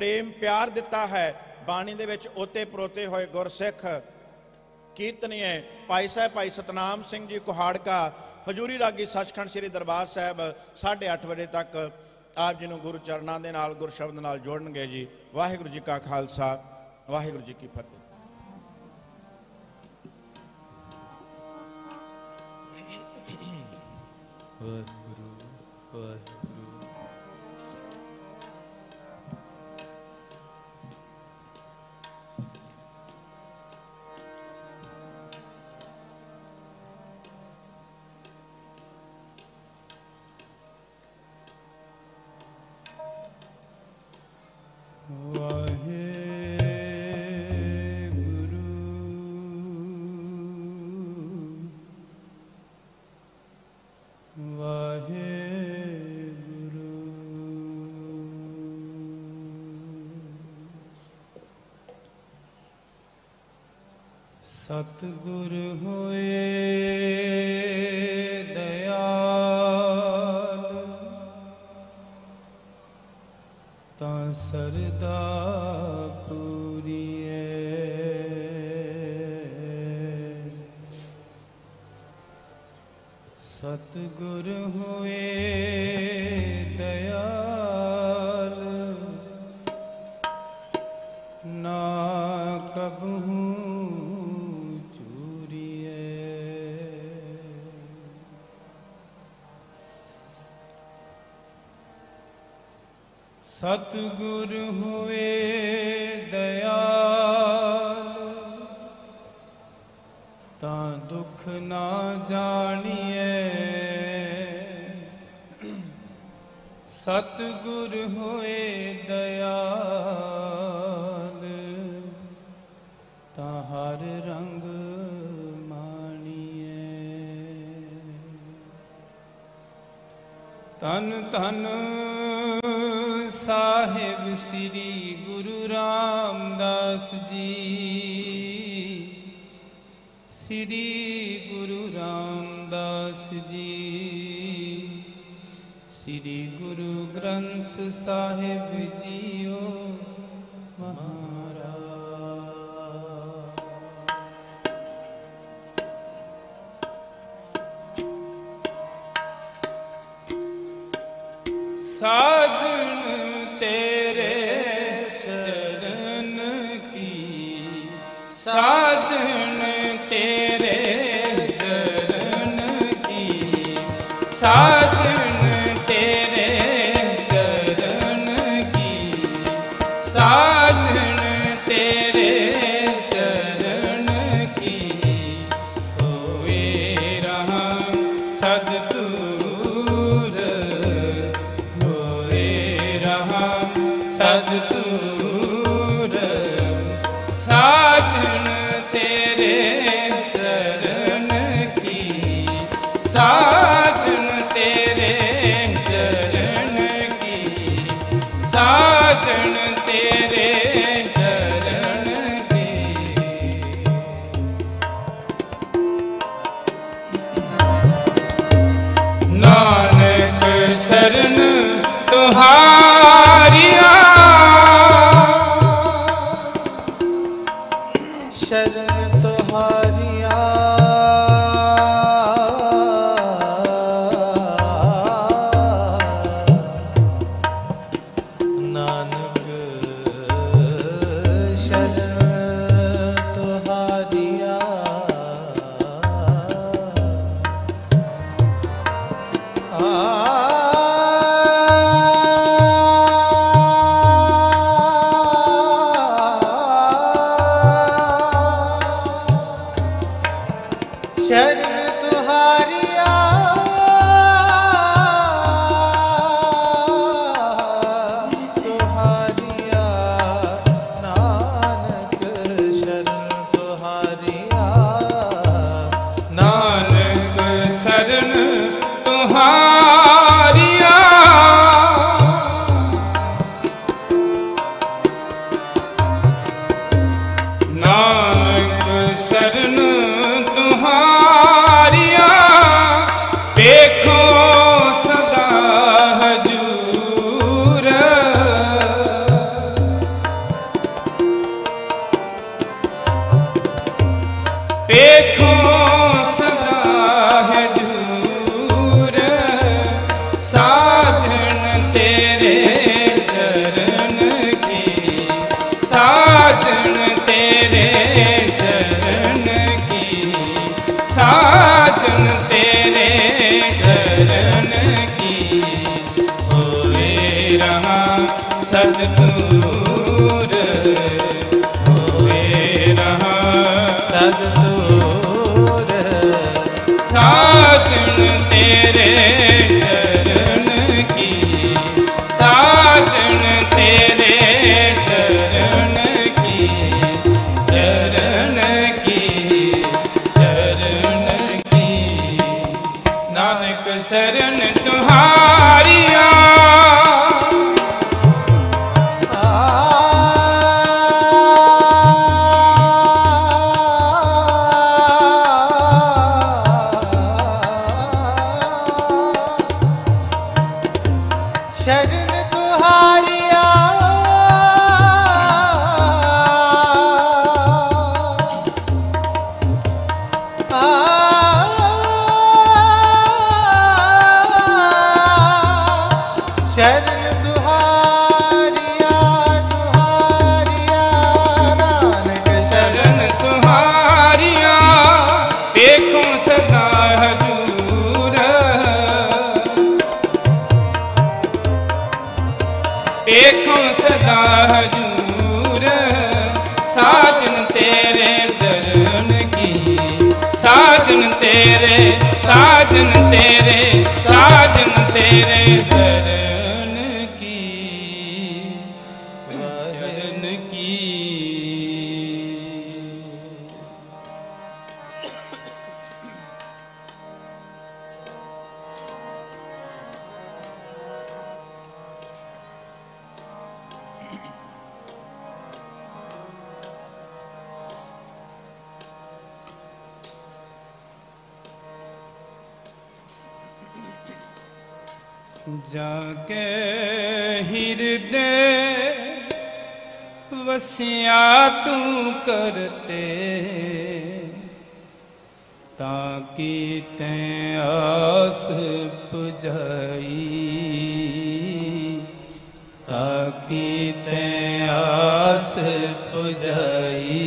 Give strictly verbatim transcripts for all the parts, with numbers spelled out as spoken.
प्रेम प्यार दिता है। बाणी दे विच ओते परोते होए गुरसिख कीर्तनीय भाई साहब भाई सतनाम सिंह जी कुहाड़का हजूरी रागी सचखंड श्री दरबार साहब साढ़े अठ बजे तक आप जी गुरु चरणों के नाल गुरु शब्द नाल जोड़नगे जी। वाहिगुरू जी का खालसा वाहिगुरू जी की फतेह। वाहिगुरू वाहिगुरू सतगुर होए दयाल तां सरदा पूरीए। सतगुर होए दयाल ना कबहू सतगुर हुए दयाल तां दुख ना जानिए। सतगुर हुए दयाल तां हर रंग मानिए। तन तन साहिब श्री गुरु रामदास जी। श्री गुरु रामदास जी श्री गुरु ग्रंथ साहिब जीओ साजन तेरे चरण की। साजन तेरे चरण की। साजन तेरे चरण की। साजन तेरे चरण की। होए रहा सदतूर सदतूर। साजन तेरे चरण की। साजन तेरे चरण की। साजन तेरे चरण की। नानक शरण तुहारिया। शरण तुहारिया। नानक शरण तुहारिया। शरण तुहारिया। तुहारिया नानक शरण तुहारिया। नानक शरण तुहारिया। नानक शरण तुहारिया। देखो सदा हजूर। दूर होए रहा सद दूर साजन तेरे चरण की साजन तेरे चरण की चरण की चरण की नानक शरण तुम्हारिया शरण तुहारिया शरण तुहारिया तुहारिया नानक शरण तुम्हारिया देखो सदा हजूर देखो सदा हजूर साजन तेरे चरण की साजन तेरे साजन तेरे साजन तेरे चरण की चरण की जाके हृदय वसिया तू करते ताकि तैं आस पुजाई ताकि तैं आस पुजाई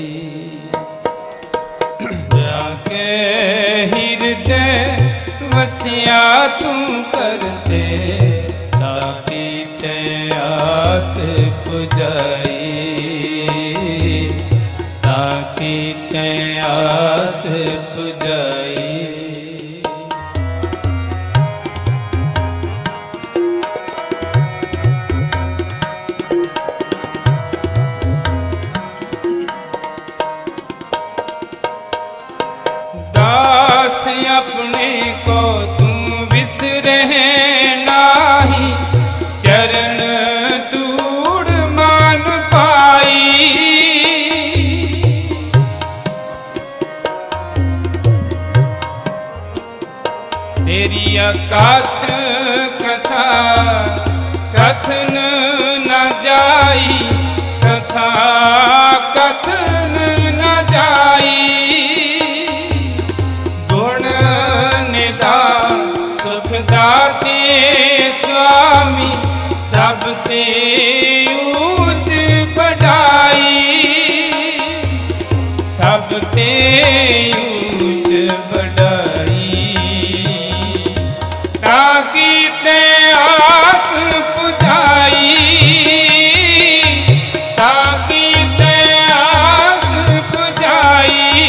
जाके हृदय वसिया तू करते ताकि तैं आस पुजाई ताकि तैं आस पुजाई दास अपने को तू बिसरे नाही चरण दूर मान पाई तेरी अकात कथा कथन न जाई कथा कथन न जाई गुण निधान सुख दाते स्वामी सब ते ऊंच बढ़ाई सब ते ऊंच बढ़ाई ताकि ते आस पुजाई ताकि ते आस पुजाई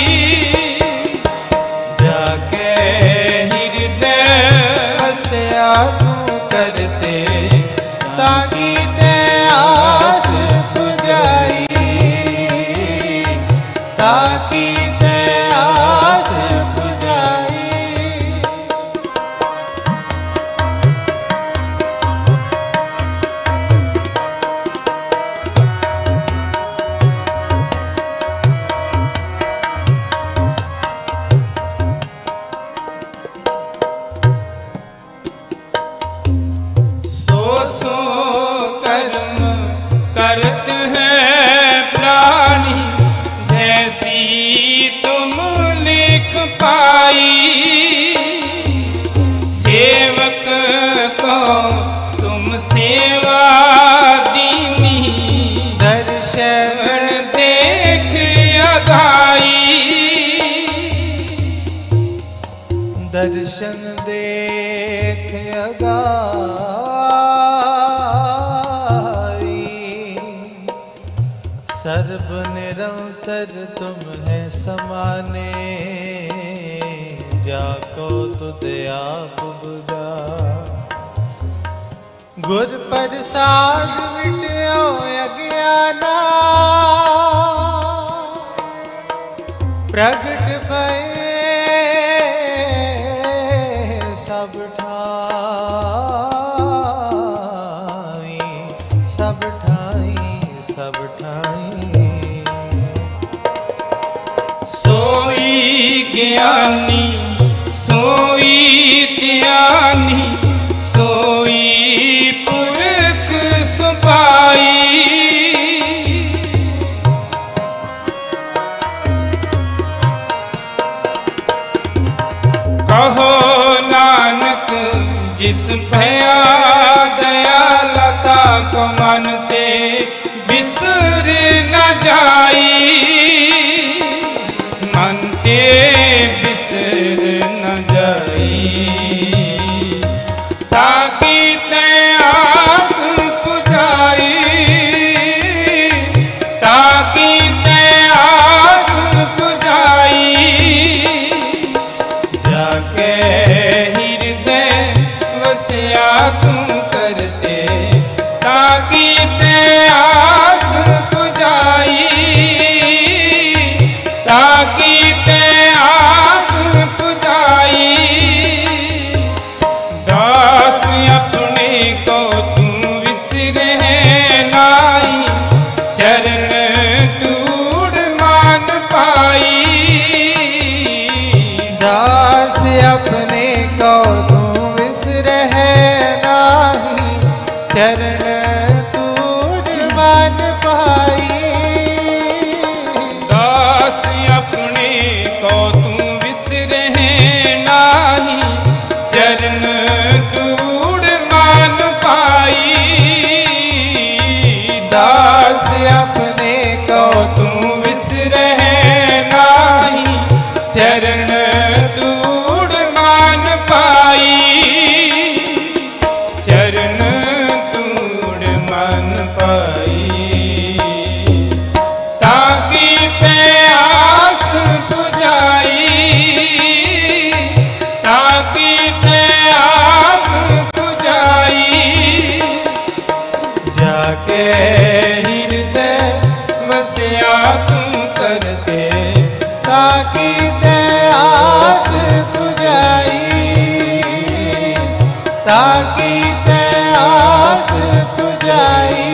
जाके हृदय वसिया तू करते ताकि ते आस पुजाई ताकि ते आस पुजाई सो सो कर्म करत है प्राणी जैसी तुम लिख पाई सेवक को तुम सेवा दीनी दर्शन देख अगाई दर्शन देख अगाई सर्व निरंतर तुम है समाने, जाको तुद आप बुझा। गुर प्रसाद मिट्यो अज्ञाना, प्रगट भये सब ठाई, सब ठाई, सब ठाई। सोई ज्ञानी सोई ध्यानी, सोई पुरख सुपाई। कहो नानक जिस भया दया लता को मनते बिसर न जाई, मनते बिसर न जाई। ताकि ते आस पुजाई, ताकि ते आस पुजाई। जाके हृदय वसिया तू करते, ताकि ते आस पुजाई, ताकि ते आस पुजाई। दास अपने को तू विसरे नाई, चरण टूट मान पाई। दास अपने को तू विसरह नाही, चरण तूज मान पाई। दास अपने को तू विसरे नाही, चरण दूर मान पाई। दास अपने को तू विसरे नाही, चरण दूर मान पाई। चरण दूर मान पाई। ताकि ते आस पुजाई, ताकि ते आस पुजाई। जाके हृदय वसिया तू करते, ताकि ते आस पुजाई, ताकि ते आस पुजाई।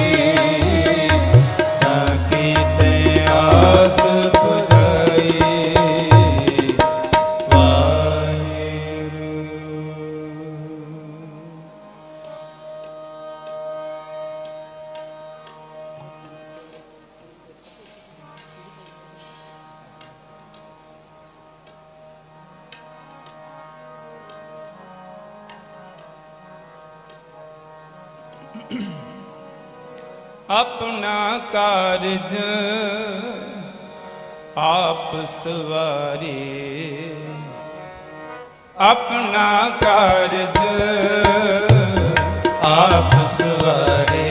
ताकि ते आस पुजाई। वाहिगुरू। अपना कारज आप सवारे, अपना कारज आप सवारे,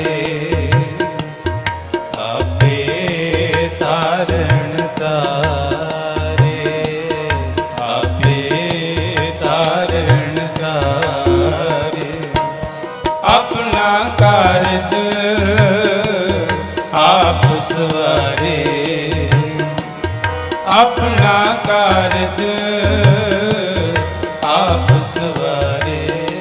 आपे तारण तारे, आपे तारण तारे। अपना कारज आप सवारे, अपना कारज आप सवारे।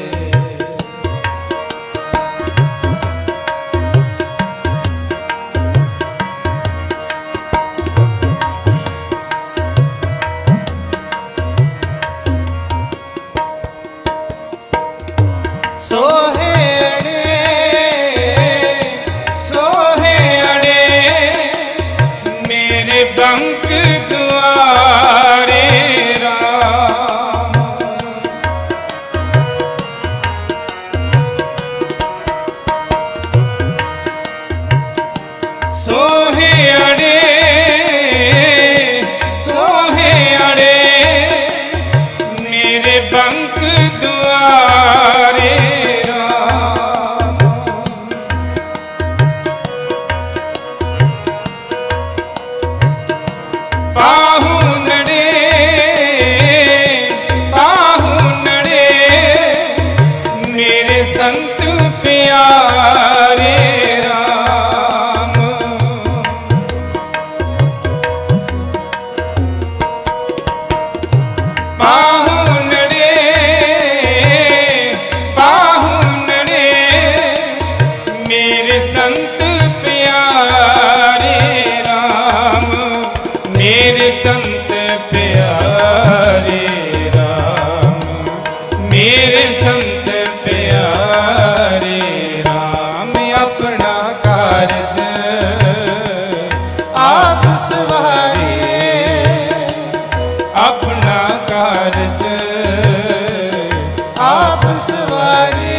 सोहे सोहे अड़े मेरे बंक द्वारे राम। सोहे अड़े सोहे अड़े मेरे बंक द्वारे राम। आप सवारे अपना कारज आप सवारे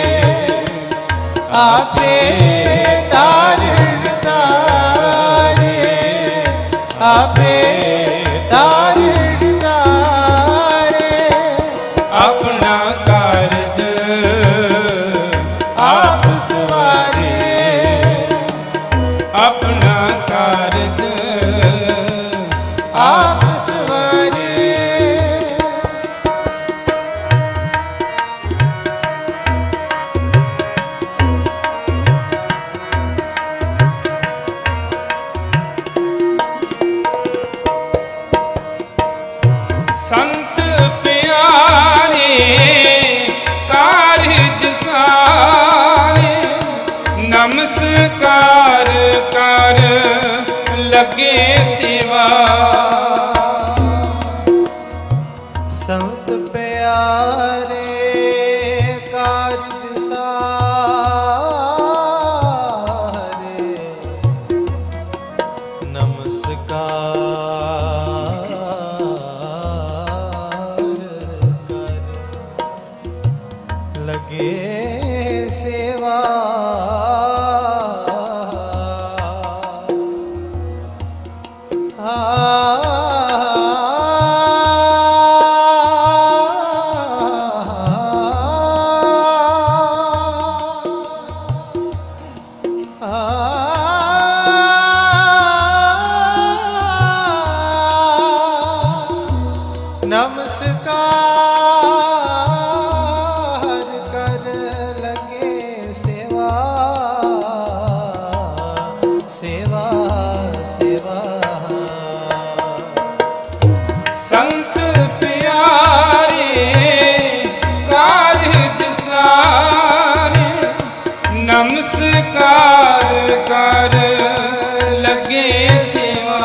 आपे तारण तारे आपे तारण तारे अपना कारज आप सवारे अपना कारज आप सवारे संत प्यारे कारज सारे नमस्कार कर लगे सेवा संत प्यारे कारज सारे नमस्कार कर लगे सेवा नमस्कार कर लगे सेवा सेवा सेवा संत प्यारे कारज सारे नमस्कार कर लगे सेवा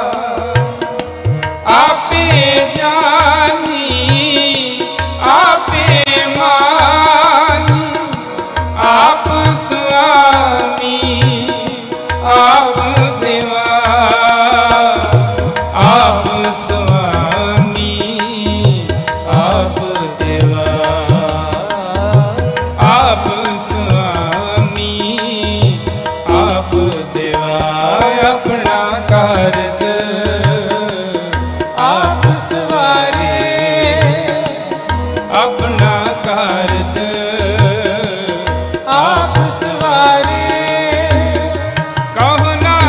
आपे जानी आपे मानी आप स्वामी आप देवा आप स्वामी आप देवा आप स्वामी आप देवा अपना कारज आप सवारे अपना कारज आप सवारे कहो ना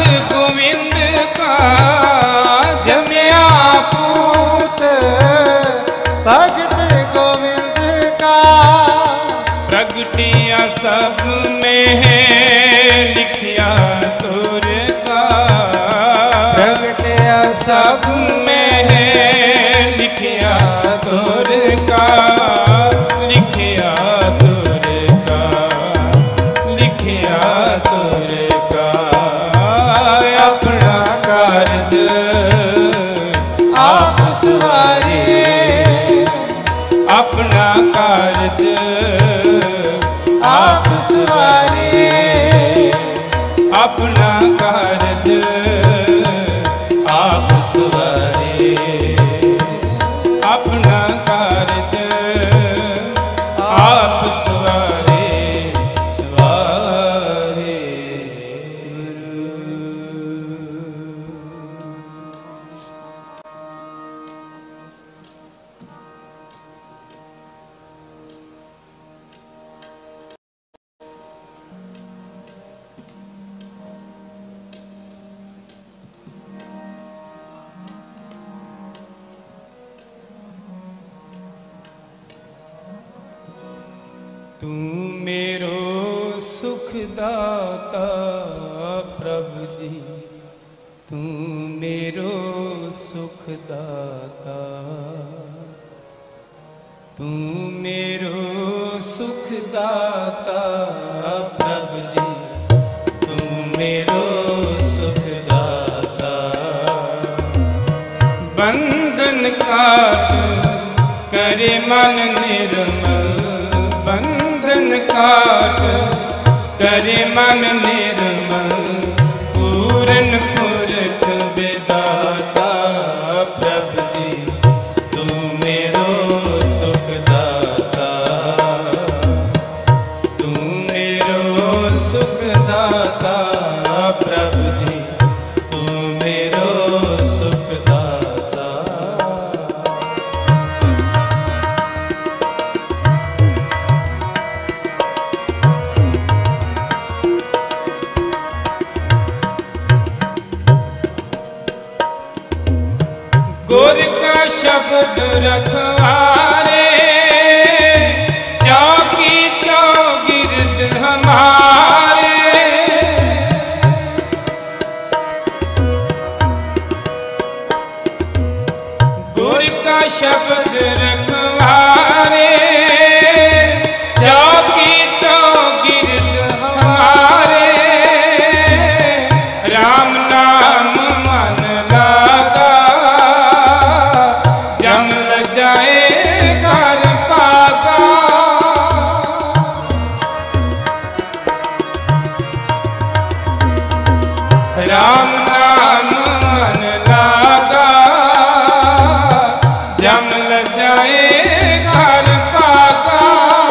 गोविंद का जमया पूत भगत गोविंद का प्रगटिया सब में है लिखिया तुर का प्रगटिया सब में है लिखिया तुर का लिखिया तुर का लिखिया तुर का अपना कारज आप सवारे अपना कारज आप सवारे अपना कारज आप सवारे अपना कारज आप सवारे वाहे तू मेरो सुखदाता प्रभु जी तू मेरो सुखदाता तू मेरो सुखदाता प्रभु जी तू मेरो सुखदाता बंधन काट करे मन निर्मल बंधन काट करे मन निर्मल पूरन पुरख विदाता प्रभु जी तू मेरो सुखदाता तू मेरो सुखदाता प्रभु जी तू मेरो सुखदाता गुर का शब्द रखवारे चौकी चौगिर्द हमारे गुर का शब्द रखवारे चौकी चौगिर्द हमारे राम नाम मन लागा जमल जाए घर पागा राम नाम मन लागा जमल जाए घर पागा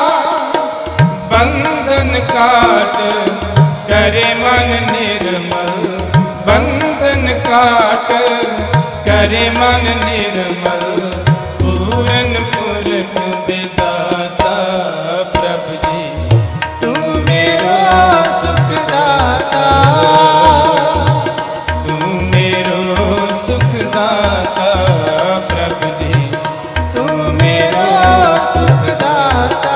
बंधन काट करे मन निर्मल बंधन काट करे मन निर्मल पूरन पुरख विदाता प्रभु जी तू मेरो सुखदाता तू मेरो सुखदाता प्रभु जी तू मेरो सुखदाता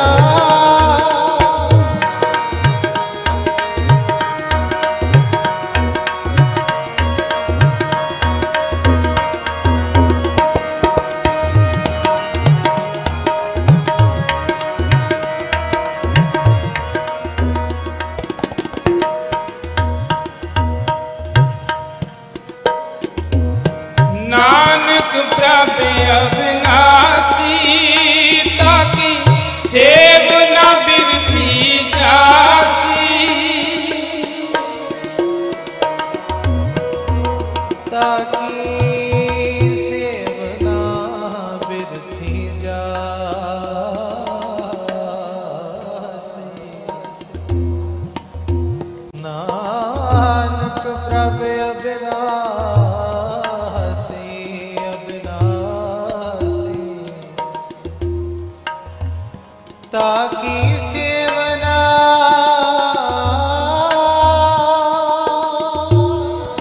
नानक प्रभु अविनाशी ताकि सेव न बिरथी जासी ताकि सेवना बिरथी जासी नानक प्रभु अविनाशी अविनाशी ताकि सेवना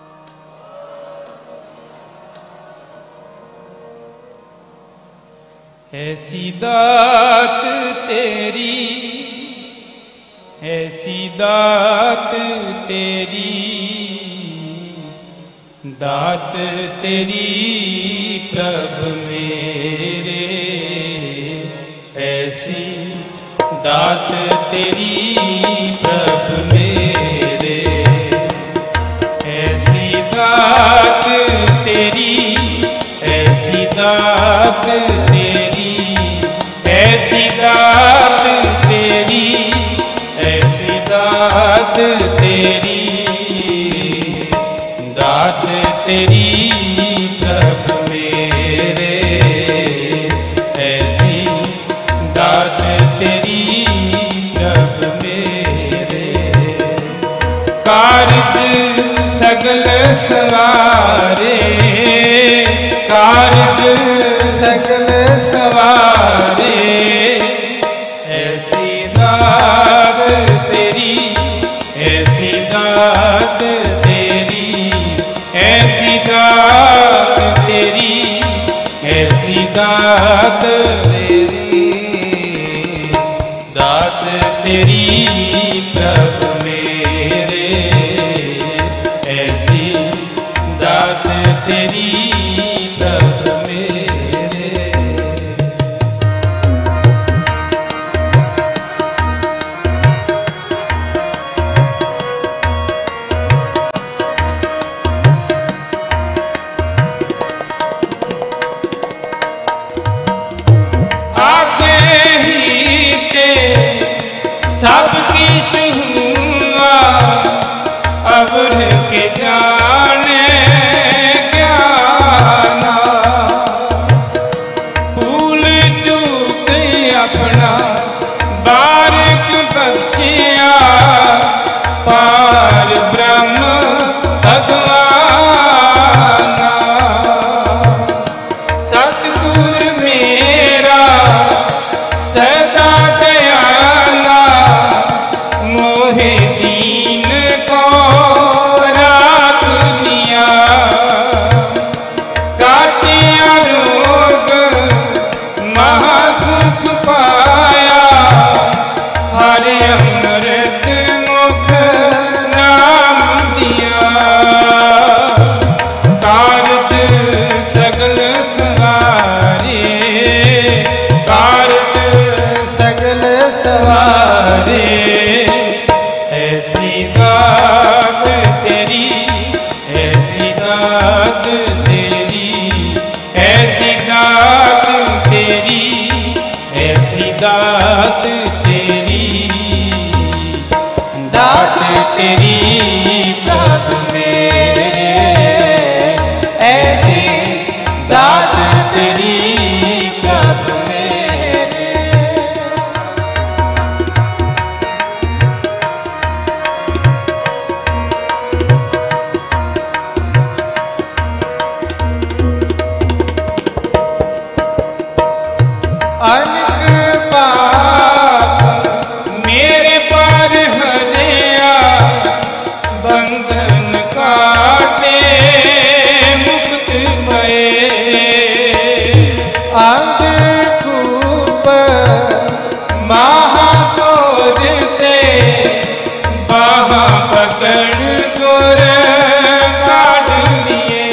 ऐसी दात तेरी, ऐसी दात तेरी, दात तेरी प्रभु मेरे, ऐसी दात तेरी प्रभु मेरे, ऐसी दात तेरी, ऐसी दात तेरी, ऐसी दात तेरी, ऐसी दात तेरी, दात तेरी प्रभु मेरे, ऐसी दात तेरी प्रभु मेरे। कारज सगल सवारे, कारज सगल सवारे, ऐसी दात तेरी, ऐसी दात तेरी, ऐसी दात तेरी, ऐसी दात तेरी, दात तेरी प्रभु मेरे, ऐसी दात तेरी प्रभु मेरे। आगे ही ते सब किश हुआ, अवर के जाने ज्ञाना, भूल चूक अपना बारिक बख्शिया, पार ब्रह्म भगवाना। सतगुर मेरा सदा दयाला, मोहे दीन को राख लिया, काटिया रोग महासुख पाया, हरे अमृत मुख नाम दिया। कारज सगल सवारे, कारज सगल सवारे, ऐसी दात तेरी, ऐसी दात तेरी, ऐसी दात तेरी, ऐसी दात तेरी, दात तेरी प्रभु मेरे, ऐसी दात तेरी प्रभु मेरे। अनक पाप मेरे पर हरिया, बंधन काटे मुक्त भये, अंधकूप महातोरते बाहा पकड़ गुर काट लिए।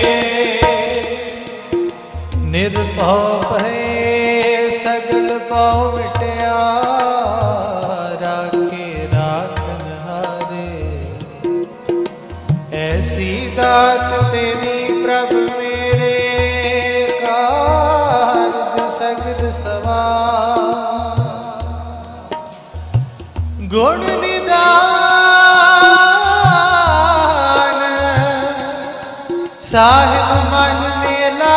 निर्भव भय सगल पाव मिटया, राखे राखन हारे, ऐसी दात तेरी प्रभु मेरे, कारज सगल सवार। गुण निदान साहिब मन मेला,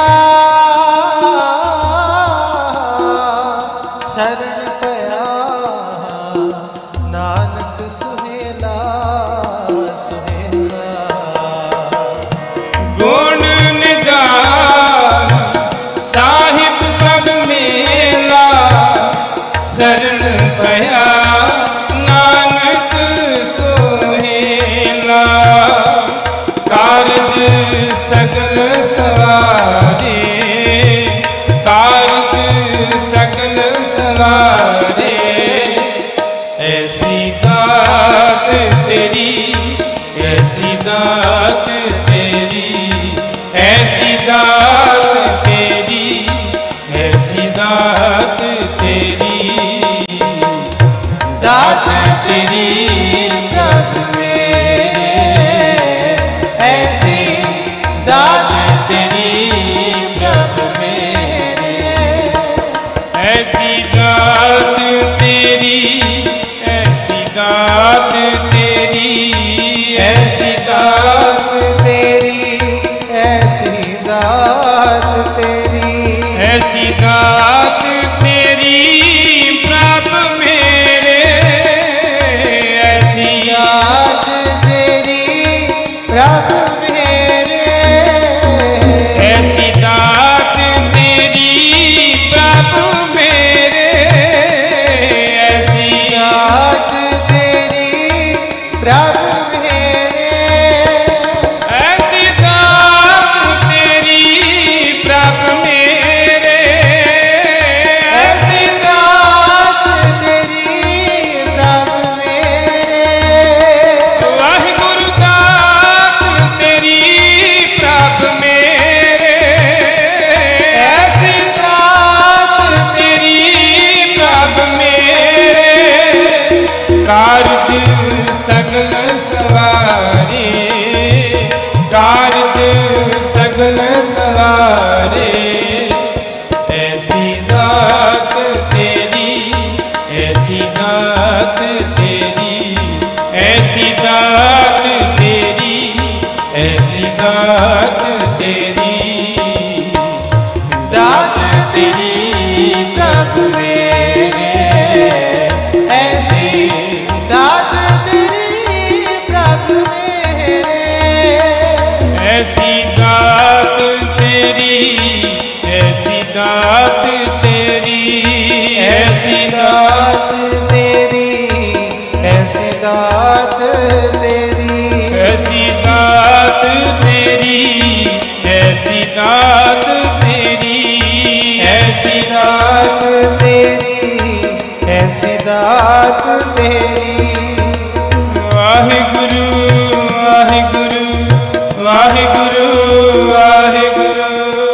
शरण पया नानक सुहेला, सुहेला। गुण निदान साहिब पग मेला, शरण पया नानक सोहेला। कारज सगल सवारे, ऐसी दात तेरी, ऐसी दात तेरी, ऐसी दात तेरी, दात तेरी प्रभु मेरे, ऐसी दात तेरी प्रभु मेरे, ऐसी दात तेरी, ऐसी दात तेरी, ऐसी दात तेरी, ऐसी दात तेरी, ऐसी दात तेरी प्रभु मेरे, ऐसी दात तेरी प्रभु मेरे, ऐसी दात तेरी प्रभु मेरे, ऐसी दात तेरी प्रभु मेरे, ऐसी दात तेरी प्रभु मेरे, ऐसी दात तेरी प्रभु मेरे, वाहिगुरु दात तेरी प्रभु मेरे, ऐसी दात तेरी प्रभु मेरे, कारज सगल सवारे, कारज सगल सवारे, ऐसी दात तेरी, ऐसी दात तेरी, ऐसी दात तेरी, ऐसी दात तेरी, दात तेरी प्रभु मेरे, ऐसी दात तेरी प्रभु मेरे, ऐसी दात तेरी, ऐसी दात तेरी, ऐसी दात दात तेरी, ऐसी दात तेरी, ऐसी दात तेरी, ऐसी दात तेरी, ऐसी दात दात तेरी, ऐसी दात तेरी, वाहिगुरु वाहिगुरु वाहिगुरु वाहिगुरु,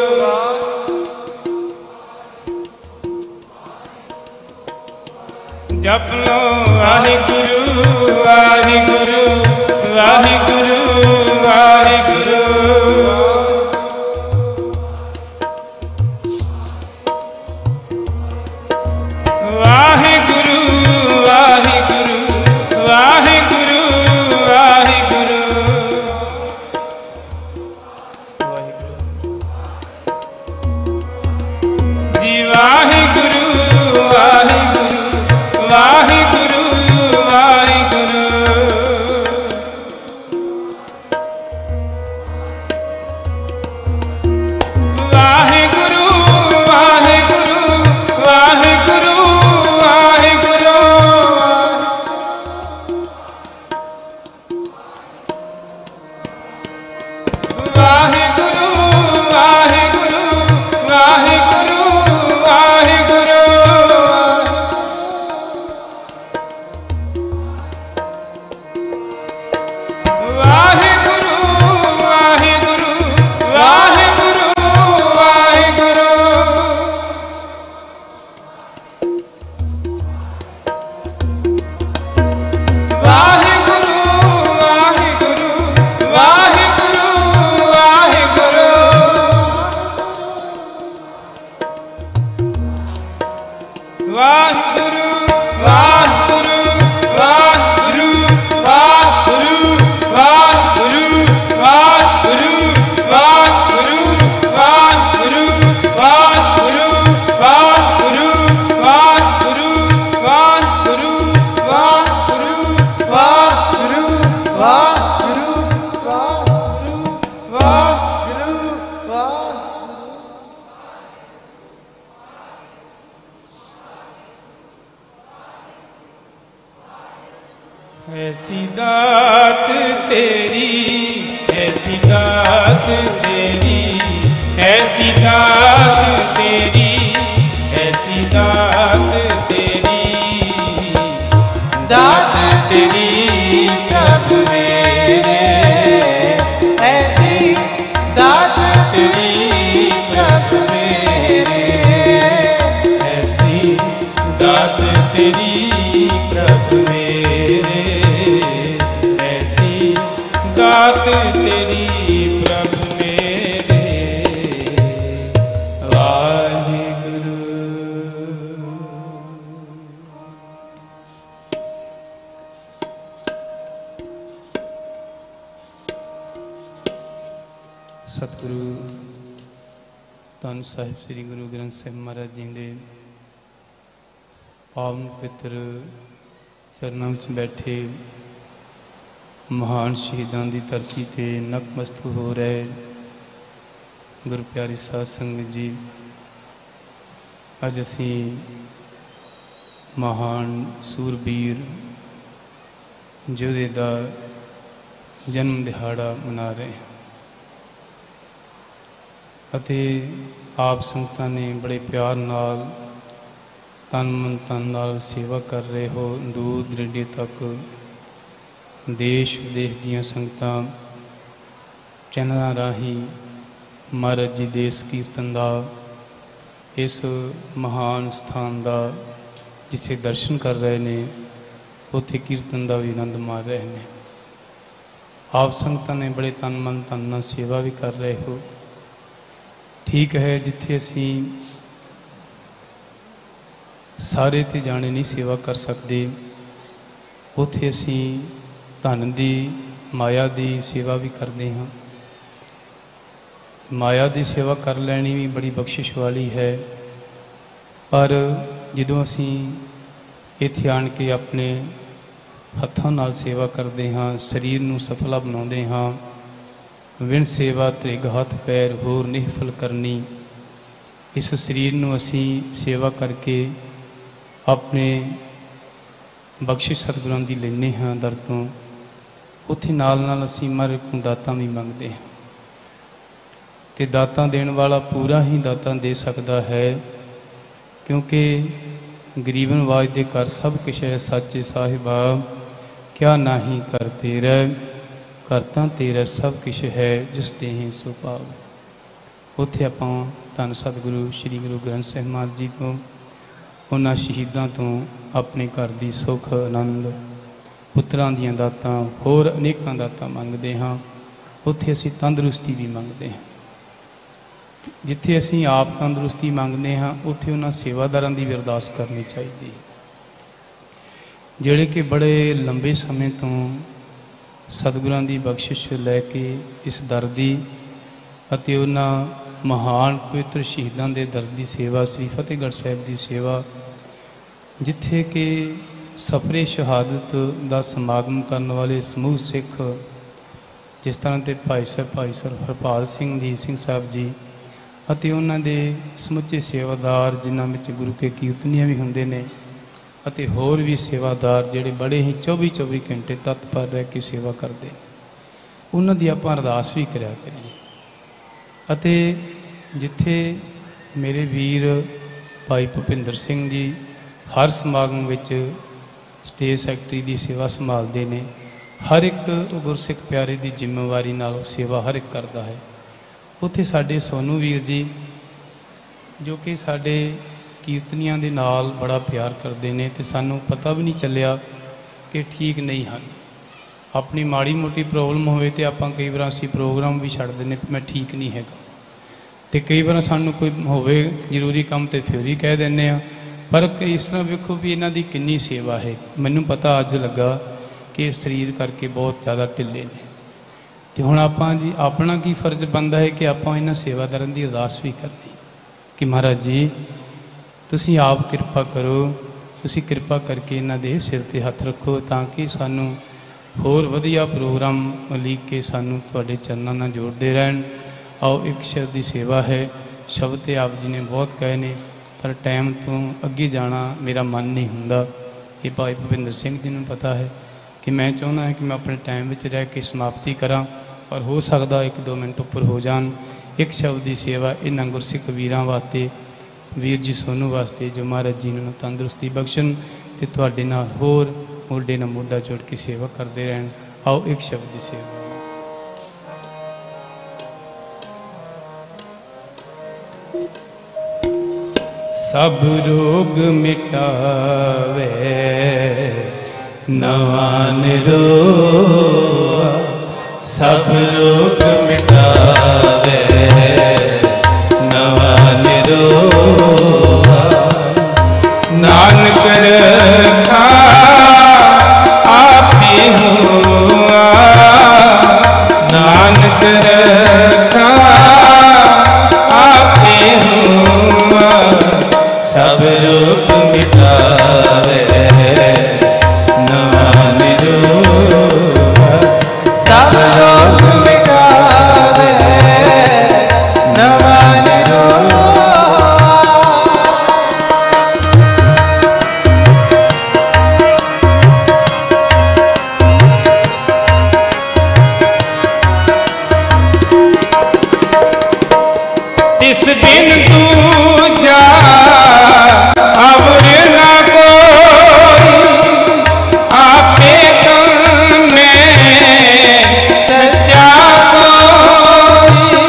जप लो वाहिगुरु वाहिगुरु वाहिगुरु वाहिगुरु, वाहिगुरु वाहिगुरु वाहिगुरु वाहिगुरु, जी वाहिगुरु वाहिगुरु वाहिगुरु वाहिगुरु, वाहिगुरु वाहिगुरु वाहिगुरु वाहिगुरु, वाहिगुरु वाहिगुरु वाहिगुरु वाहिगुरु, वाहिगुरु वाहिगुरु वाहिगुरु वाहिगुरु, वाहिगुरु वाहिगुरु वाहिगुरु वाहिगुरु, वाहिगुरु वाहिगुरु वाहिगुरु वाहिगुरु वाहिगुरु वाहिगुरु वाहिगुरु वाहिगुरु वाहिगुरु वाहिगुरु वाहिगुरु वाहिगुरु वाहिगुरु वाहिगुरु वाहिगुरु वाहिगुरु वाहिगुरु वाहिगुरु, ऐसी दात तेरी, ऐसी दात तेरी, ऐसी दात तेरी, ऐसी दात तेरी, दात तेरी प्रभु मेरे, ਦਾਤ ਤੇਰੀ ਪ੍ਰਭ ਮੇਰੇ ਵਾਹਿਗੁਰੂ। ਸਤਿਗੁਰੂ ਧੰਨ ਸਾਹਿਬ ਸ੍ਰੀ ਗੁਰੂ ਗ੍ਰੰਥ ਸਾਹਿਬ ਮਹਾਰਾਜ ਜੀ ਦੇ ਪਾਵਨ ਪਵਿੱਤਰ ਚਰਨਾਂ ਵਿੱਚ ਬੈਠੇ ਮਹਾਨ ਸ਼ਹੀਦਾਂ ਦੀ ਧਰਤੀ ਤੇ ਨਤਮਸਤਕ ਹੋ ਰਹੇ ਗੁਰੂ ਪਿਆਰੀ ਸਾਧ ਸੰਗਤ ਜੀ, ਅੱਜ ਅਸੀਂ ਮਹਾਨ ਸੂਰਬੀਰ ਯੋਧੇ ਦਾ ਜਨਮ ਦਿਹਾੜਾ ਮਨਾ ਰਹੇ ਹਾਂ ਅਤੇ ਆਪ ਸੰਗਤਾਂ ਨੇ ਬੜੇ ਪਿਆਰ ਨਾਲ ਤਨ ਮਨ ਤਨ ਨਾਲ ਸੇਵਾ ਕਰ ਰਹੇ ਹੋ। ਦੂਰ ਦਰੇਡੇ ਤੱਕ ਦੇਸ਼ ਵਿਦੇਸ਼ ਦੀਆਂ ਸੰਗਤਾਂ ਚੈਨਲਾਂ ਰਾਹੀਂ ਮਹਾਰਾਜ ਜੀ ਦੇਸ ਕੀਰਤਨ ਦਾ ਇਸ ਮਹਾਨ ਸਥਾਨ ਦਾ ਜਿੱਥੇ ਦਰਸ਼ਨ ਕਰ ਰਹੇ ਨੇ ਉੱਥੇ ਕੀਰਤਨ ਦਾ ਵੀ ਆਨੰਦ ਮਾਣ ਰਹੇ ਨੇ। ਆਪ ਸੰਗਤਾਂ ਨੇ ਬੜੇ ਤਨ ਮਨ ਤਨ ਨਾਲ ਸੇਵਾ ਵੀ ਕਰ ਰਹੇ ਹੋ। ਠੀਕ ਹੈ, ਜਿੱਥੇ ਅਸੀਂ ਸਾਰੇ ਤੇ ਜਾਣੇ ਨਹੀਂ ਸੇਵਾ ਕਰ ਸਕਦੇ, ਉੱਥੇ ਅਸੀਂ ਧਨ ਦੀ ਮਾਇਆ ਦੀ ਸੇਵਾ ਵੀ ਕਰਦੇ ਹਾਂ। ਮਾਇਆ ਦੀ ਸੇਵਾ ਕਰ ਲੈਣੀ ਵੀ ਬੜੀ ਬਖਸ਼ਿਸ਼ ਵਾਲੀ ਹੈ, ਪਰ ਜਦੋਂ ਅਸੀਂ ਇੱਥੇ ਆਣ ਕੇ ਆਪਣੇ ਹੱਥਾਂ ਨਾਲ ਸੇਵਾ ਕਰਦੇ ਹਾਂ, ਸਰੀਰ ਨੂੰ ਸਫਲਾ ਬਣਾਉਂਦੇ ਹਾਂ, ਵਿਣ ਸੇਵਾ ਤ੍ਰਿਗ ਹੱਥ ਪੈਰ ਹੋਰ ਨਿਹਫਲ ਕਰਨੀ, ਇਸ ਸਰੀਰ ਨੂੰ ਅਸੀਂ ਸੇਵਾ ਕਰਕੇ ਆਪਣੇ ਬਖਸ਼ਿਸ਼ ਸਤਿਗੁਰਾਂ ਦੀ ਲੈਂਦੇ ਹਾਂ ਦਰ ਤੋਂ, ਉੱਥੇ ਨਾਲ ਨਾਲ ਅਸੀਂ ਮਰ ਨੂੰ ਦਾਤਾਂ ਵੀ ਮੰਗਦੇ ਹਾਂ। ਅਤੇ ਦਾਤਾਂ ਦੇਣ ਵਾਲਾ ਪੂਰਾ ਹੀ ਦਾਤਾਂ ਦੇ ਸਕਦਾ ਹੈ, ਕਿਉਂਕਿ ਗਰੀਬ ਨਵਾਜ ਦੇ ਘਰ ਸਭ ਕੁਛ ਹੈ ਸਾਚੇ ਸਾਹਿਬਾ, ਕਿਆ ਨਾਹੀ ਕਰ ਤੇਰਾ, ਘਰ ਤਾਂ ਤੇਰਾ ਸਭ ਕੁਛ ਹੈ ਜਿਸ ਦੇਹੀਂ ਸੋ ਭਾਵ। ਉੱਥੇ ਆਪਾਂ ਧੰਨ ਸਤਿਗੁਰੂ ਸ੍ਰੀ ਗੁਰੂ ਗ੍ਰੰਥ ਸਾਹਿਬ ਮਹਾਰਾਜ ਜੀ ਤੋਂ, ਉਹਨਾਂ ਸ਼ਹੀਦਾਂ ਤੋਂ ਆਪਣੇ ਘਰ ਦੀ ਸੁੱਖ ਆਨੰਦ, ਪੁੱਤਰਾਂ ਦੀਆਂ ਦਾਤਾਂ, ਹੋਰ ਅਨੇਕਾਂ ਦਾਤਾਂ ਮੰਗਦੇ ਹਾਂ। ਉੱਥੇ ਅਸੀਂ ਤੰਦਰੁਸਤੀ ਵੀ ਮੰਗਦੇ ਹਾਂ। ਜਿੱਥੇ ਅਸੀਂ ਆਪ ਤੰਦਰੁਸਤੀ ਮੰਗਦੇ ਹਾਂ, ਉੱਥੇ ਉਹਨਾਂ ਸੇਵਾਦਾਰਾਂ ਦੀ ਵੀ ਅਰਦਾਸ ਕਰਨੀ ਚਾਹੀਦੀ, ਜਿਹੜੇ ਕਿ ਬੜੇ ਲੰਬੇ ਸਮੇਂ ਤੋਂ ਸਤਿਗੁਰਾਂ ਦੀ ਬਖਸ਼ਿਸ਼ ਲੈ ਕੇ ਇਸ ਦਰ ਦੀ ਅਤੇ ਉਹਨਾਂ ਮਹਾਨ ਪਵਿੱਤਰ ਸ਼ਹੀਦਾਂ ਦੇ ਦਰ ਦੀ ਸੇਵਾ, ਸ੍ਰੀ ਫਤਿਹਗੜ੍ਹ ਸਾਹਿਬ ਦੀ ਸੇਵਾ, ਜਿੱਥੇ ਕਿ ਸਫਰੇ ਸ਼ਹਾਦਤ ਦਾ ਸਮਾਗਮ ਕਰਨ ਵਾਲੇ ਸਮੂਹ ਸਿੱਖ, ਜਿਸ ਤਰ੍ਹਾਂ ਤੇ ਭਾਈ ਸਾਹਿਬ ਭਾਈ ਸਰ ਹਰਪਾਲ ਸਿੰਘ ਜੀ ਸਿੰਘ ਸਾਹਿਬ ਜੀ ਅਤੇ ਉਹਨਾਂ ਦੇ ਸਮੁੱਚੇ ਸੇਵਾਦਾਰ, ਜਿਨ੍ਹਾਂ ਵਿੱਚ ਗੁਰੂ ਕੇ ਕੀਰਤਨੀਆਂ ਵੀ ਹੁੰਦੇ ਨੇ ਅਤੇ ਹੋਰ ਵੀ ਸੇਵਾਦਾਰ ਜਿਹੜੇ ਬੜੇ ਹੀ ਚੌਵੀ ਚੌਵੀ ਘੰਟੇ ਤਤਪਰ ਰਹਿ ਕੇ ਸੇਵਾ ਕਰਦੇ, ਉਹਨਾਂ ਦੀ ਆਪਾਂ ਅਰਦਾਸ ਵੀ ਕਰਿਆ ਕਰੀਏ। ਅਤੇ ਜਿੱਥੇ ਮੇਰੇ ਵੀਰ ਭਾਈ ਭੁਪਿੰਦਰ ਸਿੰਘ ਜੀ ਹਰ ਸਮਾਗਮ ਵਿੱਚ ਸਟੇਜ ਸੈਕਟਰੀ ਦੀ ਸੇਵਾ ਸੰਭਾਲਦੇ ਨੇ, ਹਰ ਇੱਕ ਗੁਰਸਿੱਖ ਪਿਆਰੇ ਦੀ ਜ਼ਿੰਮੇਵਾਰੀ ਨਾਲ ਸੇਵਾ ਹਰ ਇੱਕ ਕਰਦਾ ਹੈ। ਉੱਥੇ ਸਾਡੇ ਸੋਨੂ ਵੀਰ ਜੀ, ਜੋ ਕਿ ਸਾਡੇ ਕੀਰਤਨੀਆਂ ਦੇ ਨਾਲ ਬੜਾ ਪਿਆਰ ਕਰਦੇ ਨੇ, ਅਤੇ ਸਾਨੂੰ ਪਤਾ ਵੀ ਨਹੀਂ ਚੱਲਿਆ ਕਿ ਠੀਕ ਨਹੀਂ ਹਨ। ਆਪਣੀ ਮਾੜੀ ਮੋਟੀ ਪ੍ਰੋਬਲਮ ਹੋਵੇ ਤਾਂ ਆਪਾਂ ਕਈ ਵਾਰ ਅਸੀਂ ਪ੍ਰੋਗਰਾਮ ਵੀ ਛੱਡ ਦਿੰਦੇ ਕਿ ਮੈਂ ਠੀਕ ਨਹੀਂ ਹੈਗਾ, ਅਤੇ ਕਈ ਵਾਰ ਸਾਨੂੰ ਕੋਈ ਹੋਵੇ ਜ਼ਰੂਰੀ ਕੰਮ ਤੇ ਫਿਰ ਵੀ ਕਹਿ ਦਿੰਦੇ ਹਾਂ। ਪਰ ਇਸ ਤਰ੍ਹਾਂ ਵੇਖੋ ਵੀ ਇਹਨਾਂ ਦੀ ਕਿੰਨੀ ਸੇਵਾ ਹੈ। ਮੈਨੂੰ ਪਤਾ ਅੱਜ ਲੱਗਾ ਕਿ ਸਰੀਰ ਕਰਕੇ ਬਹੁਤ ਜ਼ਿਆਦਾ ਢਿੱਲੇ ਨੇ, ਅਤੇ ਹੁਣ ਆਪਾਂ ਜੀ ਆਪਣਾ ਕੀ ਫਰਜ਼ ਬਣਦਾ ਹੈ ਕਿ ਆਪਾਂ ਇਹਨਾਂ ਸੇਵਾਦਾਰਾਂ ਦੀ ਅਰਦਾਸ ਵੀ ਕਰਨੀ ਕਿ ਮਹਾਰਾਜ ਜੀ ਤੁਸੀਂ ਆਪ ਕਿਰਪਾ ਕਰੋ, ਤੁਸੀਂ ਕਿਰਪਾ ਕਰਕੇ ਇਹਨਾਂ ਦੇ ਸਿਰ 'ਤੇ ਹੱਥ ਰੱਖੋ, ਤਾਂ ਕਿ ਸਾਨੂੰ ਹੋਰ ਵਧੀਆ ਪ੍ਰੋਗਰਾਮ ਉਲੀਕ ਕੇ ਸਾਨੂੰ ਤੁਹਾਡੇ ਚਰਨਾਂ ਨਾਲ ਜੋੜਦੇ ਰਹਿਣ। ਆਓ ਇੱਕ ਸ਼ਬਦ ਦੀ ਸੇਵਾ ਹੈ, ਸ਼ਬਦ ਤੇ ਆਪ ਜੀ ਨੇ ਬਹੁਤ ਕਹੇ ਨੇ, ਪਰ ਟਾਈਮ ਤੋਂ ਅੱਗੇ ਜਾਣਾ ਮੇਰਾ ਮਨ ਨਹੀਂ ਹੁੰਦਾ। ਇਹ ਭਾਈ ਭੁਪਿੰਦਰ ਸਿੰਘ ਜੀ ਨੂੰ ਪਤਾ ਹੈ ਕਿ ਮੈਂ ਚਾਹੁੰਦਾ ਹਾਂ ਕਿ ਮੈਂ ਆਪਣੇ ਟਾਈਮ ਵਿੱਚ ਰਹਿ ਕੇ ਸਮਾਪਤੀ ਕਰਾਂ, ਪਰ ਹੋ ਸਕਦਾ ਇੱਕ ਦੋ ਮਿੰਟ ਉੱਪਰ ਹੋ ਜਾਣ। ਇੱਕ ਸ਼ਬਦ ਦੀ ਸੇਵਾ ਇਹਨਾਂ ਗੁਰਸਿੱਖ ਵੀਰਾਂ ਵਾਸਤੇ, ਵੀਰ ਜੀ ਸੋਨੂ ਵਾਸਤੇ, ਜੋ ਮਹਾਰਾਜ ਜੀ ਨੂੰ ਤੰਦਰੁਸਤੀ ਬਖਸ਼ਣ ਅਤੇ ਤੁਹਾਡੇ ਨਾਲ ਹੋਰ ਮੋਢੇ ਨਾਲ ਮੋਢਾ ਜੋੜ ਕੇ ਸੇਵਾ ਕਰਦੇ ਰਹਿਣ। ਆਓ ਇੱਕ ਸ਼ਬਦ ਦੀ ਸੇਵਾ। ਸਭ ਰੋਗ ਮਿਟਾਵੇ ਨਵਾਂ ਨਿਰੋਆ, सब रोग मिटावे नवा निरोआ नानक रखा आपे हुआ नानक रखा आपे हुआ सब रोग मिटावे नवा निरोआ सब रोग मिटावे नवा निरोआ तिस बिन दूजा अवर न कोई आपे तन में सच्चा सोई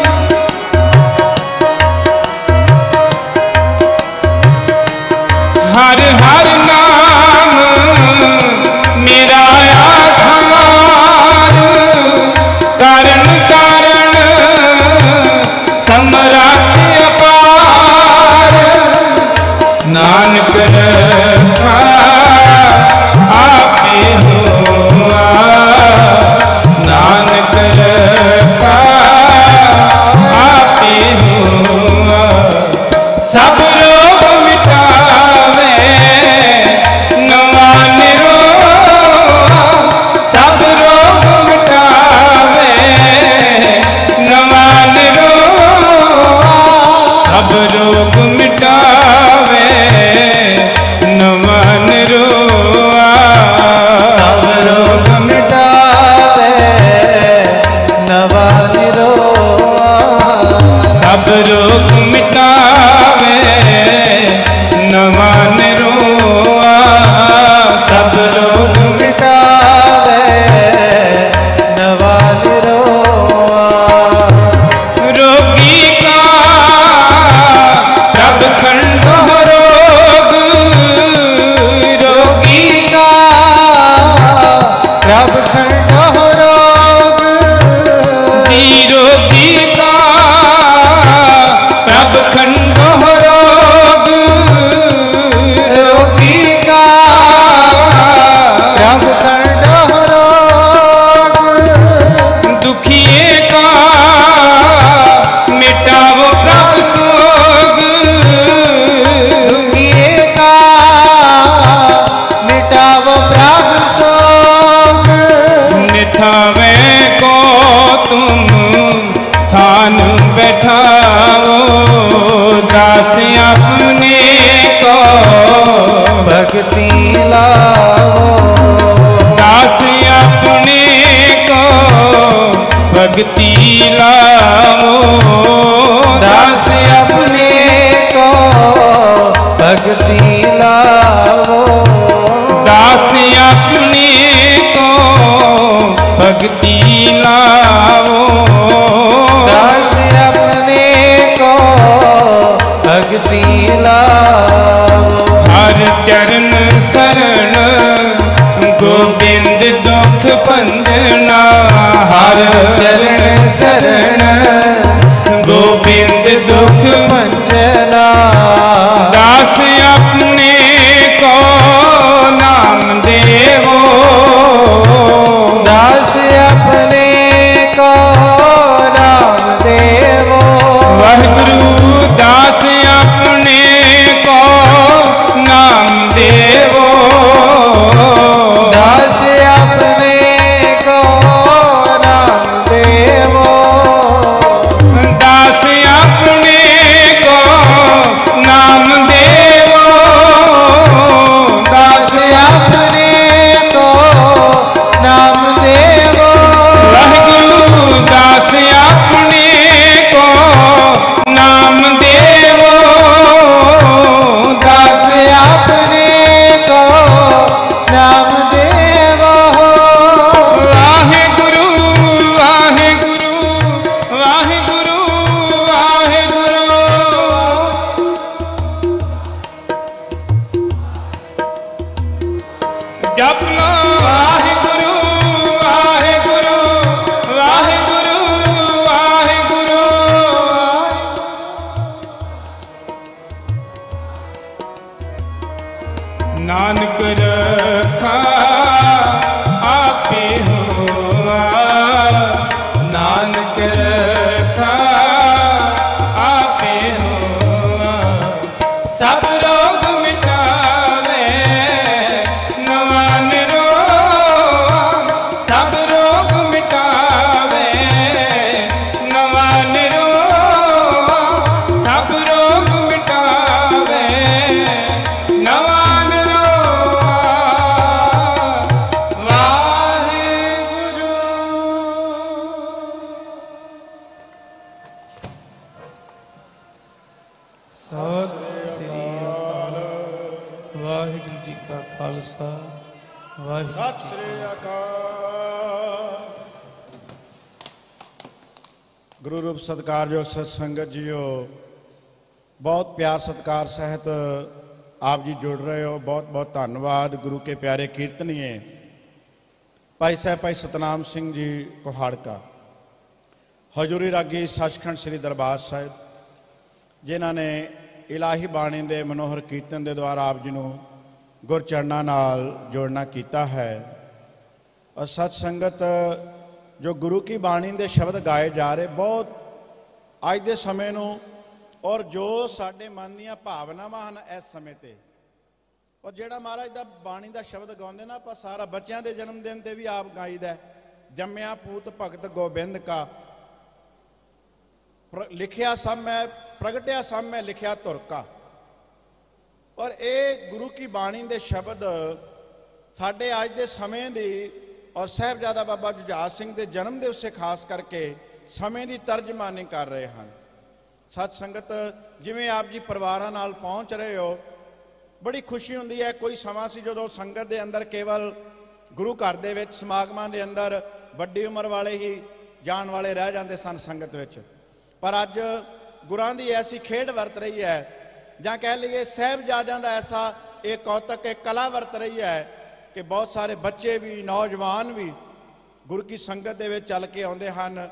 हर हर नाम मेरा आधार कारण कारण समराट अपार नानक रखा आपे हुआ नानक रखा आपे हुआ सब रोग मिटावे नवा निरोआ सब रोग मिटावे नवा निरोआ सब रोग मिटावे नवा निरोआ सब रोग मिटावे नवा निरोआ सब रोग मिटावे नवा निरोआ सब रोग मिटावे नवा निरोआ रोगी का प्रभ खंडो रोग रोगी का प्रभ खंडो रोग रोगी का प्रभ खंडो रोग रोगी का प्रभ खंडो रोग दुखिए का मिटावो प्रभ सोग दुखिए का मिटावो प्रभ सोग निथावे को तुम थान बैठाओ दास अपने को भक्ति लाओ दास अपने को भक्ति लाओ दास अपने को भक्ति लाओ दास अपने को भक्ति लाओ दास अपने को भक्ति लाओ हर चरण शरण गोविंद दुख बंदना हर चरण शरण गोविंद दुख मंजना दास अपने को नाम देवो दास अपने को नाम देवो वाहिगुरु दास अपने को नाम दे ਖਾਲਸਾ ਵਾਹਿਗੁਰੂ ਸਤਿ ਸ੍ਰੀ ਅਕਾਲ। ਗੁਰੂ ਰੂਪ ਸਤਿਕਾਰਯੋਗ ਸਤ ਸੰਗਤ ਜੀਓ, ਬਹੁਤ ਪਿਆਰ ਸਤਿਕਾਰ ਸਹਿਤ ਆਪ ਜੀ ਜੁੜ ਰਹੇ ਹੋ। ਬਹੁਤ ਬਹੁਤ ਧੰਨਵਾਦ। ਗੁਰੂ ਕੇ ਪਿਆਰੇ ਕੀਰਤਨੀਏ ਭਾਈ ਸਾਹਿਬ ਭਾਈ ਸਤਨਾਮ ਸਿੰਘ ਜੀ ਕੁਹਾੜਕਾ, ਹਜ਼ੂਰੀ ਰਾਗੀ ਸੱਚਖੰਡ ਸ੍ਰੀ ਦਰਬਾਰ ਸਾਹਿਬ, ਜਿਨ੍ਹਾਂ ਨੇ ਇਲਾਹੀ ਬਾਣੀ ਦੇ ਮਨੋਹਰ ਕੀਰਤਨ ਦੇ ਦੁਆਰਾ ਆਪ ਜੀ ਨੂੰ ਗੁਰਚਰਨਾਂ ਨਾਲ ਜੋੜਨਾ ਕੀਤਾ ਹੈ। ਔਰ ਸਤ ਸੰਗਤ, ਜੋ ਗੁਰੂ ਕੀ ਬਾਣੀ ਦੇ ਸ਼ਬਦ ਗਾਏ ਜਾ ਰਹੇ ਬਹੁਤ ਅੱਜ ਦੇ ਸਮੇਂ ਨੂੰ, ਔਰ ਜੋ ਸਾਡੇ ਮਨ ਦੀਆਂ ਭਾਵਨਾਵਾਂ ਹਨ ਇਸ ਸਮੇਂ 'ਤੇ, ਔਰ ਜਿਹੜਾ ਮਹਾਰਾਜ ਦਾ ਬਾਣੀ ਦਾ ਸ਼ਬਦ ਗਾਉਂਦੇ ਨਾ ਆਪਾਂ ਸਾਰਾ, ਬੱਚਿਆਂ ਦੇ ਜਨਮ ਦਿਨ 'ਤੇ ਵੀ ਆਪ ਗਾਈਦਾ, ਜੰਮਿਆ ਪੂਤ ਭਗਤ ਗੋਬਿੰਦ ਕਾ, ਲਿਖਿਆ ਸਭ ਮੈਂ ਪ੍ਰਗਟਿਆ ਸਭ ਮੈਂ ਲਿਖਿਆ ਧੁਰ ਕਾ। ਔਰ ਇਹ ਗੁਰੂ ਕੀ ਬਾਣੀ ਦੇ ਸ਼ਬਦ ਸਾਡੇ ਅੱਜ ਦੇ ਸਮੇਂ ਦੀ, ਔਰ ਸਾਹਿਬਜ਼ਾਦਾ ਬਾਬਾ ਜੁਝਾਰ ਸਿੰਘ ਦੇ ਜਨਮ ਦਿਵਸੇ ਖਾਸ ਕਰਕੇ ਸਮੇਂ ਦੀ ਤਰਜਮਾਨੀ ਕਰ ਰਹੇ ਹਨ। ਸਤ ਸੰਗਤ, ਜਿਵੇਂ ਆਪ ਜੀ ਪਰਿਵਾਰਾਂ ਨਾਲ ਪਹੁੰਚ ਰਹੇ ਹੋ, ਬੜੀ ਖੁਸ਼ੀ ਹੁੰਦੀ ਹੈ। ਕੋਈ ਸਮਾਂ ਸੀ ਜਦੋਂ ਸੰਗਤ ਦੇ ਅੰਦਰ ਕੇਵਲ ਗੁਰੂ ਘਰ ਦੇ ਵਿੱਚ ਸਮਾਗਮਾਂ ਦੇ ਅੰਦਰ ਵੱਡੀ ਉਮਰ ਵਾਲੇ ਹੀ ਜਾਣ ਵਾਲੇ ਰਹਿ ਜਾਂਦੇ ਸਨ ਸੰਗਤ ਵਿੱਚ, ਪਰ ਅੱਜ ਗੁਰਾਂ ਦੀ ਐਸੀ ਖੇਡ ਵਰਤ ਰਹੀ ਹੈ, ਜਾਂ ਕਹਿ ਲਈਏ ਸਾਹਿਬਜ਼ਾਦਿਆਂ ਦਾ ਐਸਾ ਇਹ ਕੌਤਕ, ਇਹ ਕਲਾ ਵਰਤ ਰਹੀ ਹੈ ਕਿ ਬਹੁਤ ਸਾਰੇ ਬੱਚੇ ਵੀ, ਨੌਜਵਾਨ ਵੀ ਗੁਰੂ ਕੀ ਸੰਗਤ ਦੇ ਵਿੱਚ ਚੱਲ ਕੇ ਆਉਂਦੇ ਹਨ,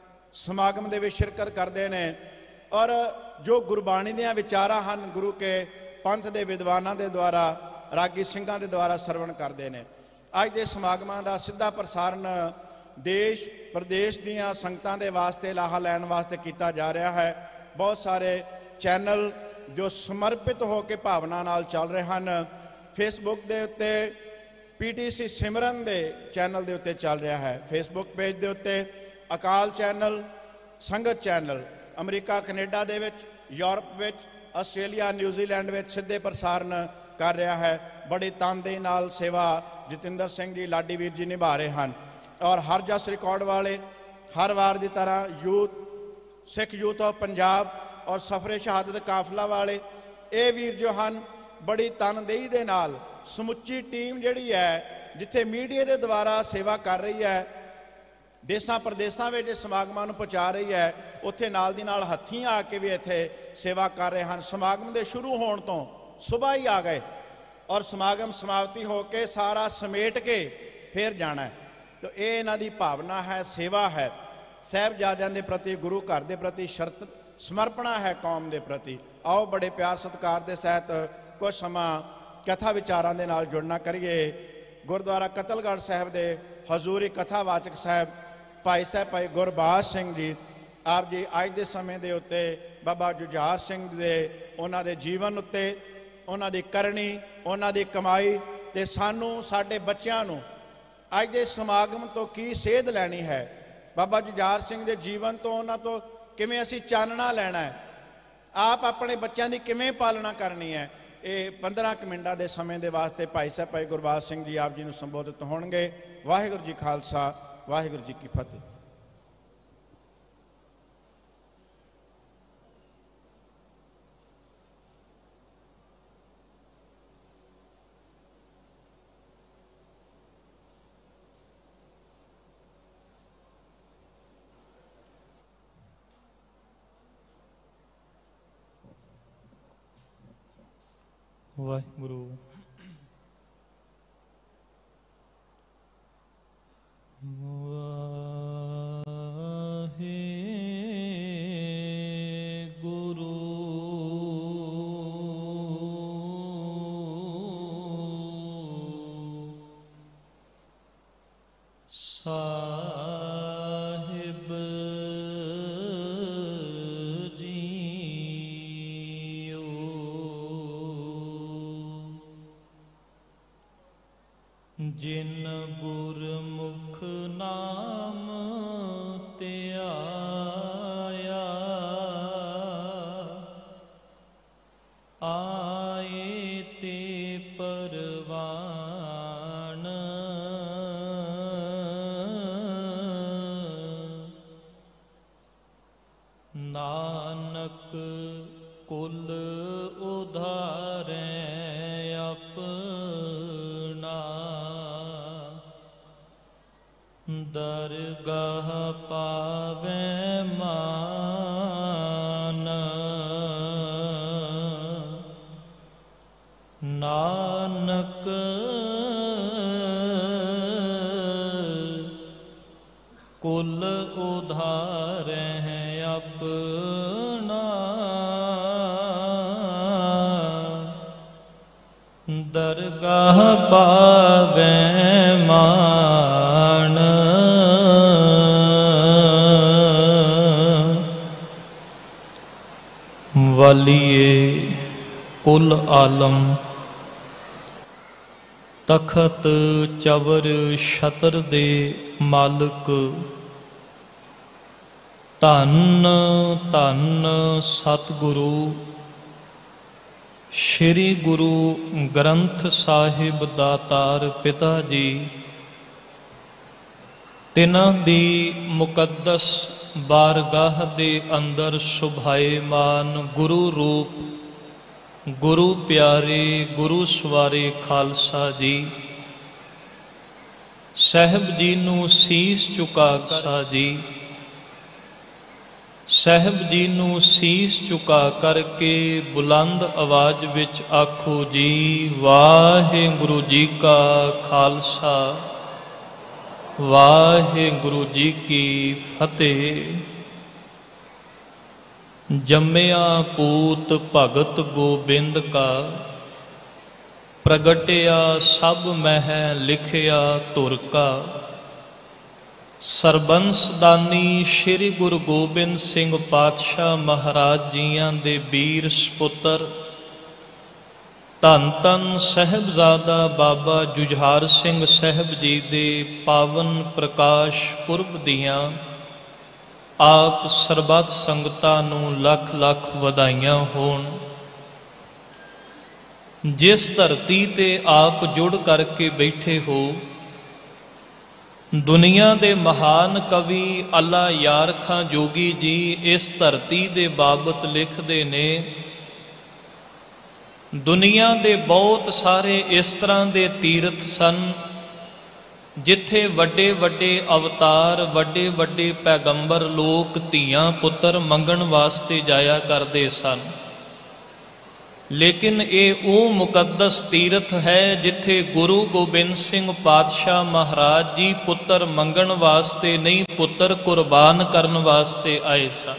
ਸਮਾਗਮ ਦੇ ਵਿੱਚ ਸ਼ਿਰਕਤ ਕਰਦੇ ਨੇ, ਔਰ ਜੋ ਗੁਰਬਾਣੀ ਦੀਆਂ ਵਿਚਾਰਾਂ ਹਨ ਗੁਰੂ ਕੇ ਪੰਥ ਦੇ ਵਿਦਵਾਨਾਂ ਦੇ ਦੁਆਰਾ, ਰਾਗੀ ਸਿੰਘਾਂ ਦੇ ਦੁਆਰਾ ਸਰਵਣ ਕਰਦੇ ਨੇ। ਅੱਜ ਦੇ ਸਮਾਗਮਾਂ ਦਾ ਸਿੱਧਾ ਪ੍ਰਸਾਰਣ ਦੇਸ਼ ਪ੍ਰਦੇਸ਼ ਦੀਆਂ ਸੰਗਤਾਂ ਦੇ ਵਾਸਤੇ, ਲਾਹਾ ਲੈਣ ਵਾਸਤੇ ਕੀਤਾ ਜਾ ਰਿਹਾ ਹੈ। ਬਹੁਤ ਸਾਰੇ ਚੈਨਲ ਜੋ ਸਮਰਪਿਤ ਹੋ ਕੇ ਭਾਵਨਾ ਨਾਲ ਚੱਲ ਰਹੇ ਹਨ। ਫੇਸਬੁੱਕ ਦੇ ਉੱਤੇ ਪੀ ਟੀ ਸੀ ਸਿਮਰਨ ਦੇ ਚੈਨਲ ਦੇ ਉੱਤੇ ਚੱਲ ਰਿਹਾ ਹੈ। ਫੇਸਬੁੱਕ ਪੇਜ ਦੇ ਉੱਤੇ ਅਕਾਲ ਚੈਨਲ, ਸੰਗਤ ਚੈਨਲ, ਅਮਰੀਕਾ ਕੈਨੇਡਾ ਦੇ ਵਿੱਚ, ਯੂਰਪ ਵਿੱਚ, ਆਸਟ੍ਰੇਲੀਆ, ਨਿਊਜ਼ੀਲੈਂਡ ਵਿੱਚ ਸਿੱਧੇ ਪ੍ਰਸਾਰਣ ਕਰ ਰਿਹਾ ਹੈ। ਬੜੀ ਤਨਦੇਹੀ ਨਾਲ ਸੇਵਾ ਜਤਿੰਦਰ ਸਿੰਘ ਜੀ, ਲਾਡੀ ਵੀਰ ਜੀ ਨਿਭਾ ਰਹੇ ਹਨ। ਔਰ ਹਰ ਜਸ ਰਿਕਾਰਡ ਵਾਲੇ ਹਰ ਵਾਰ ਦੀ ਤਰ੍ਹਾਂ youth, Sikh youth of Punjab ਔਰ ਸਫਰੇ ਸ਼ਹਾਦਤ ਕਾਫਲਾ ਵਾਲੇ, ਇਹ ਵੀਰ ਜੋ ਹਨ ਬੜੀ ਤਨਦੇਹੀ ਦੇ ਨਾਲ ਸਮੁੱਚੀ ਟੀਮ ਜਿਹੜੀ ਹੈ, ਜਿੱਥੇ ਮੀਡੀਆ ਦੇ ਦੁਆਰਾ ਸੇਵਾ ਕਰ ਰਹੀ ਹੈ, ਦੇਸਾਂ ਪ੍ਰਦੇਸਾਂ ਵਿੱਚ ਸਮਾਗਮਾਂ ਨੂੰ ਪਹੁੰਚਾ ਰਹੀ ਹੈ, ਉੱਥੇ ਨਾਲ ਦੀ ਨਾਲ ਹੱਥੀਂ ਆ ਕੇ ਵੀ ਇੱਥੇ ਸੇਵਾ ਕਰ ਰਹੇ ਹਨ। ਸਮਾਗਮ ਦੇ ਸ਼ੁਰੂ ਹੋਣ ਤੋਂ ਸੁਬਾਹ ਹੀ ਆ ਗਏ, ਔਰ ਸਮਾਗਮ ਸਮਾਪਤੀ ਹੋ ਕੇ ਸਾਰਾ ਸਮੇਟ ਕੇ ਫਿਰ ਜਾਣਾ। ਤਾਂ ਇਹ ਇਹਨਾਂ ਦੀ ਭਾਵਨਾ ਹੈ, ਸੇਵਾ ਹੈ, ਸਾਹਿਬਜ਼ਾਦਿਆਂ ਦੇ ਪ੍ਰਤੀ, ਗੁਰੂ ਘਰ ਦੇ ਪ੍ਰਤੀ ਸ਼ਰਤ ਸਮਰਪਣਾ ਹੈ ਕੌਮ ਦੇ ਪ੍ਰਤੀ। ਆਓ ਬੜੇ ਪਿਆਰ ਸਤਿਕਾਰ ਦੇ ਸਹਿਤ ਕੁਝ ਸਮਾਂ ਕਥਾ ਵਿਚਾਰਾਂ ਦੇ ਨਾਲ ਜੁੜਨਾ ਕਰੀਏ। ਗੁਰਦੁਆਰਾ ਕਤਲਗੜ੍ਹ ਸਾਹਿਬ ਦੇ ਹਜ਼ੂਰੀ ਕਥਾਵਾਚਕ ਸਾਹਿਬ ਭਾਈ ਸਾਹਿਬ ਭਾਈ ਗੁਰਬਾਜ ਸਿੰਘ ਜੀ, ਆਪ ਜੀ ਅੱਜ ਦੇ ਸਮੇਂ ਦੇ ਉੱਤੇ ਬਾਬਾ ਜੁਝਾਰ ਸਿੰਘ ਦੇ, ਉਹਨਾਂ ਦੇ ਜੀਵਨ ਉੱਤੇ, ਉਹਨਾਂ ਦੀ ਕਰਨੀ, ਉਹਨਾਂ ਦੀ ਕਮਾਈ, ਤੇ ਸਾਨੂੰ ਸਾਡੇ ਬੱਚਿਆਂ ਨੂੰ ਅੱਜ ਦੇ ਸਮਾਗਮ ਤੋਂ ਕੀ ਸੇਧ ਲੈਣੀ ਹੈ, ਬਾਬਾ ਜੁਝਾਰ ਸਿੰਘ ਦੇ ਜੀਵਨ ਤੋਂ, ਉਹਨਾਂ ਤੋਂ ਕਿਵੇਂ ਅਸੀਂ ਚਾਨਣਾ ਲੈਣਾ ਹੈ, ਆਪ ਆਪਣੇ ਬੱਚਿਆਂ ਦੀ ਕਿਵੇਂ ਪਾਲਣਾ ਕਰਨੀ ਹੈ, ਇਹ ਪੰਦਰਾਂ ਕੁ ਮਿੰਟਾਂ ਦੇ ਸਮੇਂ ਦੇ ਵਾਸਤੇ ਭਾਈ ਸਾਹਿਬ ਭਾਈ ਗੁਰਬਾਜ ਸਿੰਘ ਜੀ ਆਪ ਜੀ ਨੂੰ ਸੰਬੋਧਿਤ ਹੋਣਗੇ। ਵਾਹਿਗੁਰੂ ਜੀ ਖਾਲਸਾ, ਵਾਹਿਗੁਰੂ ਜੀ ਕੀ ਫਤਿਹ। ਵਾਹਿਗੁਰੂ। ਵਾਹਿਗੁਰੂ ਸਾਹਿਬ ਜਿਨ ਗੁਰਮੁਖ ਨਾਮ ਧਿਆਇਆ, ਆਏ ਤੇ ਪਰਵਾਣ, ਨਾਨਕ ਕੁਲ ਉਧਾਰੈ ਆਪਣਾ। ਪਾਵੈ ਮਾਨ ਨਾਨਕ ਕੁਲ ਉਧਾਰੈ ਆਪਣਾ ਦਰਗਾਹ ਪਾਵੈ ਮਾਨ ਵਾਲੀਏ ਕੁਲ ਆਲਮ ਤਖਤ ਚਵਰ ਛਤਰ ਦੇ ਮਾਲਕ ਧੰਨ ਧੰਨ ਸਤਿਗੁਰੂ ਸ਼੍ਰੀ ਗੁਰੂ ਗ੍ਰੰਥ ਸਾਹਿਬ ਦਾਤਾਰ ਪਿਤਾ ਜੀ, ਤਿਨਾਂ ਦੀ ਮੁਕੱਦਸ ਬਾਰਗਾਹ ਦੇ ਅੰਦਰ ਸੁਭਾਏਮਾਨ ਗੁਰੂ ਰੂਪ, ਗੁਰੂ ਪਿਆਰੇ, ਗੁਰੂ ਸਵਾਰੇ ਖਾਲਸਾ ਜੀ, ਸਾਹਿਬ ਜੀ ਨੂੰ ਸੀਸ ਝੁਕਾ ਕਰ ਜੀ ਸਾਹਿਬ ਜੀ ਨੂੰ ਸੀਸ ਝੁਕਾ ਕਰਕੇ ਬੁਲੰਦ ਆਵਾਜ਼ ਵਿੱਚ ਆਖੋ ਜੀ, ਵਾਹਿਗੁਰੂ ਜੀ ਕਾ ਖਾਲਸਾ, ਵਾਹਿਗੁਰੂ ਜੀ ਕੀ ਫਤਿਹ। ਜੰਮਿਆ ਪੂਤ ਭਗਤ ਗੋਬਿੰਦ ਕਾ, ਪ੍ਰਗਟਿਆ ਸਭ ਮਹਿ ਲਿਖਿਆ ਧੁਰ ਕਾ। ਸਰਬੰਸ ਦਾਨੀ ਸ਼੍ਰੀ ਗੁਰੂ ਗੋਬਿੰਦ ਸਿੰਘ ਪਾਤਸ਼ਾਹ ਮਹਾਰਾਜ ਜੀਆਂ ਦੇ ਵੀਰ ਸਪੁੱਤਰ ਧੰਨ ਧੰਨ ਸਾਹਿਬਜ਼ਾਦਾ ਬਾਬਾ ਜੁਝਾਰ ਸਿੰਘ ਸਾਹਿਬ ਜੀ ਦੇ ਪਾਵਨ ਪ੍ਰਕਾਸ਼ ਪੁਰਬ ਦੀਆਂ ਆਪ ਸਰਬੱਤ ਸੰਗਤਾਂ ਨੂੰ ਲੱਖ ਲੱਖ ਵਧਾਈਆਂ ਹੋਣ। ਜਿਸ ਧਰਤੀ ਤੇ ਆਪ ਜੁੜ ਕਰਕੇ ਬੈਠੇ ਹੋ, ਦੁਨੀਆ ਦੇ ਮਹਾਨ ਕਵੀ ਅੱਲਾ ਯਾਰ ਖਾਂ ਜੋਗੀ ਜੀ ਇਸ ਧਰਤੀ ਦੇ ਬਾਬਤ ਲਿਖਦੇ ਨੇ, ਦੁਨੀਆ ਦੇ ਬਹੁਤ ਸਾਰੇ ਇਸ ਤਰ੍ਹਾਂ ਦੇ ਤੀਰਥ ਸਨ ਜਿੱਥੇ ਵੱਡੇ ਵੱਡੇ ਅਵਤਾਰ, ਵੱਡੇ ਵੱਡੇ ਪੈਗੰਬਰ ਲੋਕ ਧੀਆਂ ਪੁੱਤਰ ਮੰਗਣ ਵਾਸਤੇ ਜਾਇਆ ਕਰਦੇ ਸਨ। ਲੇਕਿਨ ਇਹ ਉਹ ਮੁਕੱਦਸ ਤੀਰਥ ਹੈ ਜਿੱਥੇ ਗੁਰੂ ਗੋਬਿੰਦ ਸਿੰਘ ਪਾਤਸ਼ਾਹ ਮਹਾਰਾਜ ਜੀ ਪੁੱਤਰ ਮੰਗਣ ਵਾਸਤੇ ਨਹੀਂ, ਪੁੱਤਰ ਕੁਰਬਾਨ ਕਰਨ ਵਾਸਤੇ ਆਏ ਸਨ।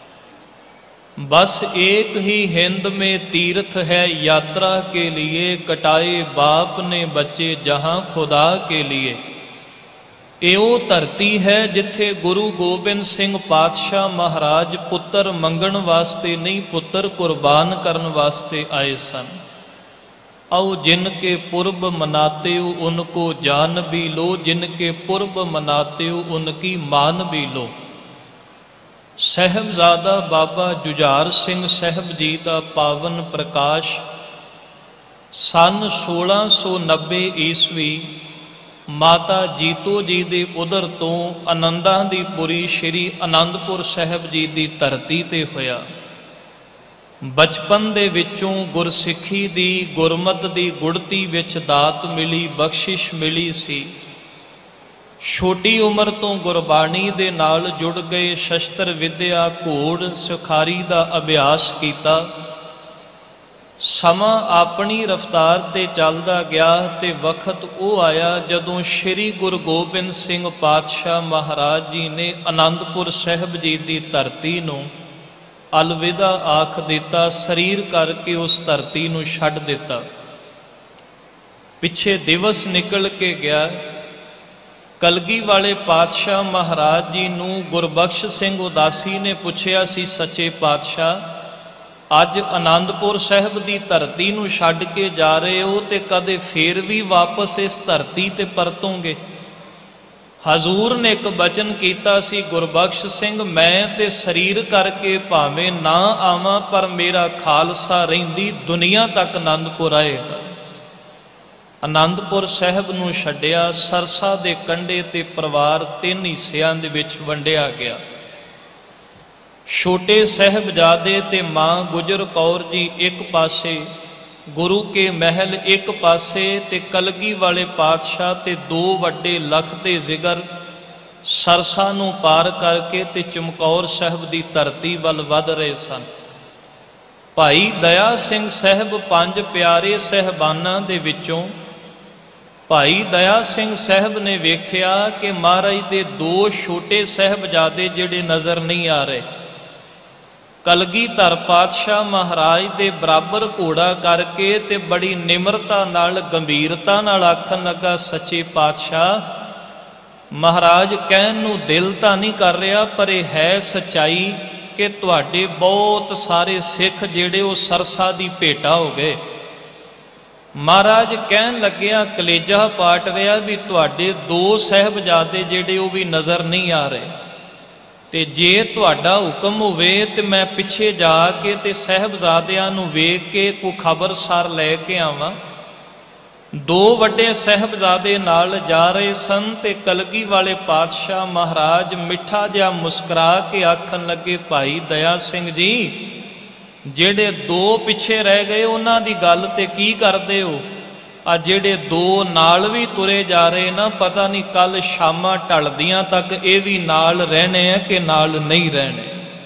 बस एक ही हिंद में तीर्थ है यात्रा के लिए, कटाए बाप ने बच्चे जहाँ खुदा के लिए। ਇਹ ਉਹ ਧਰਤੀ ਹੈ ਜਿੱਥੇ ਗੁਰੂ ਗੋਬਿੰਦ ਸਿੰਘ ਪਾਤਸ਼ਾਹ ਮਹਾਰਾਜ ਪੁੱਤਰ ਮੰਗਣ ਵਾਸਤੇ ਨਹੀਂ, ਪੁੱਤਰ ਕੁਰਬਾਨ ਕਰਨ ਵਾਸਤੇ ਆਏ ਸਨ। आओ जिनके पुरब मनाते हो उनको जान भी लो, जिनके पुरब मनाते हो उनकी मान भी लो। ਸਾਹਿਬਜ਼ਾਦਾ ਬਾਬਾ ਜੁਝਾਰ ਸਿੰਘ ਸਾਹਿਬ ਜੀ ਦਾ ਪਾਵਨ ਪ੍ਰਕਾਸ਼ ਸੰਨ ਸੋਲਾਂ ਸੌ ਨੱਬੇ ਈਸਵੀ ਮਾਤਾ ਜੀਤੋ ਜੀ ਦੇ ਉਦਰ ਤੋਂ ਆਨੰਦਾਂ ਦੀ ਪੁਰੀ ਸ਼੍ਰੀ ਆਨੰਦਪੁਰ ਸਾਹਿਬ ਜੀ ਦੀ ਧਰਤੀ ਤੇ ਹੋਇਆ। ਬਚਪਨ ਦੇ ਵਿੱਚੋਂ ਗੁਰਸਿੱਖੀ ਦੀ, ਗੁਰਮਤ ਦੀ ਗੁੜਤੀ ਵਿੱਚ ਦਾਤ ਮਿਲੀ, ਬਖਸ਼ਿਸ਼ ਮਿਲੀ ਸੀ। ਛੋਟੀ ਉਮਰ ਤੋਂ ਗੁਰਬਾਣੀ ਦੇ ਨਾਲ ਜੁੜ ਗਏ, ਸ਼ਸਤਰ ਵਿਦਿਆ, ਘੋੜ ਸੁਖਾਰੀ ਦਾ ਅਭਿਆਸ ਕੀਤਾ। ਸਮਾਂ ਆਪਣੀ ਰਫ਼ਤਾਰ ਤੇ ਚੱਲਦਾ ਗਿਆ ਤੇ ਵਕਤ ਉਹ ਆਇਆ ਜਦੋਂ ਸ਼੍ਰੀ ਗੁਰੂ ਗੋਬਿੰਦ ਸਿੰਘ ਪਾਤਸ਼ਾਹ ਮਹਾਰਾਜ ਜੀ ਨੇ ਆਨੰਦਪੁਰ ਸਾਹਿਬ ਜੀ ਦੀ ਧਰਤੀ ਨੂੰ ਅਲਵਿਦਾ ਆਖ ਦਿੱਤਾ, ਸਰੀਰ ਕਰਕੇ ਉਸ ਧਰਤੀ ਨੂੰ ਛੱਡ ਦਿੱਤਾ। ਪਿੱਛੇ ਦਿਵਸ ਨਿਕਲ ਕੇ ਗਿਆ। ਕਲਗੀ ਵਾਲੇ ਪਾਤਸ਼ਾਹ ਮਹਾਰਾਜ ਜੀ ਨੂੰ ਗੁਰਬਖਸ਼ ਸਿੰਘ ਉਦਾਸੀ ਨੇ ਪੁੱਛਿਆ ਸੀ, ਸੱਚੇ ਪਾਤਸ਼ਾਹ ਅੱਜ ਆਨੰਦਪੁਰ ਸਾਹਿਬ ਦੀ ਧਰਤੀ ਨੂੰ ਛੱਡ ਕੇ ਜਾ ਰਹੇ ਹੋ ਤੇ ਕਦੇ ਫੇਰ ਵੀ ਵਾਪਸ ਇਸ ਧਰਤੀ ਤੇ ਪਰਤੋਂਗੇ? ਹਜ਼ੂਰ ਨੇ ਇੱਕ ਬਚਨ ਕੀਤਾ ਸੀ, ਗੁਰਬਖਸ਼ ਸਿੰਘ ਮੈਂ ਤੇ ਸਰੀਰ ਕਰਕੇ ਭਾਵੇਂ ਨਾ ਆਵਾਂ ਪਰ ਮੇਰਾ ਖਾਲਸਾ ਰਹਿੰਦੀ ਦੁਨੀਆ ਤੱਕ ਆਨੰਦਪੁਰ ਆਏਗਾ। ਆਨੰਦਪੁਰ ਸਾਹਿਬ ਨੂੰ ਛੱਡਿਆ। ਸਰਸਾ ਦੇ ਕੰਢੇ ਤੇ ਪਰਿਵਾਰ ਤਿੰਨ ਹਿੱਸਿਆਂ ਦੇ ਵਿੱਚ ਵੰਡਿਆ ਗਿਆ। ਛੋਟੇ ਸਾਹਿਬਜ਼ਾਦੇ ਤੇ ਮਾਂ ਗੁਜਰ ਕੌਰ ਜੀ ਇੱਕ ਪਾਸੇ, ਗੁਰੂ ਕੇ ਮਹਿਲ ਇੱਕ ਪਾਸੇ ਤੇ ਕਲਗੀ ਵਾਲੇ ਪਾਤਸ਼ਾਹ ਤੇ ਦੋ ਵੱਡੇ ਲਖ ਦੇ ਜ਼ਿਗਰ ਸਰਸਾ ਨੂੰ ਪਾਰ ਕਰਕੇ ਤੇ ਚਮਕੌਰ ਸਾਹਿਬ ਦੀ ਧਰਤੀ ਵੱਲ ਵੱਧ ਰਹੇ ਸਨ। ਭਾਈ ਦਇਆ ਸਿੰਘ ਸਾਹਿਬ ਪੰਜ ਪਿਆਰੇ ਸਹਿਬਾਨਾਂ ਦੇ ਵਿੱਚੋਂ ਭਾਈ ਦਇਆ ਸਿੰਘ ਸਾਹਿਬ ਨੇ ਵੇਖਿਆ ਕਿ ਮਹਾਰਾਜ ਦੇ ਦੋ ਛੋਟੇ ਸਾਹਿਬਜ਼ਾਦੇ ਜਿਹੜੇ ਨਜ਼ਰ ਨਹੀਂ ਆ ਰਹੇ। ਕਲਗੀਧਰ ਪਾਤਸ਼ਾਹ ਮਹਾਰਾਜ ਦੇ ਬਰਾਬਰ ਘੋੜਾ ਕਰਕੇ ਤੇ ਬੜੀ ਨਿਮਰਤਾ ਨਾਲ ਗੰਭੀਰਤਾ ਨਾਲ ਆਖਣ ਲੱਗਾ, ਸੱਚੇ ਪਾਤਸ਼ਾਹ ਮਹਾਰਾਜ ਕਹਿਣ ਨੂੰ ਦਿਲ ਤਾਂ ਨਹੀਂ ਕਰ ਰਿਹਾ, ਪਰ ਇਹ ਹੈ ਸੱਚਾਈ ਕਿ ਤੁਹਾਡੇ ਬਹੁਤ ਸਾਰੇ ਸਿੱਖ ਜਿਹੜੇ ਉਹ ਸਰਸਾ ਦੀ ਭੇਟਾ ਹੋ ਗਏ। ਮਹਾਰਾਜ ਕਹਿਣ ਲੱਗਿਆ, ਕਲੇਜਾ ਪਾਟ ਰਿਹਾ ਵੀ ਤੁਹਾਡੇ ਦੋ ਸਾਹਿਬਜ਼ਾਦੇ ਜਿਹੜੇ ਉਹ ਵੀ ਨਜ਼ਰ ਨਹੀਂ ਆ ਰਹੇ, ਤੇ ਜੇ ਤੁਹਾਡਾ ਹੁਕਮ ਹੋਵੇ ਤੇ ਮੈਂ ਪਿੱਛੇ ਜਾ ਕੇ ਤੇ ਸਾਹਿਬਜ਼ਾਦਿਆਂ ਨੂੰ ਵੇਖ ਕੇ ਕੋਈ ਖਬਰਸਾਰ ਲੈ ਕੇ ਆਵਾਂ। ਦੋ ਵੱਡੇ ਸਾਹਿਬਜ਼ਾਦੇ ਨਾਲ ਜਾ ਰਹੇ ਸਨ ਤੇ ਕਲਗੀ ਵਾਲੇ ਪਾਤਸ਼ਾਹ ਮਹਾਰਾਜ ਮਿੱਠਾ ਜਿਹਾ ਮੁਸਕਰਾ ਕੇ ਆਖਣ ਲੱਗੇ, ਭਾਈ ਦਇਆ ਸਿੰਘ ਜੀ ਜਿਹੜੇ ਦੋ ਪਿੱਛੇ ਰਹਿ ਗਏ ਉਹਨਾਂ ਦੀ ਗੱਲ ਤੇ ਕੀ ਕਰਦੇ ਹੋ? ਆ ਜਿਹੜੇ ਦੋ ਨਾਲ ਵੀ ਤੁਰੇ ਜਾ ਰਹੇ ਨਾ, ਪਤਾ ਨਹੀਂ ਕੱਲ ਸ਼ਾਮਾਂ ਢਲਦੀਆਂ ਤੱਕ ਇਹ ਵੀ ਨਾਲ ਰਹਿਣੇ ਆ ਕਿ ਨਾਲ ਨਹੀਂ ਰਹਿਣੇ।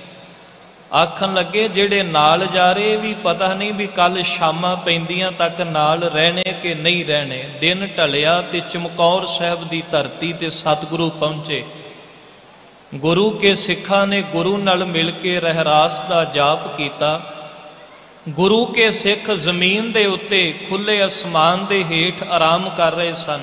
ਆਖਣ ਲੱਗੇ ਜਿਹੜੇ ਨਾਲ ਜਾ ਰਹੇ ਵੀ ਪਤਾ ਨਹੀਂ ਵੀ ਕੱਲ ਸ਼ਾਮਾਂ ਪੈਂਦੀਆਂ ਤੱਕ ਨਾਲ ਰਹਿਣੇ ਕਿ ਨਹੀਂ ਰਹਿਣੇ। ਦਿਨ ਢਲਿਆ ਤੇ ਚਮਕੌਰ ਸਾਹਿਬ ਦੀ ਧਰਤੀ ਤੇ ਸਤਿਗੁਰੂ ਪਹੁੰਚੇ। ਗੁਰੂ ਕੇ ਸਿੱਖਾਂ ਨੇ ਗੁਰੂ ਨਾਲ ਮਿਲ ਕੇ ਰਹਿਰਾਸ ਦਾ ਜਾਪ ਕੀਤਾ। ਗੁਰੂ ਕੇ ਸਿੱਖ ਜ਼ਮੀਨ ਦੇ ਉੱਤੇ ਖੁੱਲੇ ਅਸਮਾਨ ਦੇ ਹੇਠ ਆਰਾਮ ਕਰ ਰਹੇ ਸਨ।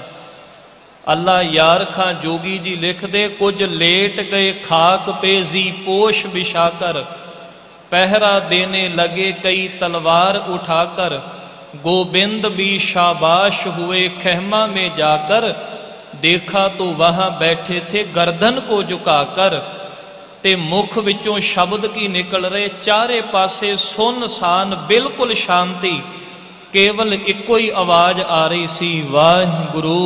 ਅੱਲਾ ਯਾਰ ਖਾਂ ਜੋਗੀ ਜੀ ਲਿਖਦੇ, ਕੁਝ ਲੇਟ ਗਏ ਖਾਕ ਪੇਜ਼ੀ ਪੋਸ਼ ਵਿਛਾਕਰ, पहरा देने लगे कई तलवार उठाकर, गोविंद भी शाबाश हुए खैमा में जाकर, देखा तो वहाँ बैठे थे गर्दन को झुकाकर। ते मुख विचों शब्द की निकल रहे, चारे पासे सुनसान बिल्कुल शांति, केवल इको ही आवाज आ रही सी, वाहिगुरु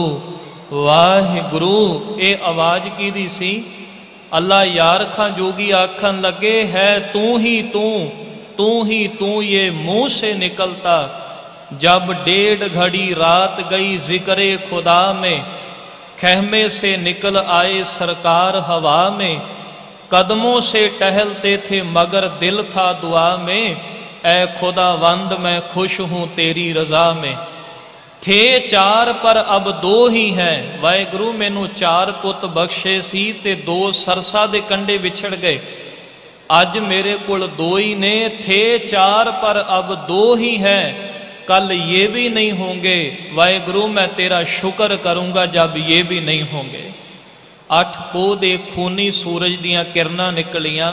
वाहिगुरु। ये आवाज की दी सी? अल्लाह यार खां जोगी आखन लगे, है तू ही तू, तू ही तू ये मुंह से निकलता। जब डेढ़ घड़ी रात गई जिक्रे खुदा में, खैमे से निकल आए सरकार हवा में, कदमों से टहलते थे मगर दिल था दुआ में, ऐ खुदावंद मैं खुश हूँ तेरी रजा में। थे चार पर अब दो ही हैं, वाहिगुरु मैनू चार पुत बख्शे सी ते दो सरसा दे कंडे विछड़ गए, अज मेरे कुल दो ही ने। थे चार पर अब दो ही हैं, कल ये भी नहीं होंगे, वाहिगुरु मैं तेरा शुक्र करूँगा जब ये भी नहीं होंगे। अठ पोह दे खूनी सूरज दियां किरनां निकलियां,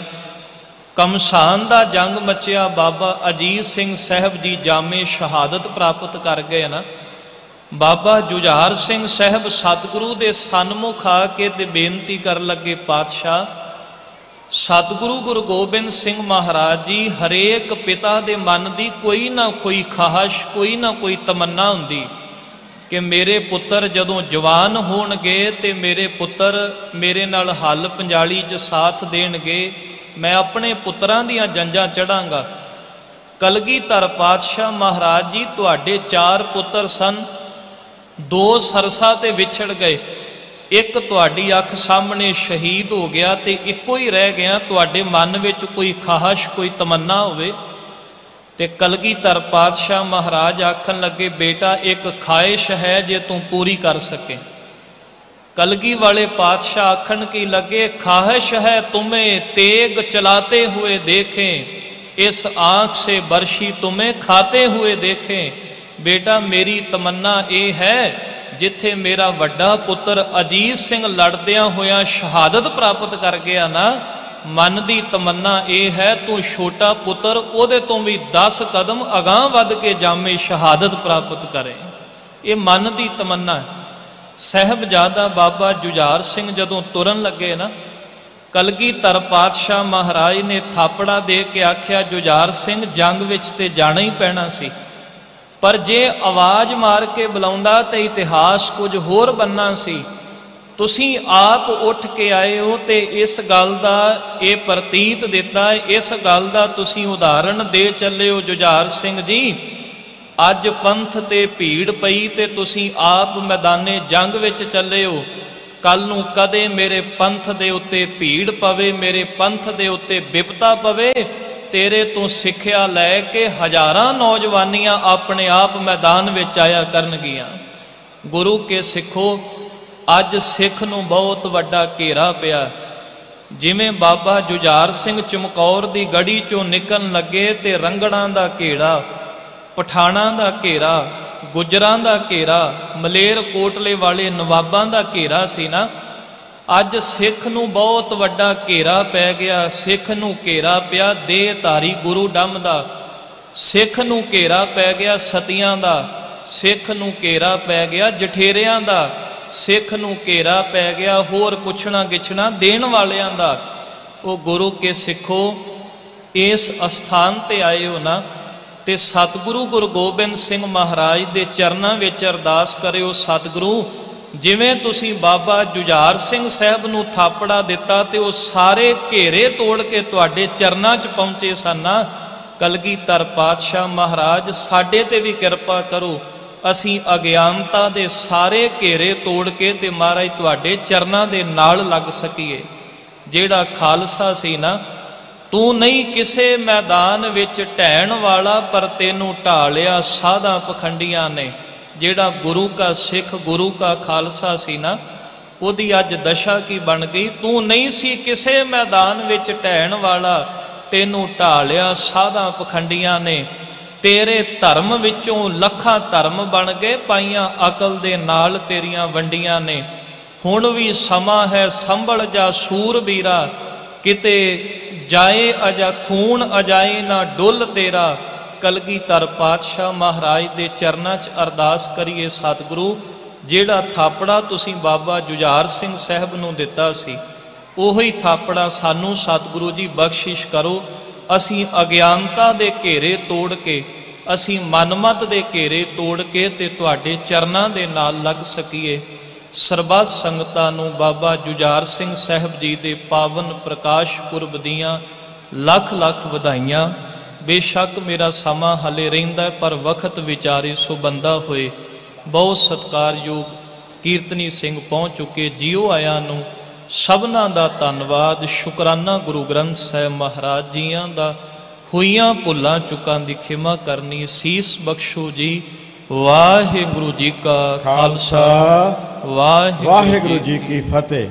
कमसान दा जंग मचिया, बाबा अजीत सिंह साहब जी जामे शहादत प्राप्त कर गए ना। बाबा जुझार सिंह साहब सतगुरु दे सन्मुख आके ते बेनती कर लगे, पातशाह सतगुरु गुरु गोबिंद सिंह महाराज जी हरेक पिता दे मन दी कोई ना कोई ख्वाहिश, कोई ना कोई तमन्ना हुंदी कि मेरे पुत्र जदों जवान होणगे ते मेरे पुत्र मेरे नाल हल पंजाली च साथ देणगे, मैं अपने पुत्रां दियां जंजां चढ़ांगा। कलगीधर पातशाह महाराज जी तुहाडे चार पुत्र सन, दो सरसा ते विछड़ गए, एक तुहाडी अख सामने शहीद हो गया ते इको ही रह गया। तुहाडे मन विच कोई ख्वाहिश कोई तमन्ना होवे ते कलगीधर पातशाह महाराज आखन लगे, बेटा एक ख्वाहिश है जे तू पूरी कर सके। कलगी वाले पातशाह आखन की लगे, ख्वाहिश है तुम्हें तेग चलाते हुए देखें, इस आँख से बरशी तुम्हें खाते हुए देखें। बेटा मेरी तमन्ना ये है, जिथे मेरा वड्डा पुत्र अजीत सिंह लड़दियां होया शहादत प्राप्त कर गया ना, मन की तमन्ना ये है तू छोटा पुत्र ओदे तो भी दस कदम अगां वध के जामे शहादत प्राप्त करे। ये मन की तमन्ना है। साहबजादा बाबा जुझार सिंह जदों तुरन लगे ना, कलगीधर पातशाह महाराज ने थापड़ा दे के आख्या, जुझार सिंह जंग विच ते जाना ही पैना सी, पर जे आवाज़ मार के बुलाउंदा ते इतिहास कुछ होर बनना सी। तुसीं आप उठ के आए हो ते इस गल दा ये प्रतीत दिता, इस गल दा तुसीं उदाहरण दे चले हो जुझार सिंह जी। अज पंथ ते भीड़ पई ते तुसीं आप मैदाने जंग विच चले हो, ਕੱਲ ਨੂੰ ਕਦੇ ਮੇਰੇ ਪੰਥ ਦੇ ਉੱਤੇ ਭੀੜ ਪਵੇ, ਮੇਰੇ ਪੰਥ ਦੇ ਉੱਤੇ ਵਿਪਤਾ ਪਵੇ, ਤੇਰੇ ਤੋਂ ਸਿੱਖਿਆ ਲੈ ਕੇ ਹਜ਼ਾਰਾਂ ਨੌਜਵਾਨੀਆਂ ਆਪਣੇ ਆਪ ਮੈਦਾਨ ਵਿੱਚ ਆਇਆ ਕਰਨਗੀਆਂ। ਗੁਰੂ ਕੇ ਸਿੱਖੋ, ਅੱਜ ਸਿੱਖ ਨੂੰ ਬਹੁਤ ਵੱਡਾ ਘੇਰਾ ਪਿਆ। ਜਿਵੇਂ ਬਾਬਾ ਜੁਝਾਰ ਸਿੰਘ ਚਮਕੌਰ ਦੀ ਗੜੀ ਚੋਂ ਨਿਕਲਣ ਲੱਗੇ ਤੇ ਰੰਗੜਾਂ ਦਾ ਘੇਰਾ, ਪਠਾਣਾਂ ਦਾ ਘੇਰਾ, ਗੁੱਜਰਾਂ ਦਾ ਘੇਰਾ, ਮਲੇਰ ਕੋਟਲੇ ਵਾਲੇ ਨਵਾਬਾਂ ਦਾ ਘੇਰਾ ਸੀ ਨਾ, ਅੱਜ ਸਿੱਖ ਨੂੰ ਬਹੁਤ ਵੱਡਾ ਘੇਰਾ ਪੈ ਗਿਆ। ਸਿੱਖ ਨੂੰ ਘੇਰਾ ਪਿਆ ਦੇਹਧਾਰੀ ਗੁਰੂ ਡੰਮ ਦਾ, ਸਿੱਖ ਨੂੰ ਘੇਰਾ ਪੈ ਗਿਆ ਸਤੀਆਂ ਦਾ, ਸਿੱਖ ਨੂੰ ਘੇਰਾ ਪੈ ਗਿਆ ਜਠੇਰਿਆਂ ਦਾ, ਸਿੱਖ ਨੂੰ ਘੇਰਾ ਪੈ ਗਿਆ ਹੋਰ ਪੁੱਛਣਾ ਗਿੱਛਣਾ ਦੇਣ ਵਾਲਿਆਂ ਦਾ। ਉਹ ਗੁਰੂ ਕੇ ਸਿੱਖੋ, ਇਸ ਅਸਥਾਨ ਤੇ ਆਏ ਹੋ ਨਾ, ਤੇ ਸਤਿਗੁਰੂ ਗੁਰੂ ਗੋਬਿੰਦ ਸਿੰਘ ਮਹਾਰਾਜ ਦੇ ਚਰਨਾਂ ਵਿੱਚ ਅਰਦਾਸ ਕਰਿਓ, ਸਤਿਗੁਰੂ ਜਿਵੇਂ ਤੁਸੀਂ ਬਾਬਾ ਜੁਝਾਰ ਸਿੰਘ ਸਾਹਿਬ ਨੂੰ ਥਾਪੜਾ ਦਿੱਤਾ ਤੇ ਉਹ ਸਾਰੇ ਘੇਰੇ ਤੋੜ ਕੇ ਤੁਹਾਡੇ ਚਰਨਾਂ 'ਚ ਪਹੁੰਚੇ ਸਨ, ਕਲਗੀਧਰ ਪਾਤਸ਼ਾਹ ਮਹਾਰਾਜ ਸਾਡੇ ਤੇ ਵੀ ਕਿਰਪਾ ਕਰੋ, ਅਸੀਂ ਅਗਿਆਨਤਾ ਦੇ ਸਾਰੇ ਘੇਰੇ ਤੋੜ ਕੇ ਤੇ ਮਹਾਰਾਜ ਤੁਹਾਡੇ ਚਰਨਾਂ ਦੇ ਨਾਲ ਲੱਗ ਸਕੀਏ। ਜਿਹੜਾ ਖਾਲਸਾ ਸੀ ਨਾ, ਤੂੰ ਨਹੀਂ ਕਿਸੇ ਮੈਦਾਨ ਵਿੱਚ ਢਹਿਣ ਵਾਲਾ, ਪਰ ਤੈਨੂੰ ਢਾਲਿਆ ਸਾਧਾਂ ਪਖੰਡੀਆਂ ਨੇ। ਜਿਹੜਾ ਗੁਰੂ ਕਾ ਸਿੱਖ, ਗੁਰੂ ਕਾ ਖਾਲਸਾ ਸੀ ਨਾ, ਉਹਦੀ ਅੱਜ ਦਸ਼ਾ ਕੀ ਬਣ ਗਈ। ਤੂੰ ਨਹੀਂ ਸੀ ਕਿਸੇ ਮੈਦਾਨ ਵਿੱਚ ਢਹਿਣ ਵਾਲਾ, ਤੈਨੂੰ ਢਾਲਿਆ ਸਾਧਾਂ ਪਖੰਡੀਆਂ ਨੇ। ਤੇਰੇ ਧਰਮ ਵਿੱਚੋਂ ਲੱਖਾਂ ਧਰਮ ਬਣ ਗਏ, ਪਾਈਆਂ ਅਕਲ ਦੇ ਨਾਲ ਤੇਰੀਆਂ ਵੰਡੀਆਂ ਨੇ। ਹੁਣ ਵੀ ਸਮਾਂ ਹੈ ਸੰਭਲ ਜਾ ਸੂਰਬੀਰਾ, ਕਿਤੇ ਜਾਏ ਅਜਾ ਖੂਨ ਅਜਾਏ ਨਾ ਡੁੱਲ ਤੇਰਾ। ਕਲਗੀਧਰ ਪਾਤਸ਼ਾਹ ਮਹਾਰਾਜ ਦੇ ਚਰਨਾਂ 'ਚ ਅਰਦਾਸ ਕਰੀਏ, ਸਤਿਗੁਰੂ ਜਿਹੜਾ ਥਾਪੜਾ ਤੁਸੀਂ ਬਾਬਾ ਜੁਝਾਰ ਸਿੰਘ ਸਾਹਿਬ ਨੂੰ ਦਿੱਤਾ ਸੀ, ਉਹੀ ਥਾਪੜਾ ਸਾਨੂੰ ਸਤਿਗੁਰੂ ਜੀ ਬਖਸ਼ਿਸ਼ ਕਰੋ। ਅਸੀਂ ਅਗਿਆਨਤਾ ਦੇ ਘੇਰੇ ਤੋੜ ਕੇ, ਅਸੀਂ ਮਨਮਤ ਦੇ ਘੇਰੇ ਤੋੜ ਕੇ ਤੇ ਤੁਹਾਡੇ ਚਰਨਾਂ ਦੇ ਨਾਲ ਲੱਗ ਸਕੀਏ। ਸਰਬੱਤ ਸੰਗਤਾਂ ਨੂੰ ਬਾਬਾ ਜੁਝਾਰ ਸਿੰਘ ਸਾਹਿਬ ਜੀ ਦੇ ਪਾਵਨ ਪ੍ਰਕਾਸ਼ ਪੁਰਬ ਦੀਆਂ ਲੱਖ ਲੱਖ ਵਧਾਈਆਂ। ਬੇਸ਼ੱਕ ਮੇਰਾ ਸਮਾਂ ਹਲੇ ਰਹਿੰਦਾ, ਪਰ ਵਕਤ ਵਿਚਾਰੇ ਸੋ ਬੰਦਾ ਹੋਏ। ਬਹੁਤ ਸਤਿਕਾਰਯੋਗ ਕੀਰਤਨੀ ਸਿੰਘ ਪਹੁੰਚ ਚੁੱਕੇ, ਜੀਓ ਆਇਆਂ ਨੂੰ ਸਭਨਾਂ ਦਾ ਧੰਨਵਾਦ, ਸ਼ੁਕਰਾਨਾ ਗੁਰੂ ਗ੍ਰੰਥ ਸਾਹਿਬ ਮਹਾਰਾਜ ਜੀਆਂ ਦਾ। ਹੋਈਆਂ ਭੁੱਲਾਂ ਚੁੱਕਾਂ ਦੀ ਖਿਮਾ ਕਰਨੀ, ਸੀਸ ਬਖਸ਼ੋ ਜੀ। ਵਾਹਿਗੁਰੂ ਜੀ ਕਾ ਖਾਲਸਾ, ਵਾਹਿਗੁਰੂ ਜੀ ਕੀ ਫਤਿਹ।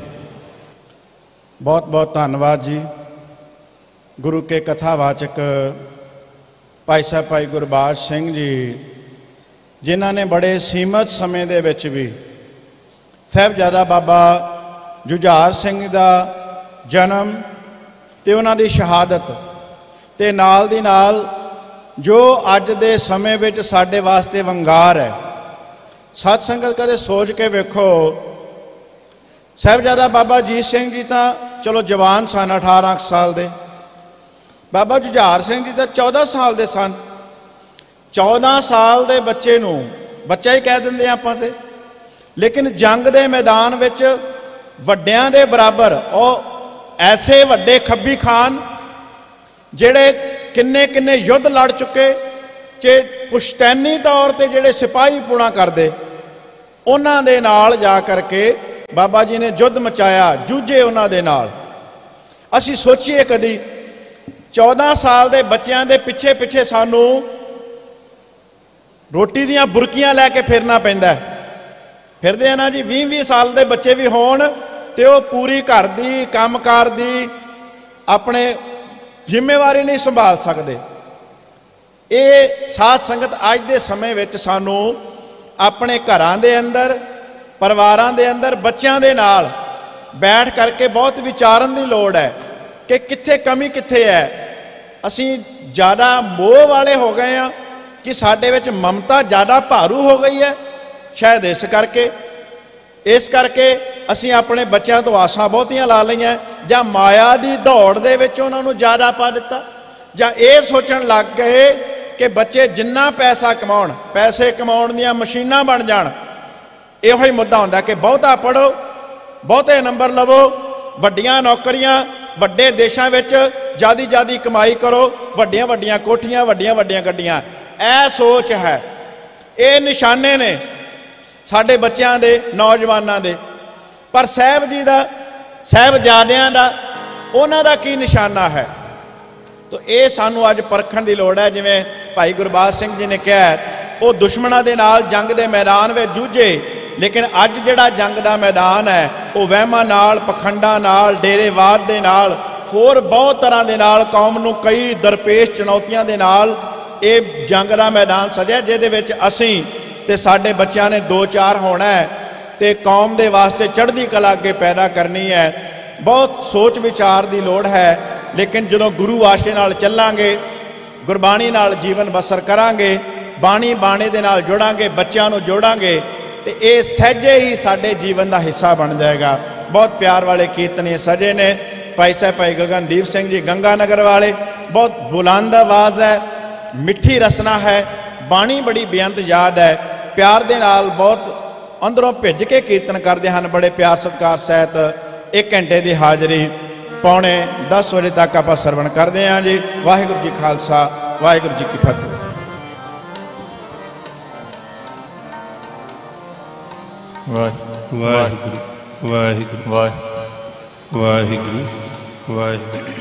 ਬਹੁਤ ਬਹੁਤ ਧੰਨਵਾਦ ਜੀ। ਗੁਰੂ ਕੇ ਕਥਾਵਾਚਕ ਭਾਈ ਸਾਹਿਬ ਭਾਈ ਗੁਰਬਾਜ ਸਿੰਘ ਜੀ, ਜਿਨ੍ਹਾਂ ਨੇ ਬੜੇ ਸੀਮਤ ਸਮੇਂ ਦੇ ਵਿੱਚ ਵੀ ਸਾਹਿਬਜ਼ਾਦਾ ਬਾਬਾ ਜੁਝਾਰ ਸਿੰਘ ਦਾ ਜਨਮ ਤੇ ਉਹਨਾਂ ਦੀ ਸ਼ਹਾਦਤ ਤੇ ਨਾਲ ਦੀ ਨਾਲ ਜੋ ਅੱਜ ਦੇ ਸਮੇਂ ਵਿੱਚ ਸਾਡੇ ਵਾਸਤੇ ਵੰਗਾਰ ਹੈ। ਸਤ ਸੰਗਤ ਕਦੇ ਸੋਚ ਕੇ ਵੇਖੋ, ਸਾਹਿਬਜ਼ਾਦਾ ਬਾਬਾ ਅਜੀਤ ਸਿੰਘ ਜੀ ਤਾਂ ਚਲੋ ਜਵਾਨ ਸਨ, ਅਠਾਰਾਂ ਸਾਲ ਦੇ। ਬਾਬਾ ਜੁਝਾਰ ਸਿੰਘ ਜੀ ਤਾਂ ਚੌਦਾਂ ਸਾਲ ਦੇ ਸਨ। ਚੌਦਾਂ ਸਾਲ ਦੇ ਬੱਚੇ ਨੂੰ ਬੱਚਾ ਹੀ ਕਹਿ ਦਿੰਦੇ ਆਪਾਂ ਤੇ, ਲੇਕਿਨ ਜੰਗ ਦੇ ਮੈਦਾਨ ਵਿੱਚ ਵੱਡਿਆਂ ਦੇ ਬਰਾਬਰ ਉਹ ਐਸੇ ਵੱਡੇ ਖੱਬੀ ਖਾਨ ਜਿਹੜੇ ਕਿੰਨੇ ਕਿੰਨੇ ਯੁੱਧ ਲੜ ਚੁੱਕੇ, ਕਿ ਪੁਸ਼ਤੈਨੀ ਤੌਰ ਤੇ ਜਿਹੜੇ ਸਿਪਾਹੀ ਪੂਣਾ ਕਰਦੇ, ਉਹਨਾਂ ਦੇ ਨਾਲ ਜਾ ਕਰਕੇ ਬਾਬਾ ਜੀ ਨੇ ਯੁੱਧ ਮਚਾਇਆ, ਜੂਝੇ ਉਹਨਾਂ ਦੇ ਨਾਲ। ਅਸੀਂ ਸੋਚੀਏ ਕਦੀ, ਚੌਦਾਂ ਸਾਲ ਦੇ ਬੱਚਿਆਂ ਦੇ ਪਿੱਛੇ ਪਿੱਛੇ ਸਾਨੂੰ ਰੋਟੀ ਦੀਆਂ ਬੁਰਕੀਆਂ ਲੈ ਕੇ ਫਿਰਨਾ ਪੈਂਦਾ। ਫਿਰਦੇ ਆ ਨਾ ਜੀ। ਵੀਹ ਵੀਹ ਸਾਲ ਦੇ ਬੱਚੇ ਵੀ ਹੋਣ ਤੇ ਉਹ ਪੂਰੀ ਘਰ ਦੀ ਕੰਮਕਾਰ ਦੀ ਆਪਣੇ ਜ਼ਿੰਮੇਵਾਰੀ ਨਹੀਂ ਸੰਭਾਲ ਸਕਦੇ। ਇਹ ਸਾਧ ਸੰਗਤ ਅੱਜ ਦੇ ਸਮੇਂ ਵਿੱਚ ਸਾਨੂੰ ਆਪਣੇ ਘਰਾਂ ਦੇ ਅੰਦਰ, ਪਰਿਵਾਰਾਂ ਦੇ ਅੰਦਰ ਬੱਚਿਆਂ ਦੇ ਨਾਲ ਬੈਠ ਕਰਕੇ ਬਹੁਤ ਵਿਚਾਰਨ ਦੀ ਲੋੜ ਹੈ ਕਿ ਕਿੱਥੇ ਕਮੀ ਕਿੱਥੇ ਹੈ। ਅਸੀਂ ਜ਼ਿਆਦਾ ਮੋਹ ਵਾਲੇ ਹੋ ਗਏ ਹਾਂ ਕਿ ਸਾਡੇ ਵਿੱਚ ਮਮਤਾ ਜ਼ਿਆਦਾ ਭਾਰੂ ਹੋ ਗਈ ਹੈ, ਸ਼ਾਇਦ ਇਸ ਕਰਕੇ ਇਸ ਕਰਕੇ ਅਸੀਂ ਆਪਣੇ ਬੱਚਿਆਂ ਤੋਂ ਆਸਾਂ ਬਹੁਤੀਆਂ ਲਾ ਲਈਆਂ, ਜਾਂ ਮਾਇਆ ਦੀ ਦੌੜ ਦੇ ਵਿੱਚ ਉਹਨਾਂ ਨੂੰ ਜ਼ਿਆਦਾ ਪਾ ਦਿੱਤਾ, ਜਾਂ ਇਹ ਸੋਚਣ ਲੱਗ ਗਏ ਕਿ ਬੱਚੇ ਜਿੰਨਾ ਪੈਸਾ ਕਮਾਉਣ, ਪੈਸੇ ਕਮਾਉਣ ਦੀਆਂ ਮਸ਼ੀਨਾਂ ਬਣ ਜਾਣ। ਇਹੋ ਹੀ ਮੁੱਦਾ ਹੁੰਦਾ ਕਿ ਬਹੁਤਾ ਪੜ੍ਹੋ, ਬਹੁਤੇ ਨੰਬਰ ਲਵੋ, ਵੱਡੀਆਂ ਨੌਕਰੀਆਂ, ਵੱਡੇ ਦੇਸ਼ਾਂ ਵਿੱਚ ਜਿਆਦੀ ਜਿਆਦੀ ਕਮਾਈ ਕਰੋ, ਵੱਡੀਆਂ ਵੱਡੀਆਂ ਕੋਠੀਆਂ, ਵੱਡੀਆਂ ਵੱਡੀਆਂ ਗੱਡੀਆਂ। ਇਹ ਸੋਚ ਹੈ, ਇਹ ਨਿਸ਼ਾਨੇ ਨੇ ਸਾਡੇ ਬੱਚਿਆਂ ਦੇ, ਨੌਜਵਾਨਾਂ ਦੇ। ਪਰ ਸਾਹਿਬ ਜੀ ਦਾ, ਸਾਹਿਬਜ਼ਾਦਿਆਂ ਦਾ, ਉਹਨਾਂ ਦਾ ਕੀ ਨਿਸ਼ਾਨਾ ਹੈ? ਤੋ ਇਹ ਸਾਨੂੰ ਅੱਜ ਪਰਖਣ ਦੀ ਲੋੜ ਹੈ। ਜਿਵੇਂ ਭਾਈ ਗੁਰਬਾਜ ਸਿੰਘ ਜੀ ਨੇ ਕਿਹਾ, ਉਹ ਦੁਸ਼ਮਣਾਂ ਦੇ ਨਾਲ ਜੰਗ ਦੇ ਮੈਦਾਨ ਵਿੱਚ ਜੂਝੇ, ਲੇਕਿਨ ਅੱਜ ਜਿਹੜਾ ਜੰਗ ਦਾ ਮੈਦਾਨ ਹੈ ਉਹ ਵਹਿਮਾਂ ਨਾਲ, ਪਖੰਡਾਂ ਨਾਲ, ਡੇਰੇਵਾਦ ਦੇ ਨਾਲ, ਹੋਰ ਬਹੁਤ ਤਰ੍ਹਾਂ ਦੇ ਨਾਲ ਕੌਮ ਨੂੰ ਕਈ ਦਰਪੇਸ਼ ਚੁਣੌਤੀਆਂ ਦੇ ਨਾਲ ਇਹ ਜੰਗ ਦਾ ਮੈਦਾਨ ਸਜਿਆ, ਜਿਹਦੇ ਵਿੱਚ ਅਸੀਂ ਤੇ ਸਾਡੇ ਬੱਚਿਆਂ ਨੇ ਦੋ ਚਾਰ ਹੋਣਾ ਹੈ ਤੇ ਕੌਮ ਦੇ ਵਾਸਤੇ ਚੜ੍ਹਦੀ ਕਲਾ ਅੱਗੇ ਪੈਦਾ ਕਰਨੀ ਹੈ। ਬਹੁਤ ਸੋਚ ਵਿਚਾਰ ਦੀ ਲੋੜ ਹੈ, ਲੇਕਿਨ ਜਦੋਂ ਗੁਰੂ ਆਸ਼ੇ ਨਾਲ ਚੱਲਾਂਗੇ, ਗੁਰਬਾਣੀ ਨਾਲ ਜੀਵਨ ਬਸਰ ਕਰਾਂਗੇ, ਬਾਣੀ ਬਾਣੇ ਦੇ ਨਾਲ ਜੋੜਾਂਗੇ, ਬੱਚਿਆਂ ਨੂੰ ਜੋੜਾਂਗੇ, ਤੇ ਇਹ ਸਹਿਜੇ ਹੀ ਸਾਡੇ ਜੀਵਨ ਦਾ ਹਿੱਸਾ ਬਣ ਜਾਏਗਾ। ਬਹੁਤ ਪਿਆਰ ਵਾਲੇ ਕੀਰਤਨੀਏ ਸਜੇ ਨੇ। ਭਾਈ ਸਾਹਿਬ ਭਾਈ ਗਗਨਦੀਪ ਸਿੰਘ ਜੀ ਗੰਗਾ ਨਗਰ ਵਾਲੇ, ਬਹੁਤ ਬੁਲੰਦ ਆਵਾਜ਼ ਹੈ, ਮਿੱਠੀ ਰਸਨਾ ਹੈ, ਬਾਣੀ ਬੜੀ ਬੇਅੰਤ ਯਾਦ ਹੈ, ਪਿਆਰ ਦੇ ਨਾਲ ਬਹੁਤ ਅੰਦਰੋਂ ਭਿੱਜ ਕੇ ਕੀਰਤਨ ਕਰਦੇ ਹਨ। ਬੜੇ ਪਿਆਰ ਸਤਿਕਾਰ ਸਹਿਤ ਇੱਕ ਘੰਟੇ ਦੀ ਹਾਜ਼ਰੀ ਪੌਣੇ ਦਸ ਵਜੇ ਤੱਕ ਆਪਾਂ ਸਰਵਣ ਕਰਦੇ ਹਾਂ ਜੀ। ਵਾਹਿਗੁਰੂ ਜੀ ਖਾਲਸਾ, ਵਾਹਿਗੁਰੂ ਜੀ ਕੀ ਫਤਿਹ। ਵਾਹਿਗੁਰੂ ਵਾਹਿਗੁਰੂ ਵਾਹਿਗੁਰੂ ਵਾਹਿਗੁਰੂ ਵਾਹਿਗੁਰੂ।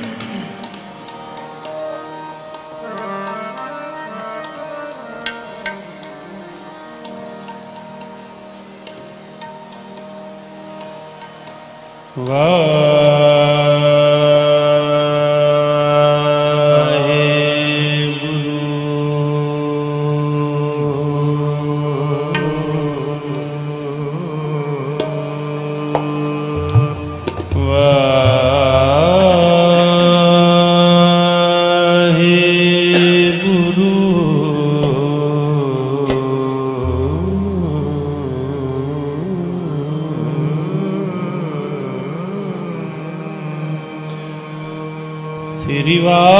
ਸ੍ਰੀ ਵਾਹਿਗੁਰੂ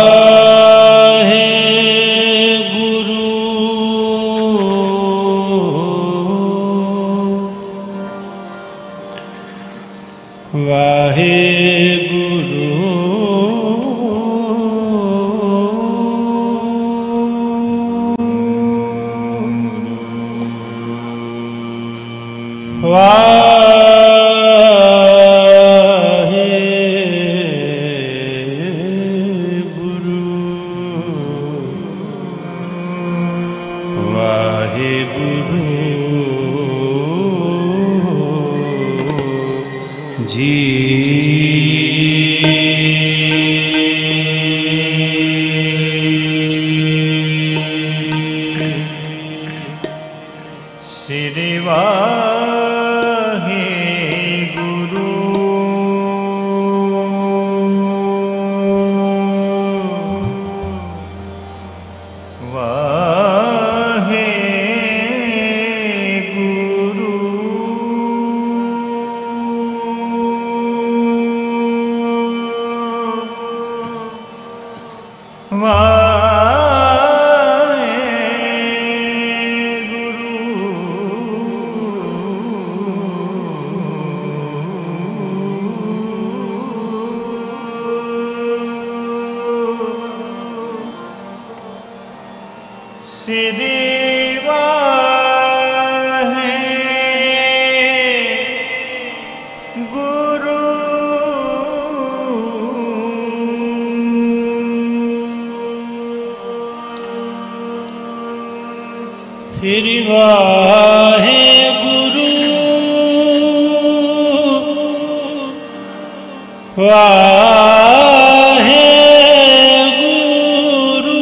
ਵਾਹਿਗੁਰੂ ਸ੍ਰੀ ਵਾਹਿਗੁਰੂ ਵਾਹਿਗੁਰੂ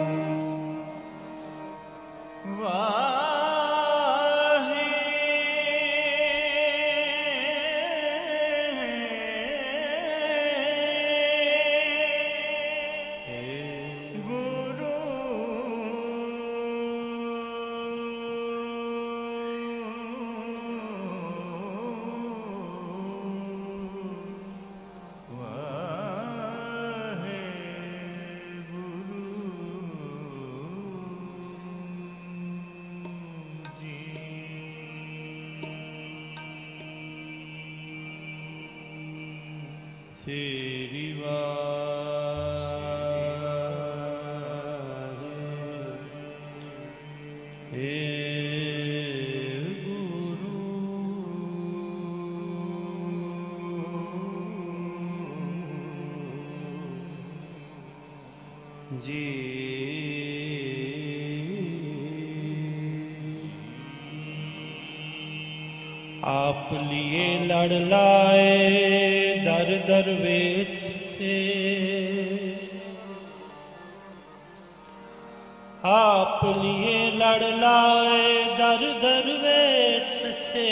ਵਾਹਿਗੁਰੂ ਸ੍ਰੀ ਵਾਹਿਗੁਰੂ ਏ ਗੁਰੂ ਜੀ। आप लिए लड़ लाए दर दरवेश से, आप लिए लड़ लाए दर दरवेश से,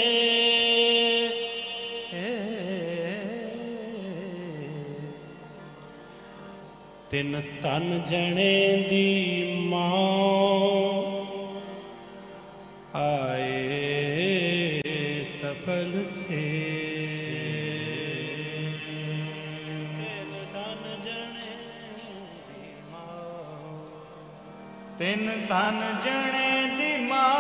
तिन तन जने दी मां आए सफल से। तिन तन जने दी मां, तिन तन जने दी मां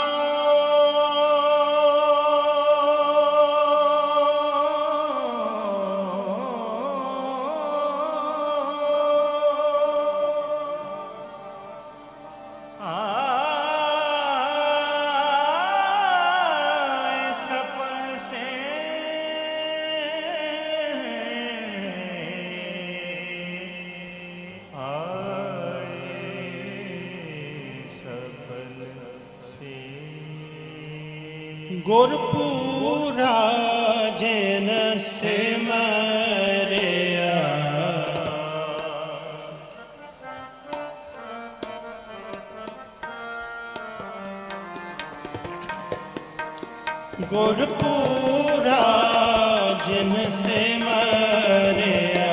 गुरपुरा जैन से मरिया, गुरपुरा जिन से मरिया,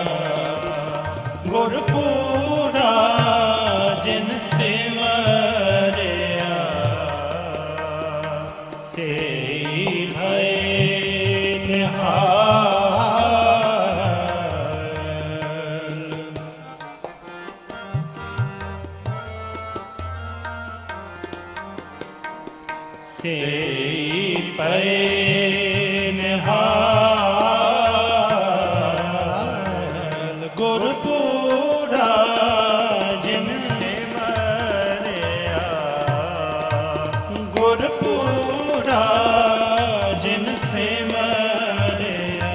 गुरपुरा जिन से मरिया, से भय निहाल। से भय निहाल, गुरपुरा जिन से मरिया, गुरपुरा जिन से मरिया,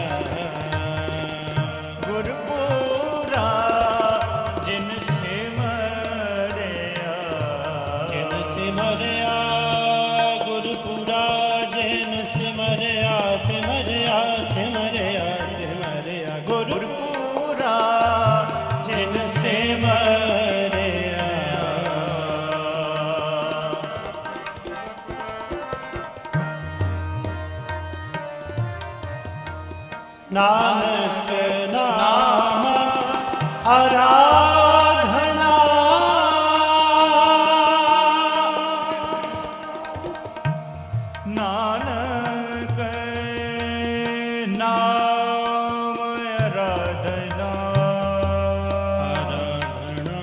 गुरपुरा जिन से मरिया, जिन से मरिया, गुरपुरा जिन से मरिया, से मरिया, से मरिया, से मरिया, गुरपुरा जिन से मरिया। नानक नाम आराधना, नानक नाम आराधना, आराधना,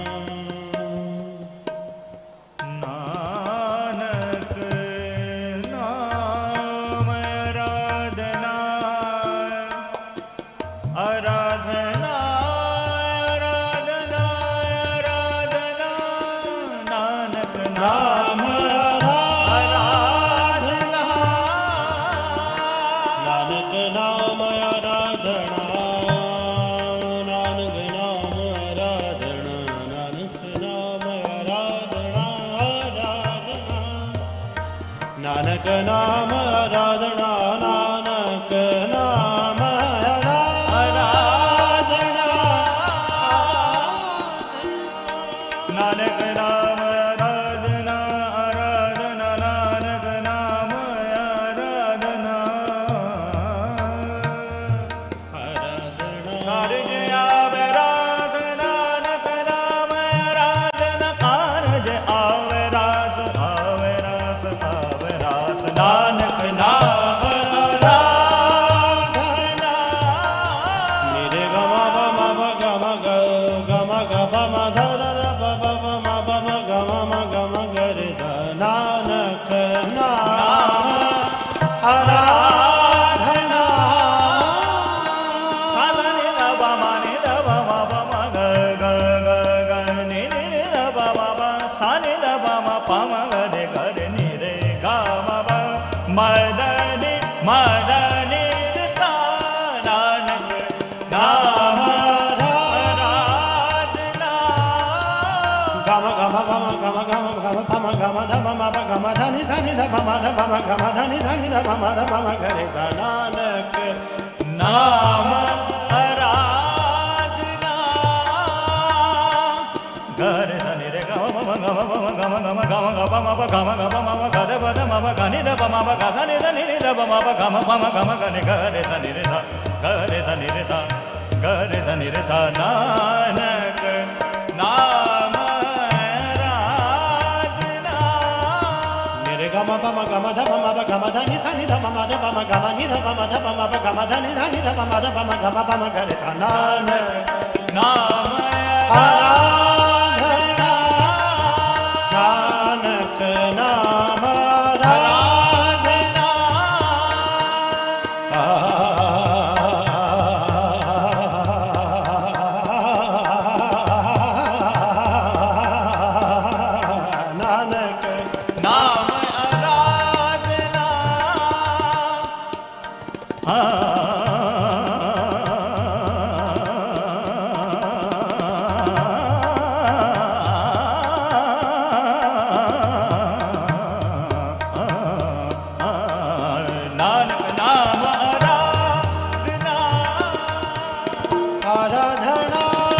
नानक नाम आराधना, आराधना, आराधना, आराधना, नानक नाम आराधना, नानक नाम आराधना, नानक नाम आराधना, नानक नाम आराधना, आराधना, नानक नाम आराधना, नानक नाम आराधना, नानक नाम आराधना, आराधना, नानक नाम आराधना, आराधना, कारज आवे रास, नानक नाम आराधना, कारज आवे रास, आवे रास, आवे रास, नानक धनि मदनि सा नानक नाम आराधना गम गम गम गम गम गम पम गम धम मप गम धनि धनि ध पम ध पम गम धनि धनि ध पम ध पम गरे सा नानक नाम आराधना गरे धनि रे गम गम गम गम गम गम गम गम गम गम मम गद पद मम गनि ध पम ग धनि धनि ध पम गम पम गम गनि गरे धनि रे सा गरे धनि रे सा गरे धनि रे सा नानक नाम आराधना निरे गम पम गम ध पम गम धनि धनि ध पम ध पम गम नि ध पम ध पम गम धनि धनि ध पम ध पम गम पम गरे सा नानक नाम आराधना नानक नाम आराधना नानक नाम आराधना नानक नाम आराधना आराधना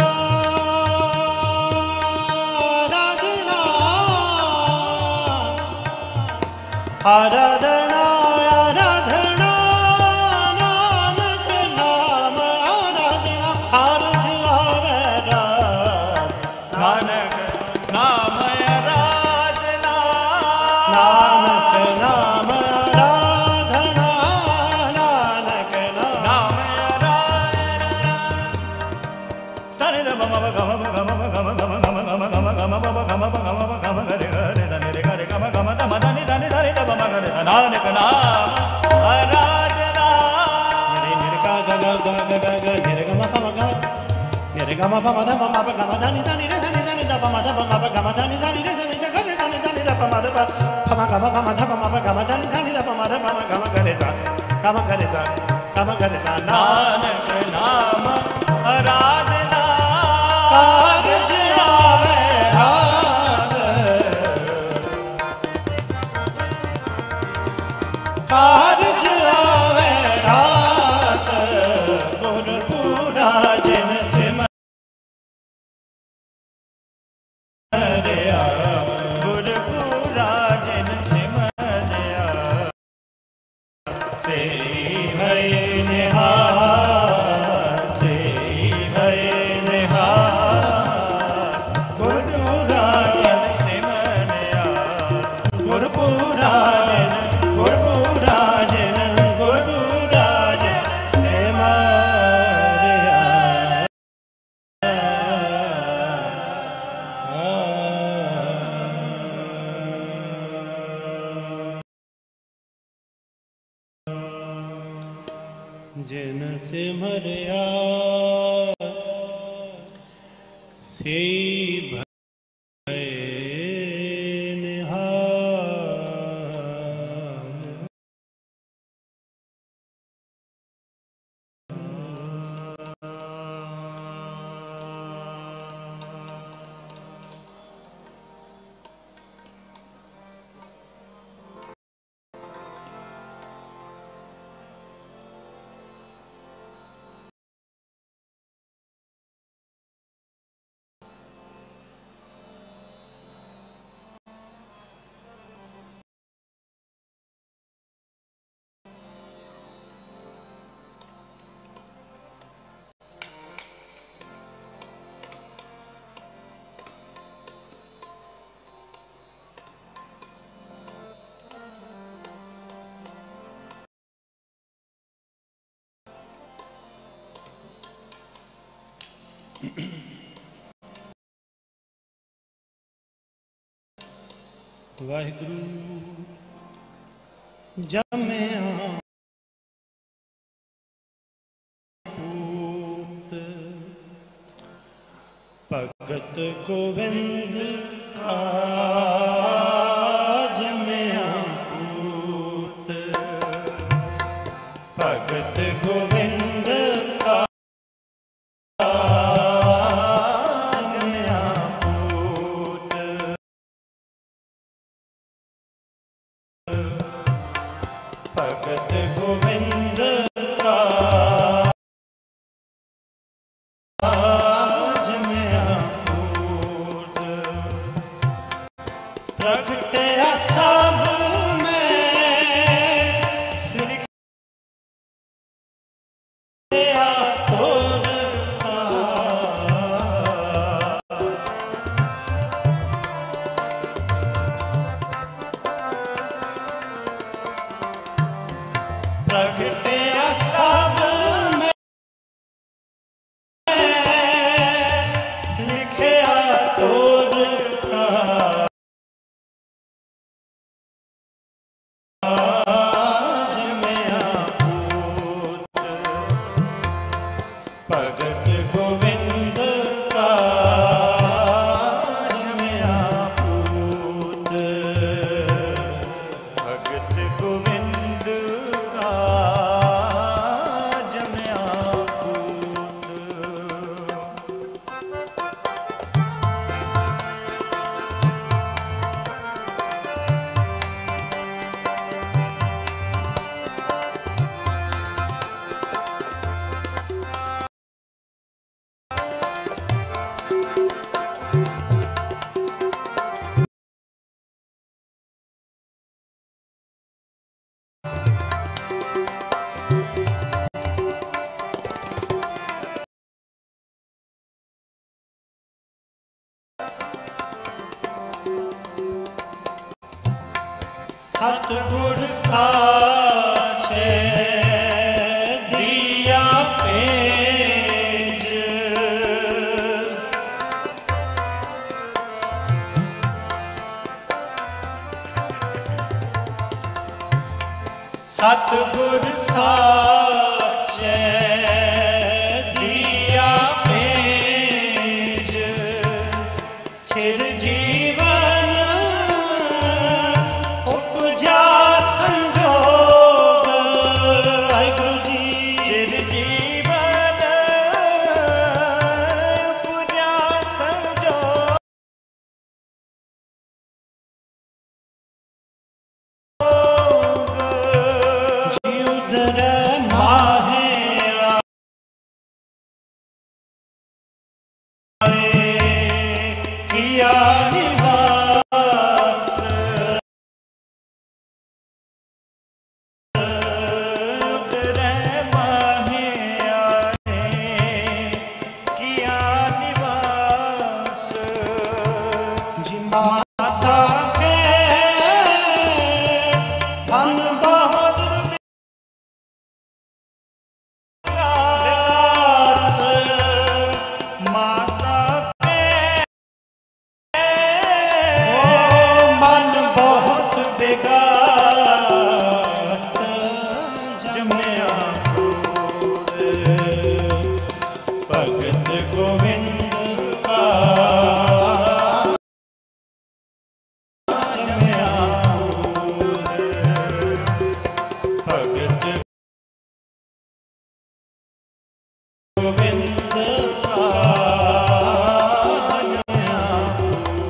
आराधना आराधना आराधना नानक नाम आराधना कारज आवे रस नानक नाम आराधना नानक नाम आराधना नानक नाम आराधना स्तनि द मम गम गम गम गम गम गम गम गम गम गम गम गम गरे गरे धनि रे गरे गम गम धम धनि धनि धनि ध पम गरे नानक नाम आराधना निरे निरे का ग ग ग ग ग ग निरे गम पम ग निरे गम पम ध पम गम धनि धनि रे धनि धनि ध पम ध पम गम धनि धनि रे धनि ज गरे धनि धनि ध पम ध पम गम पम ध पम गम धनि धनि ध पम ध पम गम गरे सा गम गरे सा गम गरे सा नानक नाम आराधना कारज आवे रास कारज आवे रास गुरपुरा जिन सिमरिया गुरपुरा जिन सिमरिया से भय निहार से भय निहार गुरपुरा जिन सिमरिया गुरपुरा जिन गुरपुरा जिन गुरपुरा जिन सिमरिया जिन सिमरिया से भय निहार वाहिगुरु जमया पूत भगत गोविंद का जमया पूत भगत गोविंद का भगत गोविंद का जमयापूत प्रगटया सब में लिखया तोर का प्रगटया सब में लिखया तोर का जमयापूत भगत गोविंद का जमयापूत भगत गोविंद का जमयापूत सतगुर साचे दिया पेज सतगुर साचे दिया पेज चिर जीवन उपजा संजोग वाहिगुरु जी चिर जीवन उपजा संजोग जी उदर माहे आए किया निवास उदर माहे आए किया निवास जी माता के धन बहुत विकास माता के ओ मन बहुत विकास जमयापूत भगत गोविंद का जमयापूत भगत गोविंद का जमयापूत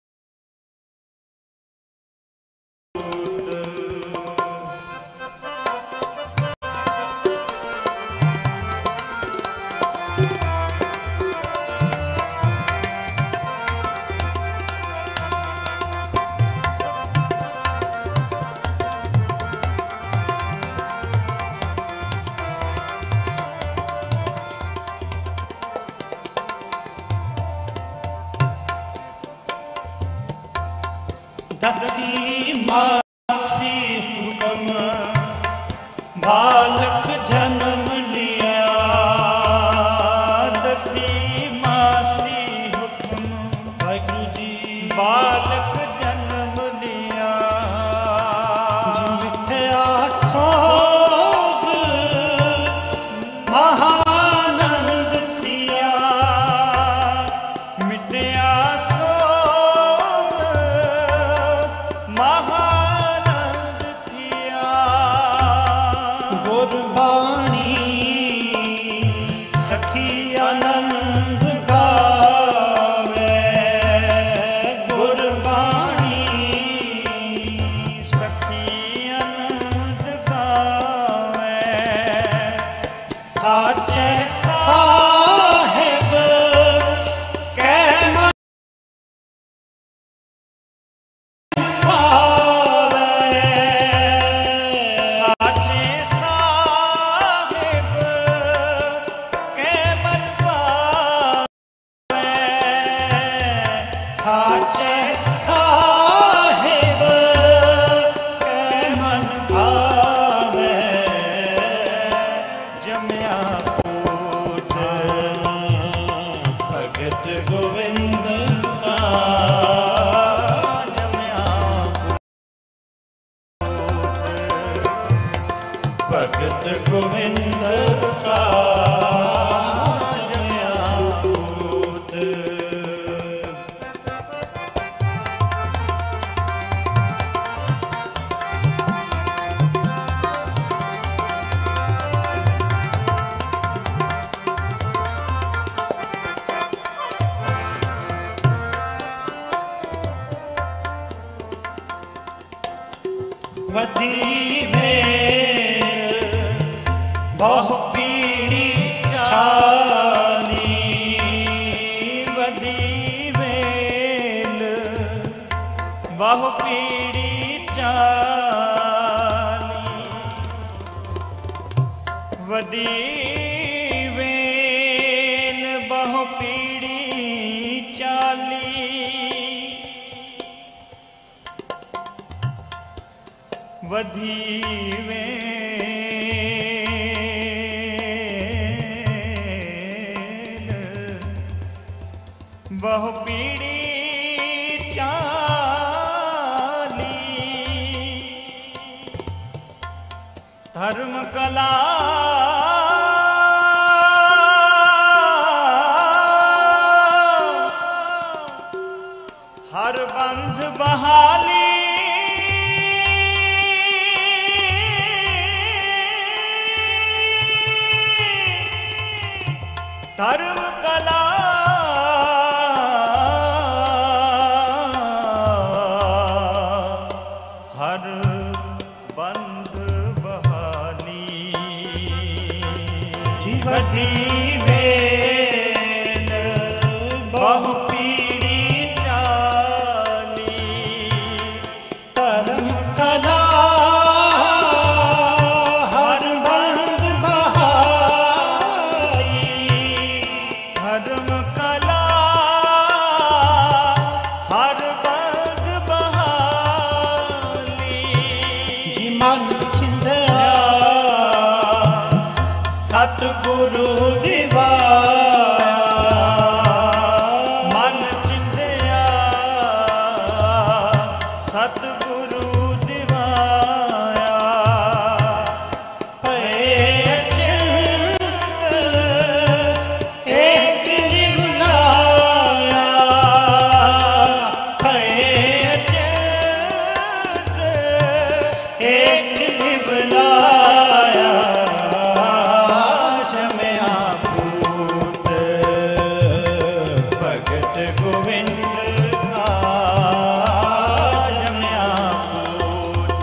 दसी मासी हुक्म बालक जन्म लिया दसी मासी हुक्म वाहिगुरु जी बालक जन्म लिया जी मिठया सोग महानंद थिया मिटया सोग महानंद थिया गो ਗੁਰਬਾਣੀ ਸਖੀ ਆਨੰਦ ਗਾਵੇ, ਗੁਰਬਾਣੀ ਸਖੀ ਆਨੰਦ ਗਾਵੇ, ਸਾਚੇ ਸਾਹਿਬ ਕੈ ਮਨ ਪਾਵੇ, ਸਾਚੇ ਸਾਹਿਬ ਕੈ ਮਨ ਪਾਵੇ, ਸਾਚੇ ਸਾਹਿਬ ਕੈ ਮਨ ਪਾਵੇ, ਜਮਿਆ ਪੂਤ ਭਗਤ ਗੋਬਿੰਦ ਕਾ, ਜਮਿਆ ਪੂਤ ਭਗਤ ਗੋਬਿੰਦ ਕਾ, ਜਮਿਆ ਪੂਤ। ਵਦੀ ਵੇਲ ਬਹੁ ਪੀੜੀ ਚਾਲੀ, ਵਦੀ ਵੇਲ ਬਹੁ ਪੀੜੀ ਚਾਲੀ, ਵਦੀ ਵੇਲ ਬਹੁ ਪੀੜੀ ਚਾਲੀ, ਵਧੀ ਵੇਲ ਬਹੁ ਪੀੜੀ ਚਾਲੀ, ਧਰਮ ਕਲਾ ਹਰ ਬੰਧ ਬਹਾਲੀ, ਧਰਮ ਕਲਾ ਹਰ ਬੰਧ ਬਹਾਲੀ, ਵਦੀ ਵੇਲ ਬਹੁ ਪੀੜੀ ਚਾਲੀ, ਧਰਮ ਕਲਾ ਹਰ ਬੰਧ ਬਹਾਲੀ, ਧਰਮ ਕਲਾ ਹਰ ਬੰਧ ਬਹਾਲੀ, ਜੀ ਮਨ ਛਿੰਦਿਆ ਸਤਿਗੁਰੂ ਦਿਵਾਇਆ, ਮਨ ਛਿੰਦਿਆ ਸਤਿਗੁਰੂ ਦਿਵਾਇਆ, ਭਏ ਚਿੰਤ ਏਕ ਨਿਵਲਾਇਆ, ਭਏ ਚਿੰਤ ਏਕ ਨਿਵਲਾਇਆ, ਜਮਿਆ ਪੂਤ ਭਗਤ ਗੋਬਿੰਦ ਕਾ, ਜਮਿਆ ਪੂਤ।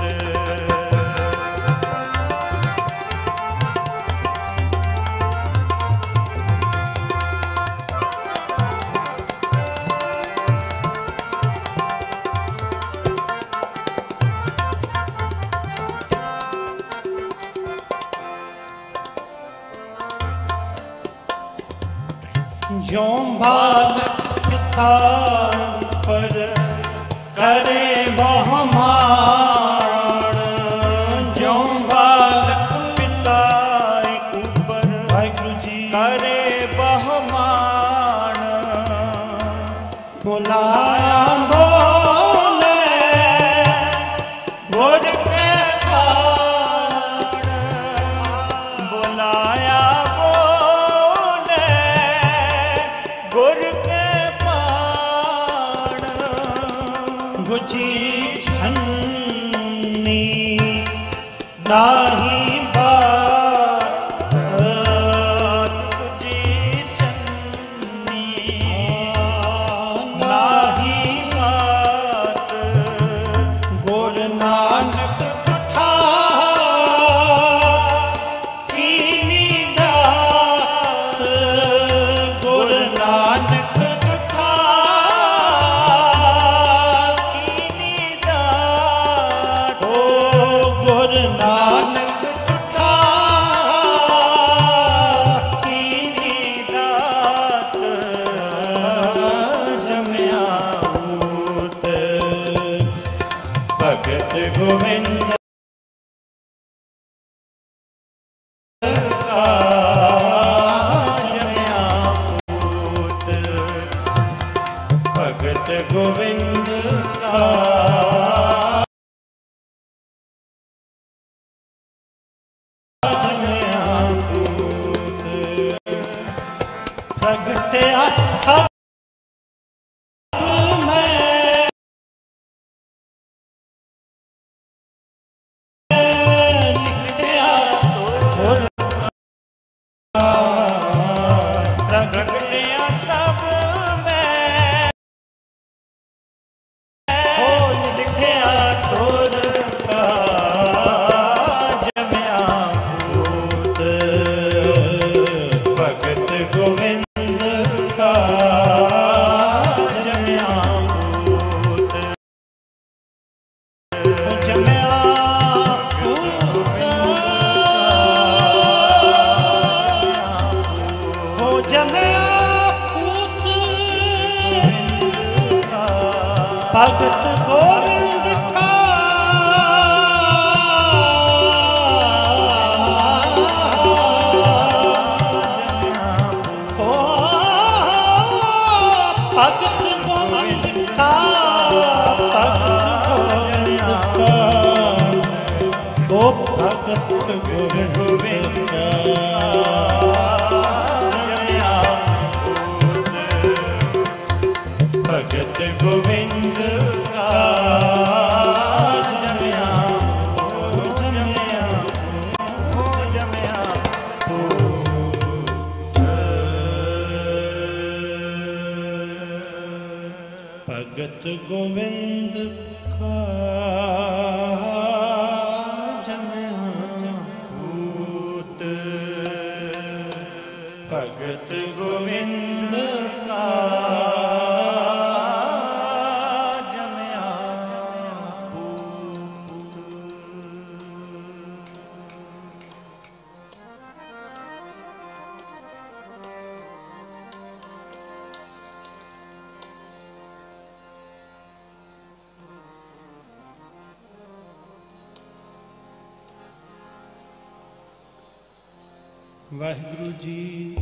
ज्यों बालक पिता पर करे बहुमान, ज्यों बालक पिता ऊपर वाहिगुरु जी करे बहुमान, बुलाया बोले गुर के पार, बुलाया बोले गुर के पार, बुझी छन्नी नाही बा ਪ੍ਰਗਟਿਆ ਸਭ भगत गोविंद का हो भगत गोविंद का भगत गोविंद का गो भगत गोविंद का भगत गोविंद का जमया हो जमया हो जमया हो भगत गोविंद का जमया भूत भगत गोविंद का वाहिगुरु जी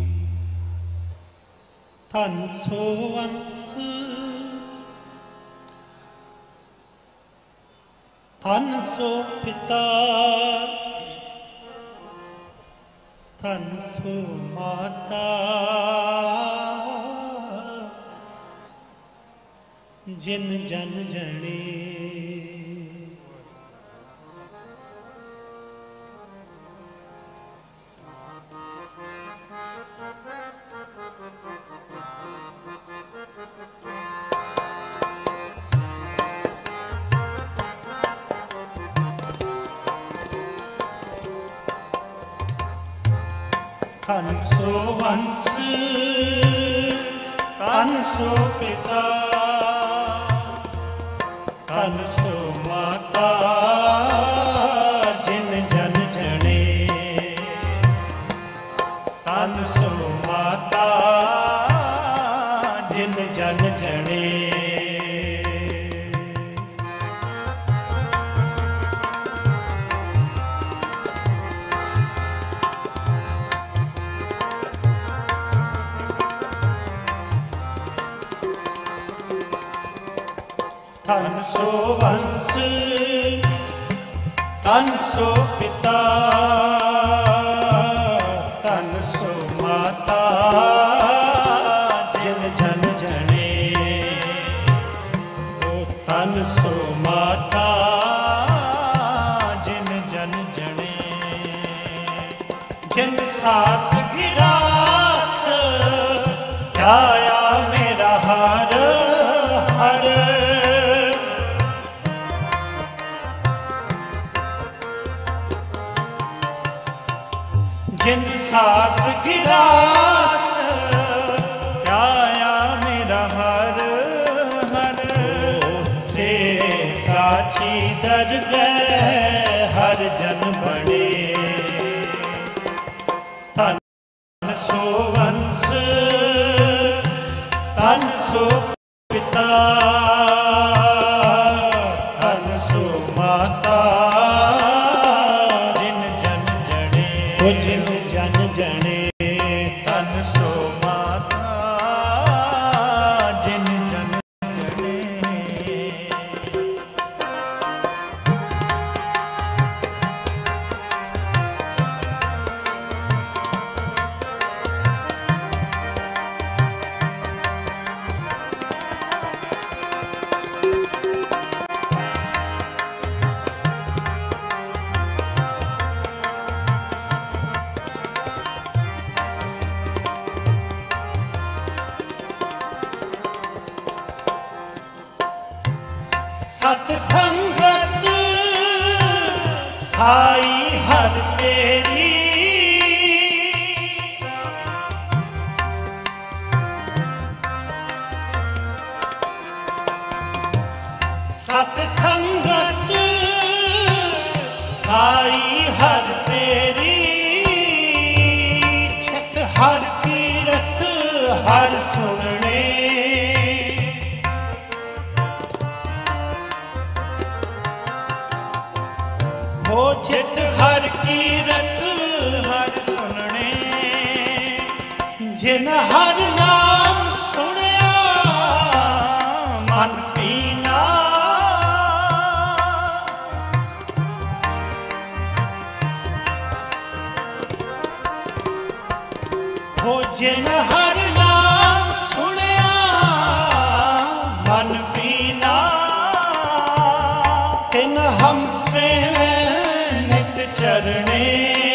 धन सो वंश धन सो पिता धन सो माता जिन जन जने धन सो वंश धन सो पिता धन सो माता जिन जन जने धन सो माता जिन जन जने धन सो वंश धन सो पिता धन सो माता जिन जन जने धन सो माता जिन जन जने जिन सास गिरास ध्याया मेरा हर हर जिन सास गिरास ध्याया मेरा हर हर से साची दर गए हर जन बने धन सो वंश धन सो पिता धन सो माता जिन जन जने जिन जन जने धन सो माता जिन जन जने संगत साई हर तेरी, सत संगत साई हर तेरी, छित हर कीरत हर सुनने, हो छित हर कीरत हर सुनने, जिन हर नाम सुनिया मन पीना, हो जिन हर नाम सुनिया मन पीना, तिन हम श्रेय नित चरणे,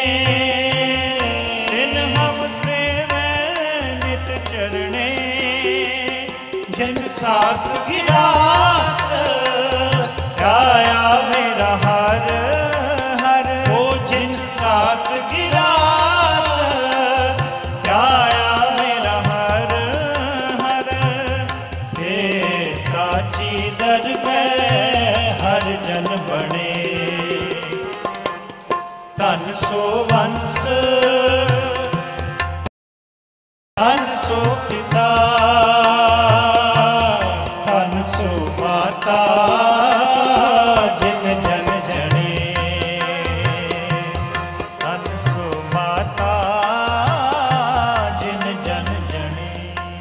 तिन हम श्रेय नित चरणे, जिन सास गिरास ध्याया मेरा हर हर, हो जिन सास गिरास ध्याया मेरा हर हर, से साची दरगह हर जन बने, धन सो वंश धन सो पिता, धन सो माता, जिन जन जने, धन सो माता जिन जन जने।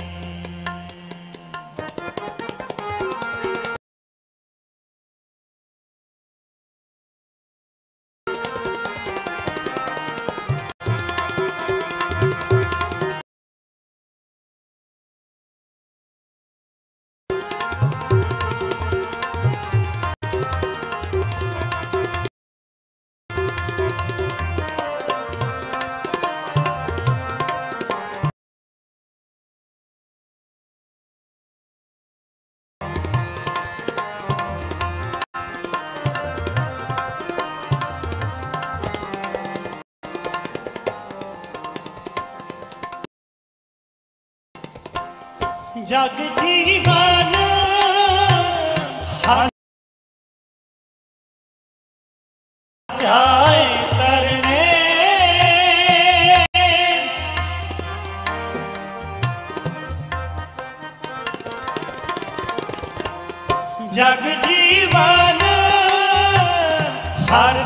जग जीवन हर जाए तरने, जग जीवन हर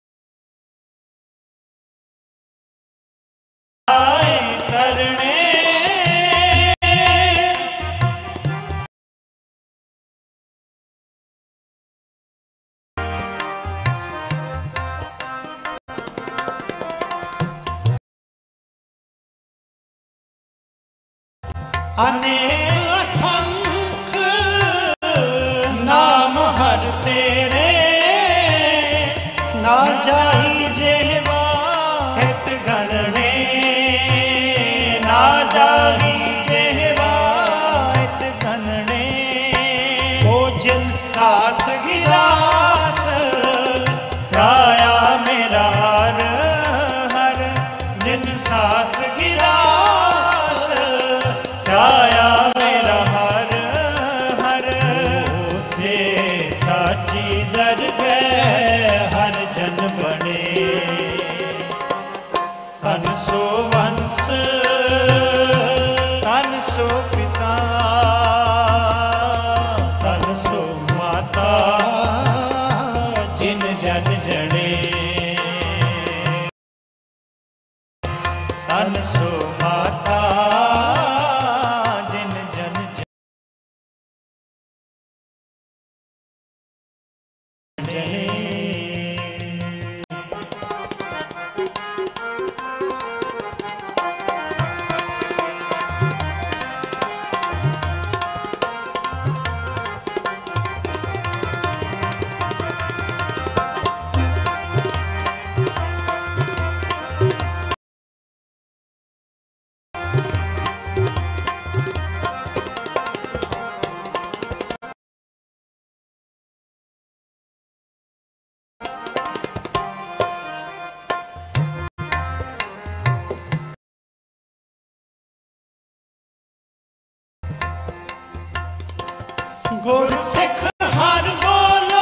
जाए तरने, अनेक असंख्य नाम हर तेरे, ना जाई जेवा हित गणने, ना जाई जेवा हित गणने, ओ जिन सास गिरास ध्याया मेरा हर हर, जिन सास गिरास ध्याया मेरा हर हर, से साची दरगह हर जन बने, धन सो वंश धन सो पिता, धन सो माता, जिन जन जने, धन सो माता जिन जन जने। ਗੁਰਸਿੱਖ ਹਰ ਬੋਲੋ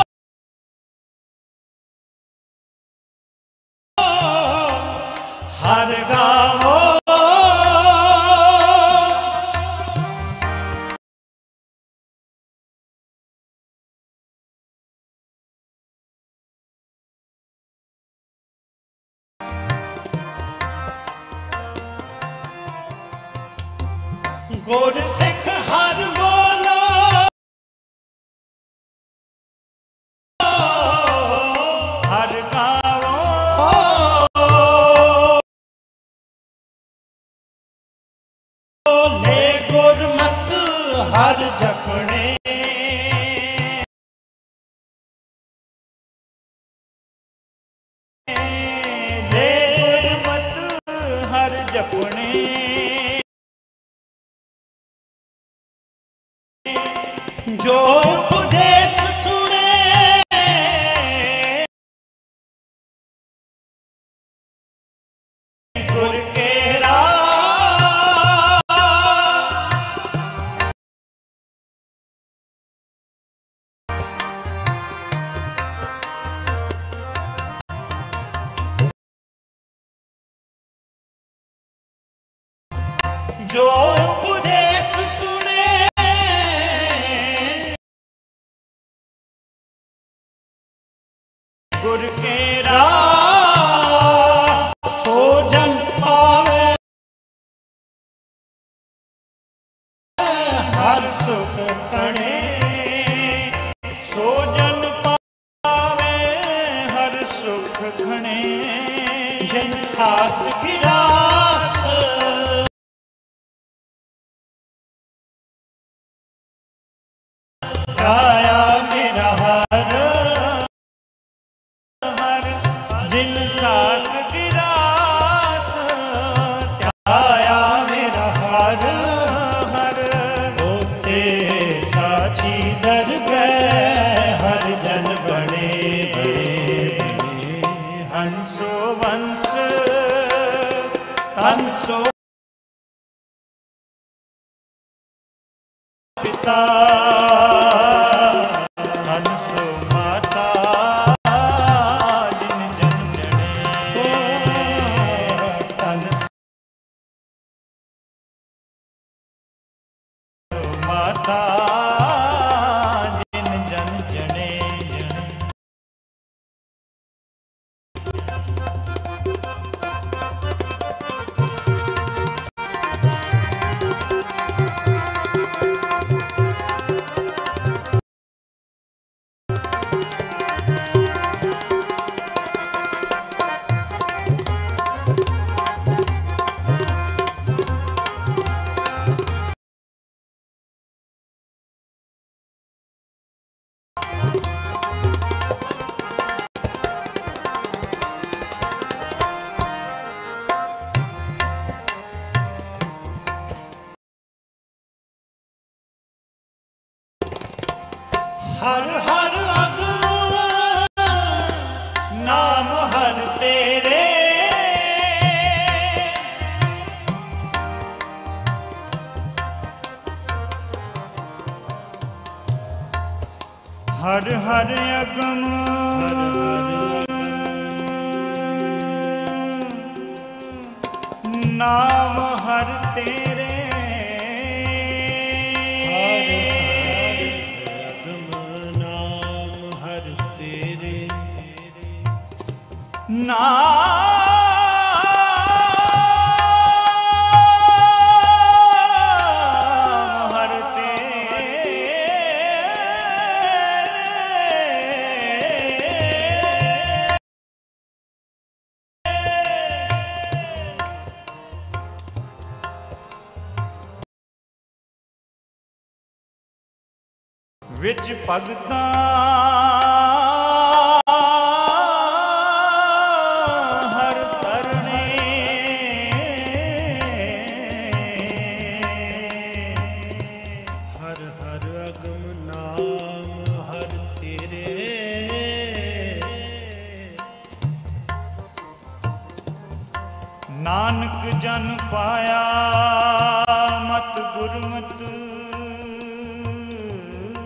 ਹਰ ਗਾਵੋ ਗੁਰਸਿੱਖ ਹਰ ਬੋਲੋ ਹਰ ਗਾਵੋ ਲੈ ਗੁਰਮਤ ਹਰ ਜਪਣੇ ਲੈ ਗੁਰਮਤ ਹਰ ਜਪਣੇ ਜੋ ਉਪਦੇਸ ਸੁਣੇ ਗੁਰ ਕੇ ਰਾਹ ਜੋ ਉਪਦੇਸ ਸੁਣੇ ਗੁਰ ਕੇ ਰਾਹ ਸੋ ਜਨ ਪਾਵੇ ਹਰ ਸੁਖ ਕਣੇ ਸੋ ਜਨ ਪਾਵੇ ਹਰ ਸੁਖ ਖਣੇ ਜਿਨ ਸਾਸ ਗਿਰਾਸ ਆਇਆ ਮੇਰਾ ਹਰ ਜਿਨ ਸਾਸ ਗਿਰਾਸ ਧਿਆਇਆ ਮੇਰਾ ਹਰ ਹਰ ਉਸੇ ਸਾਚੀ ਦਰਗਹਿ ਹਰ ਜਨ ਬਣੇ ਬਣੇ ਬਣੇ ਹੰਸੋ ਵੰਸ ਤਨ ਸੋ ਪਿਤਾ ਹੰਸੋ ਮਾਤਾ ਮਾਤਾ ਜਿਨ ਜਨ ਜਣੇ ਜਣੇ ਹਰ ਹਰ ਅਗਮ ਨਾਮ ਹਰ ਤੇਰੇ ਹਰ ਹਰ ਅਗਮ ਨਾਮ ਹਰ ਤੇਰੇ ਨਾਮ ਹਰ ਤੇਰੇ ਵਿੱਚ ਭਗਤਾਂ ਹਰ ਤਰਨੇ ਹਰ ਹਰ ਅਗਮ ਨਾਮ ਹਰ ਤੇਰੇ ਨਾਨਕ ਜਨ ਪਾਇਆ ਮਤ ਗੁਰਮਤਿ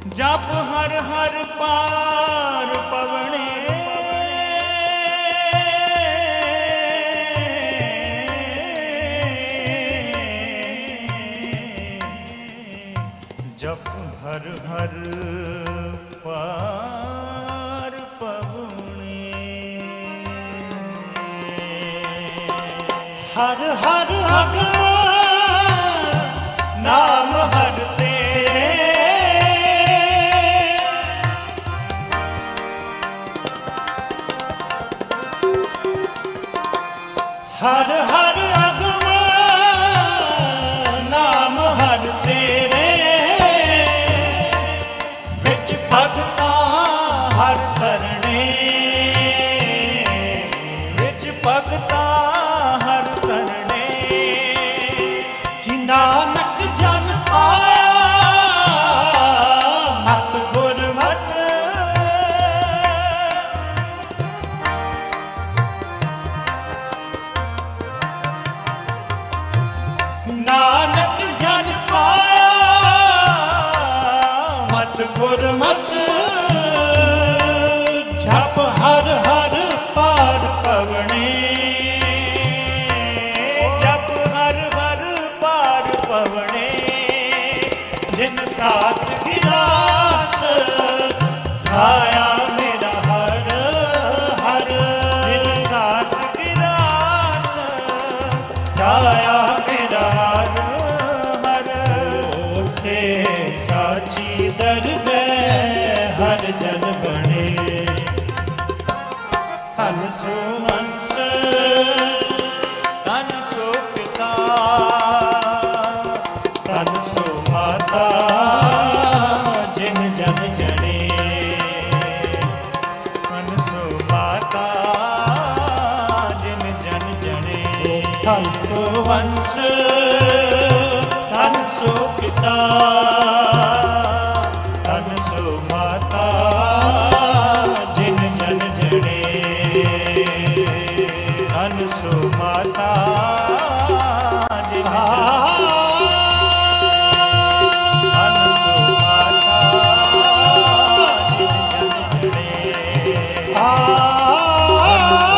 जप हर हर पार पवने जप हर हर पार पवने हर हर अगम नाम हर तेरे हर हर अगम नाम हर तेरे विच भगता हर करने विच भगता हर करने जी नानक जन पाया मत गुरमत नानक जन पाया मत गुरमत जप हर हर पार पवने जप हर हर पार पवने जिन सास गिरास गाया मेरा हर हर जिन सास गिरास गाया मेरा हर हर से साची दरगह हर जन बने धन सो वंश धन सो पिता धन सो माता जिन जन जने धन सो माता जिन जन जने धन सो वंश धन सो पिता धन सो माता जिन जन जने धन सो माता जिन धन सो माता जिन जन जने धन सो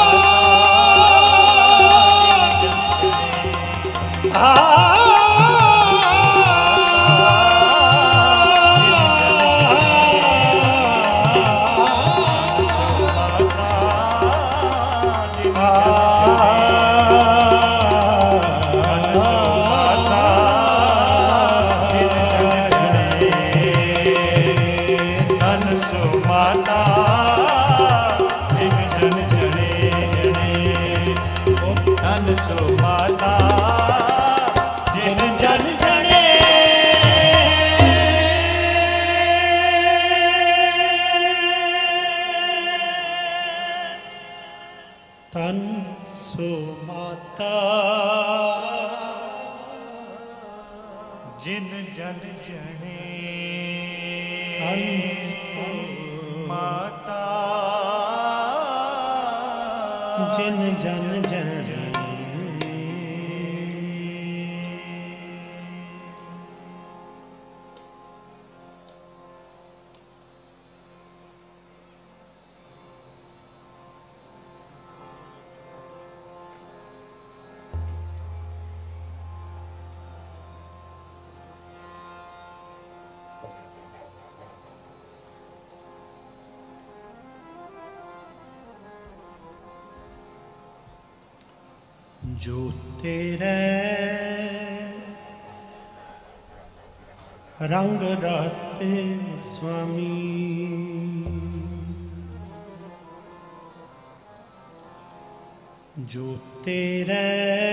जिन जन जने माता जिन जन जने जो तेरे रंग राते स्वामी जो तेरे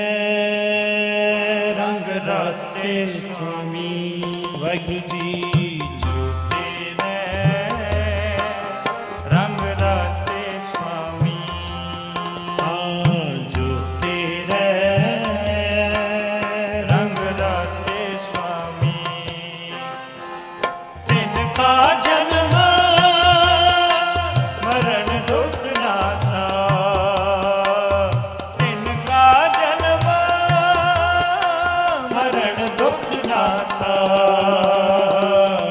रंग राते स्वामी वाहिगुरू जी जो तेरे रंग राते स्वामी दुख नासा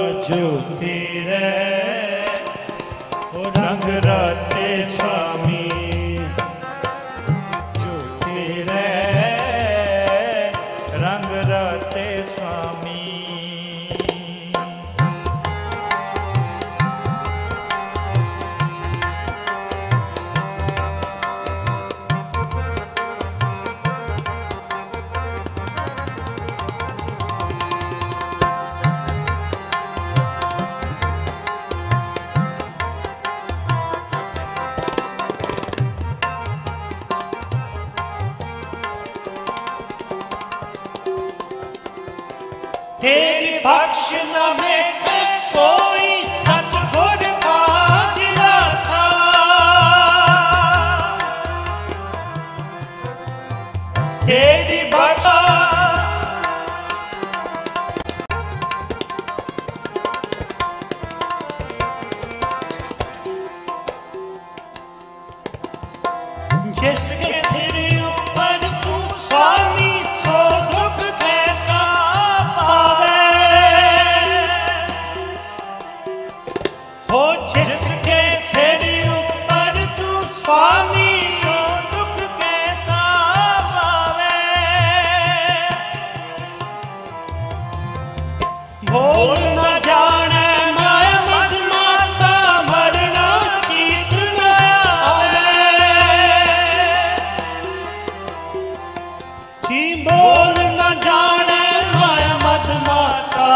बख्श न मेटे कोई सतगुर का दिलासा। तेरी बख्शा जिसके सिर ऊपर तू स्वामी सो दुख कैसा पावे। हो जिसके सिर ऊपर तू स्वामी सो दुख कैसा पावे। भूल न जाने माया मद माता मरना चीत न आवे। कि बोल न जाने माया मद माता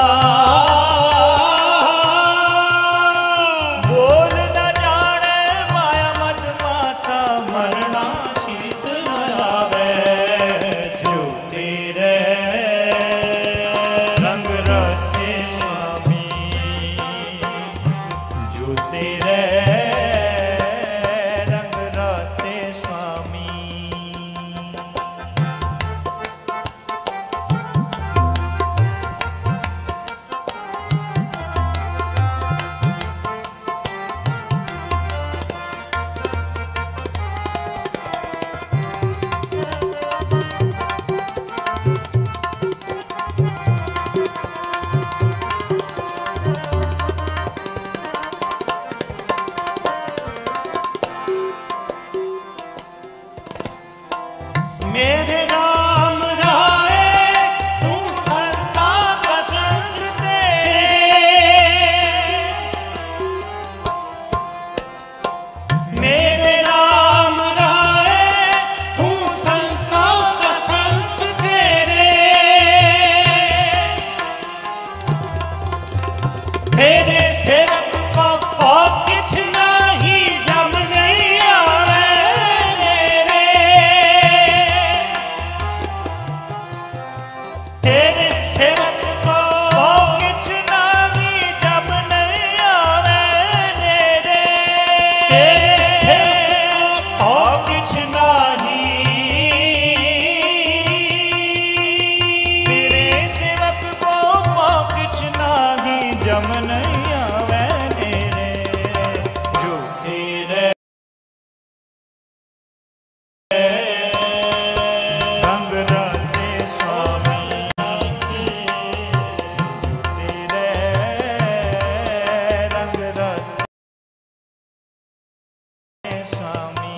बोल न जाने माया मद माता मरना चीत न आवे। जो तेरे रंग रते स्वामी जो तेरे रंग रते स्वामी। मेरे राम राय तू सत्ता पसंद तेरे। मेरे राम राय तू सत्ता पसंद तेरे। तेरे सेवक को और किछ नहीं जम नहीं आवे मेरे। तेरे सेवक को और किछ नहीं जम नहीं आवे मेरे। तेरे सेवक को और किछ नहीं तेरे सेवक को और किछ नहीं जम नहीं आवे मेरे। जो तेरे रंग रते स्वामी तेरे रंग रते स्वामी।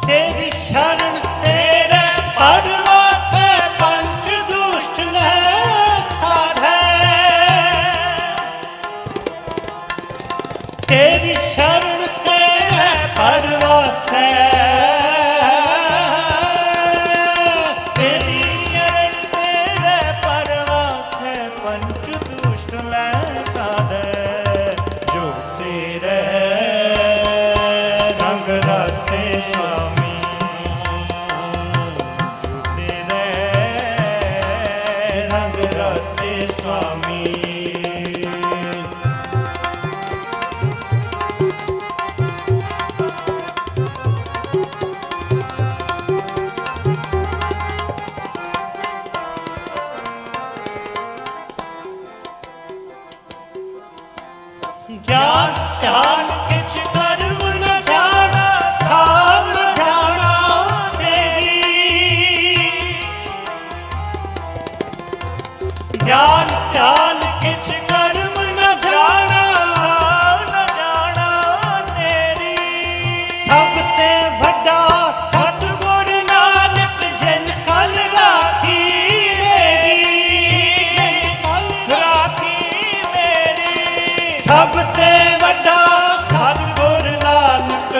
ਤੇਰੀ ਸ਼ਰਨ ਤੇਰੇ ਪਰਵਾਸੇ ਪੰਜ ਦੁਸ਼ਟ ਲੈ ਸਾਧੈ ਤੇਰੀ ਸ਼ਰਨ ਤੇਰੇ ਪਰਵਾਸੇ ਤੇਰੀ ਸ਼ਰਨ ਤੇਰੇ ਪਰਵਾਸੇ ਪੰਜ ਦੁਸ਼ਟ ਲੈ ਸਾਧੈ ਜੋ ਤੇਰੇ ਰੰਗ ਰਾਤੇ ਸੁਆਮੀ ਜੋ ਤੇਰੇ ਰੰਗ ਰਾਤੇ ਸੁਆਮੀ ਗਿਆਨ ਧਿਆਨ ਕਿਛ ਕਰਮ ਨ ਜਾਣਾ ਸਾਧ ਨ ਜਾਣਾ ਤੇਰੀ ਗਿਆਨ ਧਿਆਨ ਕਿਛ ਕਰਮ ਨ ਜਾਣਾ ਸਾਧ ਨ ਜਾਣਾ ਤੇਰੀ ਸਭ ਤੇ ਵੱਡਾ ਸਤਿਗੁਰ ਨਾਨਕ ਜਿਨ ਕਲ ਰਾਖੀ ਮੇਰੀ ਜਿਨ ਕਲ ਰਾਖੀ ਮੇਰੀ ਸਭ ਤੇ ਵੱਡਾ ਸਤਿਗੁਰ ਨਾਨਕ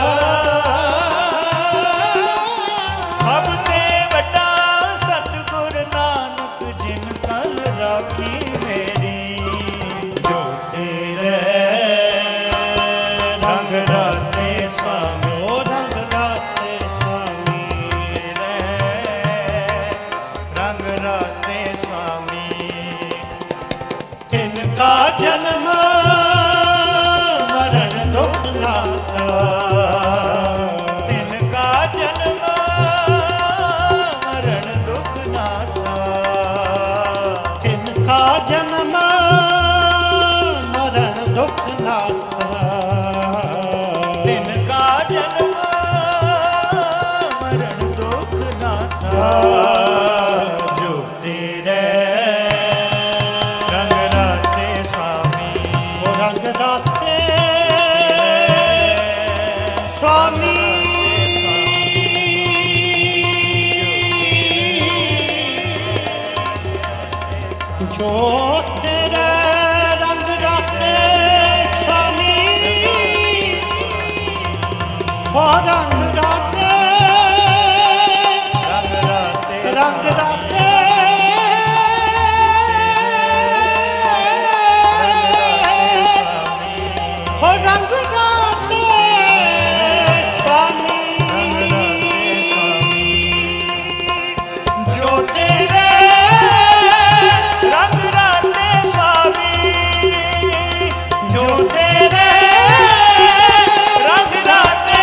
ਸਭ ਤੇ ਵੱਡਾ ਸਤਿਗੁਰ ਨਾਨਕ ਜਿਨ ਕਲ ਰਾਖੀ ਮੇਰੀ ਜੋ ਤੇਰੇ ਰੰਗ ਰਾਤੇ ਸੁਆਮੀ ਓ ਰੰਗ ਰਾਤੇ ਸੁਆਮੀ ਤੇਰੇ ਰੰਗ ਰਾਤੇ ਸੁਆਮੀ ਤਿਨ ਕਾ ਜਨਮ ਮਰਨ ਦੁਖ ਨਾਸਾ ਤਿਨ ਕਾ ਜਨਮ ਮਰਨ ਦੁਖ ਨਾਸਾ ਤਿਨ ਕਾ ਜਨਮ ਮਰਨ ਦੁਖ ਨਾਸਾ ਤਿਨ ਕਾ ਜਨਮ ਮਰਨ ਦੁਖ ਨਾਸਾ ਜੋ ਤੇਰੇ ਰੰਗ ਰਾਤੇ ਸੁਆਮੀ ਓ ਰੰਗ ਰਾਤੇ ਸੁਆਮੀ ਜੋ ਤੇਰੇ ਰੰਗ ਰਾਤੇ ਸੁਆਮੀ ਹੋ ਰੰਗ ਰਾਤੇ ਰੰਗ ਰਾਤੇ ਰੰਗ ਰਾਤੇ ਹੋ ਰੰਗ ਰਾਤੇ ਸੁਆਮੀ ਰੰਗ ਰਾਤੇ ਸੁਆਮੀ ਜੋ ਤੇਰੇ ਰੰਗ ਰਾਤੇ ਸੁਆਮੀ ਜੋ ਤੇਰੇ ਰੰਗ ਰਾਤੇ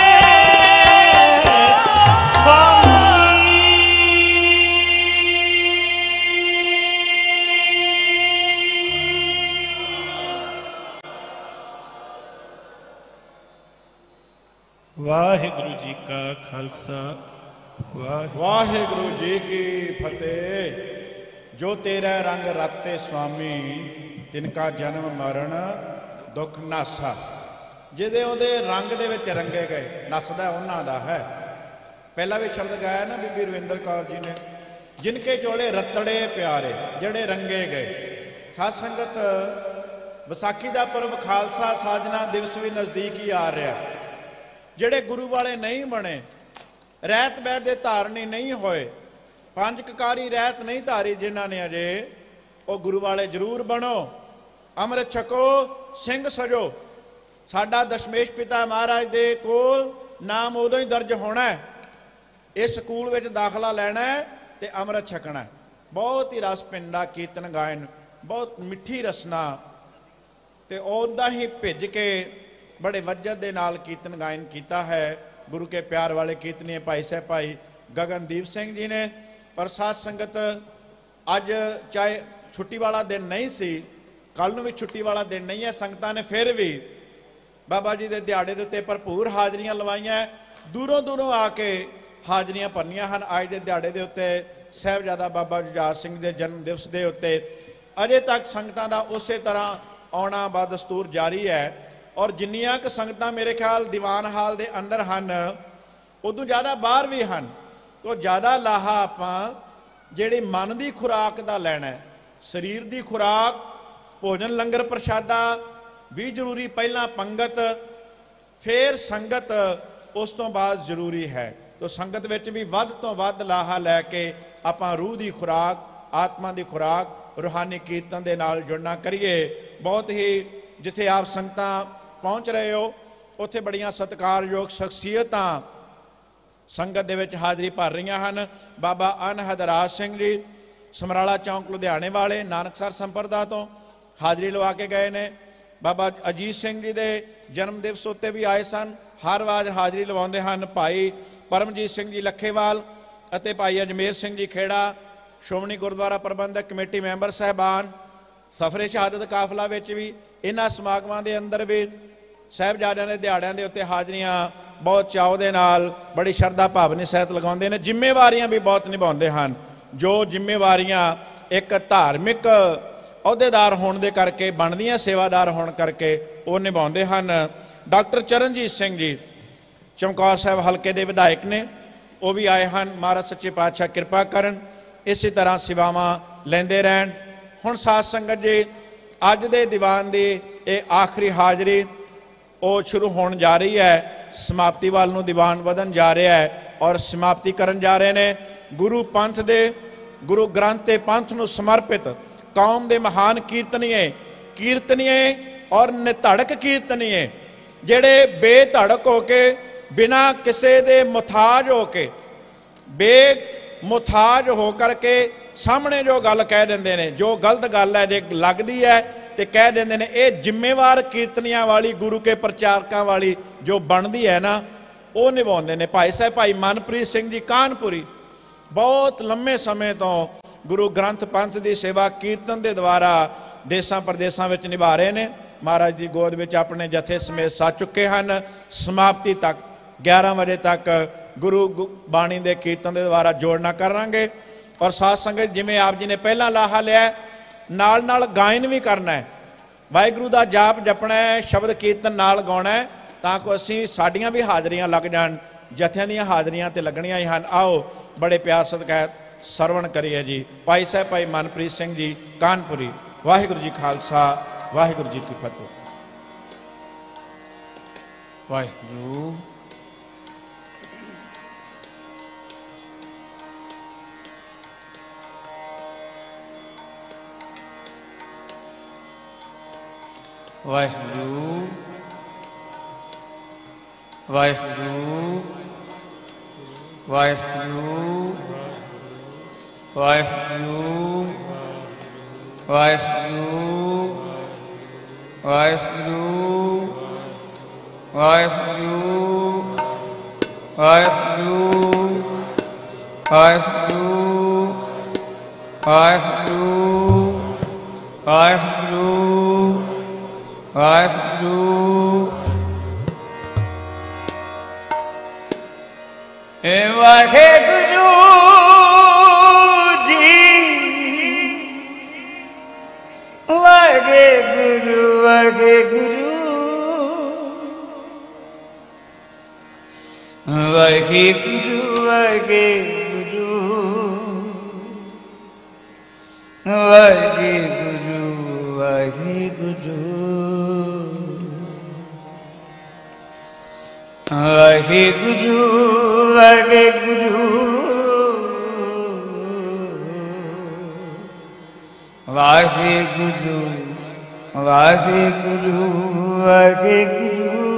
ਵਾਹਿਗੁਰੂ ਜੀ ਕਾ ਖਾਲਸਾ ਵਾਹਿਗੁਰੂ ਵਾਹਿਗੁਰੂ ਜੀ ਕੀ ਫਤਿਹ। ਜੋ ਤੇਰਾ ਰੰਗ ਰਾਤੇ ਸੁਆਮੀ ਤਿਨ ਕਾ ਜਨਮ ਮਰਨ ਦੁੱਖ ਨਾਸਾ। ਜਿਹਦੇ ਉਹਦੇ ਰੰਗ ਦੇ ਵਿੱਚ ਰੰਗੇ ਗਏ, ਨੱਸਦਾ ਉਹਨਾਂ ਦਾ ਹੈ। ਪਹਿਲਾਂ ਵੀ ਸ਼ਬਦ ਗਾਇਆ ਨਾ ਬੀਬੀ ਰਵਿੰਦਰ ਕੌਰ ਜੀ ਨੇ, ਜਿਨਕੇ ਚੋਲੇ ਰਤੜੇ ਪਿਆਰੇ ਜਿਹੜੇ ਰੰਗੇ ਗਏ। ਸਾਧ ਸੰਗਤ, ਵਿਸਾਖੀ ਦਾ ਪੁਰਬ ਖਾਲਸਾ ਸਾਜਨਾ ਦਿਵਸ ਵੀ ਨਜ਼ਦੀਕ ਹੀ ਆ ਰਿਹਾ। ਜਿਹੜੇ ਗੁਰੂ ਵਾਲੇ ਨਹੀਂ ਬਣੇ, ਰਹਿਤ ਬੈਠ ਦੇ ਧਾਰਨੀ ਨਹੀਂ ਹੋਏ, ਪੰਜ ਕਕਾਰੀ ਰਹਿਤ ਨਹੀਂ ਧਾਰੀ ਜਿਨ੍ਹਾਂ ਨੇ ਅਜੇ, ਉਹ ਗੁਰੂ ਵਾਲੇ ਜ਼ਰੂਰ ਬਣੋ। ਅੰਮ੍ਰਿਤ ਛਕੋ, ਸਿੰਘ ਸਜੋ। ਸਾਡਾ ਦਸ਼ਮੇਸ਼ ਪਿਤਾ ਮਹਾਰਾਜ ਦੇ ਕੋਲ ਨਾਮ ਉਦੋਂ ਹੀ ਦਰਜ ਹੋਣਾ ਹੈ, ਇਸ ਸਕੂਲ ਵਿੱਚ ਦਾਖਲਾ ਲੈਣਾ ਹੈ ਤੇ ਅੰਮ੍ਰਿਤ ਛਕਣਾ। ਬਹੁਤ ਹੀ ਰਸ ਪਿੰਡਾ ਕੀਰਤਨ ਗਾਇਨ, ਬਹੁਤ ਮਿੱਠੀ ਰਸਨਾ, ਤੇ ਉੱਦਾਂ ਹੀ ਭਿੱਜ ਕੇ ਬੜੇ ਵੱਜਤ ਦੇ ਨਾਲ ਕੀਰਤਨ ਗਾਇਨ ਕੀਤਾ ਹੈ ਗੁਰੂ ਕੇ ਪਿਆਰ ਵਾਲੇ ਕੀਰਤਨੀਏ ਭਾਈ ਸਾਹਿਬ ਭਾਈ ਗਗਨਦੀਪ ਸਿੰਘ ਜੀ ਨੇ। ਪਰ ਸਾਧ ਸੰਗਤ, ਅੱਜ ਚਾਹੇ ਛੁੱਟੀ ਵਾਲਾ ਦਿਨ ਨਹੀਂ ਸੀ, ਕੱਲ੍ਹ ਨੂੰ ਵੀ ਛੁੱਟੀ ਵਾਲਾ ਦਿਨ ਨਹੀਂ ਹੈ, ਸੰਗਤਾਂ ਨੇ ਫਿਰ ਵੀ ਬਾਬਾ ਜੀ ਦੇ ਦਿਹਾੜੇ ਦੇ ਉੱਤੇ ਭਰਪੂਰ ਹਾਜ਼ਰੀਆਂ ਲਵਾਈਆਂ। ਦੂਰੋਂ ਦੂਰੋਂ ਆ ਕੇ ਹਾਜ਼ਰੀਆਂ ਭਰਨੀਆਂ ਹਨ। ਅੱਜ ਦੇ ਦਿਹਾੜੇ ਦੇ ਉੱਤੇ ਸਾਹਿਬਜ਼ਾਦਾ ਬਾਬਾ ਜੁਝਾਰ ਸਿੰਘ ਦੇ ਜਨਮ ਦਿਵਸ ਦੇ ਉੱਤੇ ਅਜੇ ਤੱਕ ਸੰਗਤਾਂ ਦਾ ਉਸੇ ਤਰ੍ਹਾਂ ਆਉਣਾ ਬਦਸਤੂਰ ਜਾਰੀ ਹੈ। ਔਰ ਜਿੰਨੀਆਂ ਕੁ ਸੰਗਤਾਂ ਮੇਰੇ ਖਿਆਲ ਦੀਵਾਨ ਹਾਲ ਦੇ ਅੰਦਰ ਹਨ, ਉਦੋਂ ਜ਼ਿਆਦਾ ਬਾਹਰ ਵੀ ਹਨ। ਤੋ ਜ਼ਿਆਦਾ ਲਾਹਾ ਆਪਾਂ ਜਿਹੜੀ ਮਨ ਦੀ ਖੁਰਾਕ ਦਾ ਲੈਣਾ, ਸਰੀਰ ਦੀ ਖੁਰਾਕ, ਭੋਜਨ ਲੰਗਰ ਪ੍ਰਸ਼ਾਦਾ ਵੀ ਜ਼ਰੂਰੀ, ਪਹਿਲਾਂ ਪੰਗਤ ਫਿਰ ਸੰਗਤ, ਉਸ ਤੋਂ ਬਾਅਦ ਜ਼ਰੂਰੀ ਹੈ। ਤੋ ਸੰਗਤ ਵਿੱਚ ਵੀ ਵੱਧ ਤੋਂ ਵੱਧ ਲਾਹਾ ਲੈ ਕੇ ਆਪਾਂ ਰੂਹ ਦੀ ਖੁਰਾਕ, ਆਤਮਾ ਦੀ ਖੁਰਾਕ, ਰੂਹਾਨੀ ਕੀਰਤਨ ਦੇ ਨਾਲ ਜੁੜਨਾ ਕਰੀਏ। ਬਹੁਤ ਹੀ ਜਿੱਥੇ ਆਪ ਸੰਗਤਾਂ ਪਹੁੰਚ ਰਹੇ ਹੋ ਉੱਥੇ ਬੜੀਆਂ ਸਤਿਕਾਰਯੋਗ ਸ਼ਖਸੀਅਤਾਂ ਸੰਗਤ ਦੇ ਵਿੱਚ ਹਾਜ਼ਰੀ ਭਰ ਰਹੀਆਂ ਹਨ। ਬਾਬਾ ਅਨਹਦ ਰਾਜ ਸਿੰਘ ਜੀ ਸਮਰਾਲਾ ਚੌਂਕ ਲੁਧਿਆਣੇ ਵਾਲੇ ਨਾਨਕਸਰ ਸੰਪਰਦਾ ਤੋਂ ਹਾਜ਼ਰੀ ਲਵਾ ਕੇ ਗਏ ਨੇ। ਬਾਬਾ ਅਜੀਤ ਸਿੰਘ ਜੀ ਦੇ ਜਨਮ ਦਿਵਸ ਉੱਤੇ ਵੀ ਆਏ ਸਨ, ਹਰ ਵਾਰ ਹਾਜ਼ਰੀ ਲਵਾਉਂਦੇ ਹਨ। ਭਾਈ ਪਰਮਜੀਤ ਸਿੰਘ ਜੀ ਲੱਖੇਵਾਲ ਅਤੇ ਭਾਈ ਅਜਮੇਰ ਸਿੰਘ ਜੀ ਖੇੜਾ, ਸ਼੍ਰੋਮਣੀ ਗੁਰਦੁਆਰਾ ਪ੍ਰਬੰਧਕ ਕਮੇਟੀ ਮੈਂਬਰ ਸਾਹਿਬਾਨ, ਸਫਰੇ ਸ਼ਹਾਦਤ ਕਾਫਲਾ ਵਿੱਚ ਵੀ, ਇਹਨਾਂ ਸਮਾਗਮਾਂ ਦੇ ਅੰਦਰ ਵੀ ਸਾਹਿਬਜ਼ਾਦਿਆਂ ਦੇ ਦਿਹਾੜਿਆਂ ਦੇ ਉੱਤੇ ਹਾਜ਼ਰੀਆਂ ਬਹੁਤ ਚਾਅ ਦੇ ਨਾਲ, ਬੜੀ ਸ਼ਰਧਾ ਭਾਵਨੀ ਸਹਿਤ ਲਗਾਉਂਦੇ ਨੇ। ਜ਼ਿੰਮੇਵਾਰੀਆਂ ਵੀ ਬਹੁਤ ਨਿਭਾਉਂਦੇ ਹਨ, ਜੋ ਜ਼ਿੰਮੇਵਾਰੀਆਂ ਇੱਕ ਧਾਰਮਿਕ ਅਹੁਦੇਦਾਰ ਹੋਣ ਦੇ ਕਰਕੇ ਬਣਦੀਆਂ, ਸੇਵਾਦਾਰ ਹੋਣ ਕਰਕੇ ਉਹ ਨਿਭਾਉਂਦੇ ਹਨ। ਡਾਕਟਰ ਚਰਨਜੀਤ ਸਿੰਘ ਜੀ ਚਮਕੌਰ ਸਾਹਿਬ ਹਲਕੇ ਦੇ ਵਿਧਾਇਕ ਨੇ, ਉਹ ਵੀ ਆਏ ਹਨ। ਮਹਾਰਾਜ ਸੱਚੇ ਪਾਤਸ਼ਾਹ ਕਿਰਪਾ ਕਰਨ, ਇਸੇ ਤਰ੍ਹਾਂ ਸੇਵਾਵਾਂ ਲੈਂਦੇ ਰਹਿਣ। ਹੁਣ ਸਾਧ ਸੰਗਤ ਜੀ, ਅੱਜ ਦੇ ਦੀਵਾਨ ਦੀ ਇਹ ਆਖਰੀ ਹਾਜ਼ਰੀ ਉਹ ਸ਼ੁਰੂ ਹੋਣ ਜਾ ਰਹੀ ਹੈ, ਸਮਾਪਤੀ ਵੱਲ ਨੂੰ ਦੀਵਾਨ ਵਧਣ ਜਾ ਰਿਹਾ ਹੈ ਔਰ ਸਮਾਪਤੀ ਕਰਨ ਜਾ ਰਹੇ ਨੇ। ਗੁਰੂ ਪੰਥ ਦੇ, ਗੁਰੂ ਗ੍ਰੰਥ ਤੇ ਪੰਥ ਨੂੰ ਸਮਰਪਿਤ ਕੌਮ ਦੇ ਮਹਾਨ ਕੀਰਤਨੀਏ, ਕੀਰਤਨੀਏ ਔਰ ਨਿਧੜਕ ਕੀਰਤਨੀਏ, ਜਿਹੜੇ ਬੇਧੜਕ ਹੋ ਕੇ, ਬਿਨਾਂ ਕਿਸੇ ਦੇ ਮੁਥਾਜ ਹੋ ਕੇ, ਬੇਮੁਥਾਜ ਹੋ ਕਰਕੇ ਸਾਹਮਣੇ ਜੋ ਗੱਲ ਕਹਿ ਦਿੰਦੇ ਨੇ, ਜੋ ਗਲਤ ਗੱਲ ਹੈ ਜੇ ਲੱਗਦੀ ਹੈ ਤੇ ਕਹਿ ਦਿੰਦੇ ਨੇ, ਇਹ ਜ਼ਿੰਮੇਵਾਰ ਕੀਰਤਨੀਆਂ ਵਾਲੀ, ਗੁਰੂ ਕੇ ਪ੍ਰਚਾਰਕਾਂ ਵਾਲੀ ਜੋ ਬਣਦੀ ਹੈ ਨਾ, ਉਹ ਨਿਭਾਉਂਦੇ ਨੇ। ਭਾਈ ਸਾਹਿਬ ਭਾਈ ਮਨਪ੍ਰੀਤ ਸਿੰਘ ਜੀ ਕਾਨਪੁਰੀ ਬਹੁਤ ਲੰਮੇ ਸਮੇਂ ਤੋਂ ਗੁਰੂ ਗ੍ਰੰਥ ਪੰਥ ਦੀ ਸੇਵਾ ਕੀਰਤਨ ਦੇ ਦੁਆਰਾ ਦੇਸਾਂ ਪ੍ਰਦੇਸਾਂ ਵਿੱਚ ਨਿਭਾ ਰਹੇ ਨੇ। ਮਹਾਰਾਜ ਦੀ ਗੋਦ ਵਿੱਚ ਆਪਣੇ ਜਥੇ ਸਮੇਤ ਸੱਜ ਚੁੱਕੇ ਹਨ। ਸਮਾਪਤੀ ਤੱਕ ਗਿਆਰਾਂ ਵਜੇ ਤੱਕ ਗੁਰੂ ਬਾਣੀ ਦੇ ਕੀਰਤਨ ਦੇ ਦੁਆਰਾ ਜੋੜਨਾ ਕਰਾਂਗੇ। ਔਰ ਸਾਧ ਸੰਗਤ, ਜਿਵੇਂ ਆਪ ਜੀ ਨੇ ਪਹਿਲਾਂ ਲਾਹਾ ਲਿਆ, ਨਾਲ ਨਾਲ ਗਾਇਨ ਵੀ ਕਰਨਾ ਹੈ, ਵਾਹਿਗੁਰੂ ਦਾ ਜਾਪ ਜਪਣਾ ਹੈ, ਸ਼ਬਦ ਕੀਰਤਨ ਨਾਲ ਗਾਉਣਾ ਹੈ, ਤਾਂ ਕਿ ਅਸੀਂ ਸਾਡੀਆਂ ਵੀ ਹਾਜ਼ਰੀਆਂ ਲੱਗ ਜਾਣ, ਜਥਿਆਂ ਦੀਆਂ ਹਾਜ਼ਰੀਆਂ ਤੇ ਲੱਗਣੀਆਂ ਹੀ ਹਨ। ਆਓ ਬੜੇ ਪਿਆਰ ਸਤਿਕਾਰ ਸਰਵਣ ਕਰੀਏ ਜੀ। ਭਾਈ ਸਾਹਿਬ ਭਾਈ ਮਨਪ੍ਰੀਤ ਸਿੰਘ ਜੀ ਕਾਨਪੁਰੀ। ਵਾਹਿਗੁਰੂ ਜੀ ਖਾਲਸਾ, ਵਾਹਿਗੁਰੂ ਜੀ ਕੀ ਫਤਿਹ। ਵਾਹਿਗੁਰੂ। ਵਾਹਿਗੁਰੂ ਵਾਹਿਗੁਰੂ ਵਾਹਿਗੁਰੂ ਵਾਹਿਗੁਰੂ ਵਾਹਿਗੁਰੂ ਵਾਹਿਗੁਰੂ ਵਾਹਿਗੁਰੂ ਵਾਹਿਗੁਰੂ ਵਾਹਿਗੁਰੂ ਵਾਹਿਗੁਰੂ ਵਾਹਿਗੁਰੂ ਵਾਹਿਗੁਰੂ। ਏ ਵਾਹਿਗੁਰੂ ਜੀ, ਵਾਹਿਗੁਰੂ ਵਾਹਿਗੁਰੂ ਵਾਹਿਗੁਰੂ ਵਾਹਿਗੁਰੂ ਵਾਹਿਗੁਰੂ ਵਾਹਿਗੁਰੂ ਵਾਹਿਗੁਰੂ ਵਾਹਿਗੁਰੂ ਵਾਹਿਗੁਰੂ ਵਾਹਿਗੁਰੂ ਵਾਹਿਗੁਰੂ।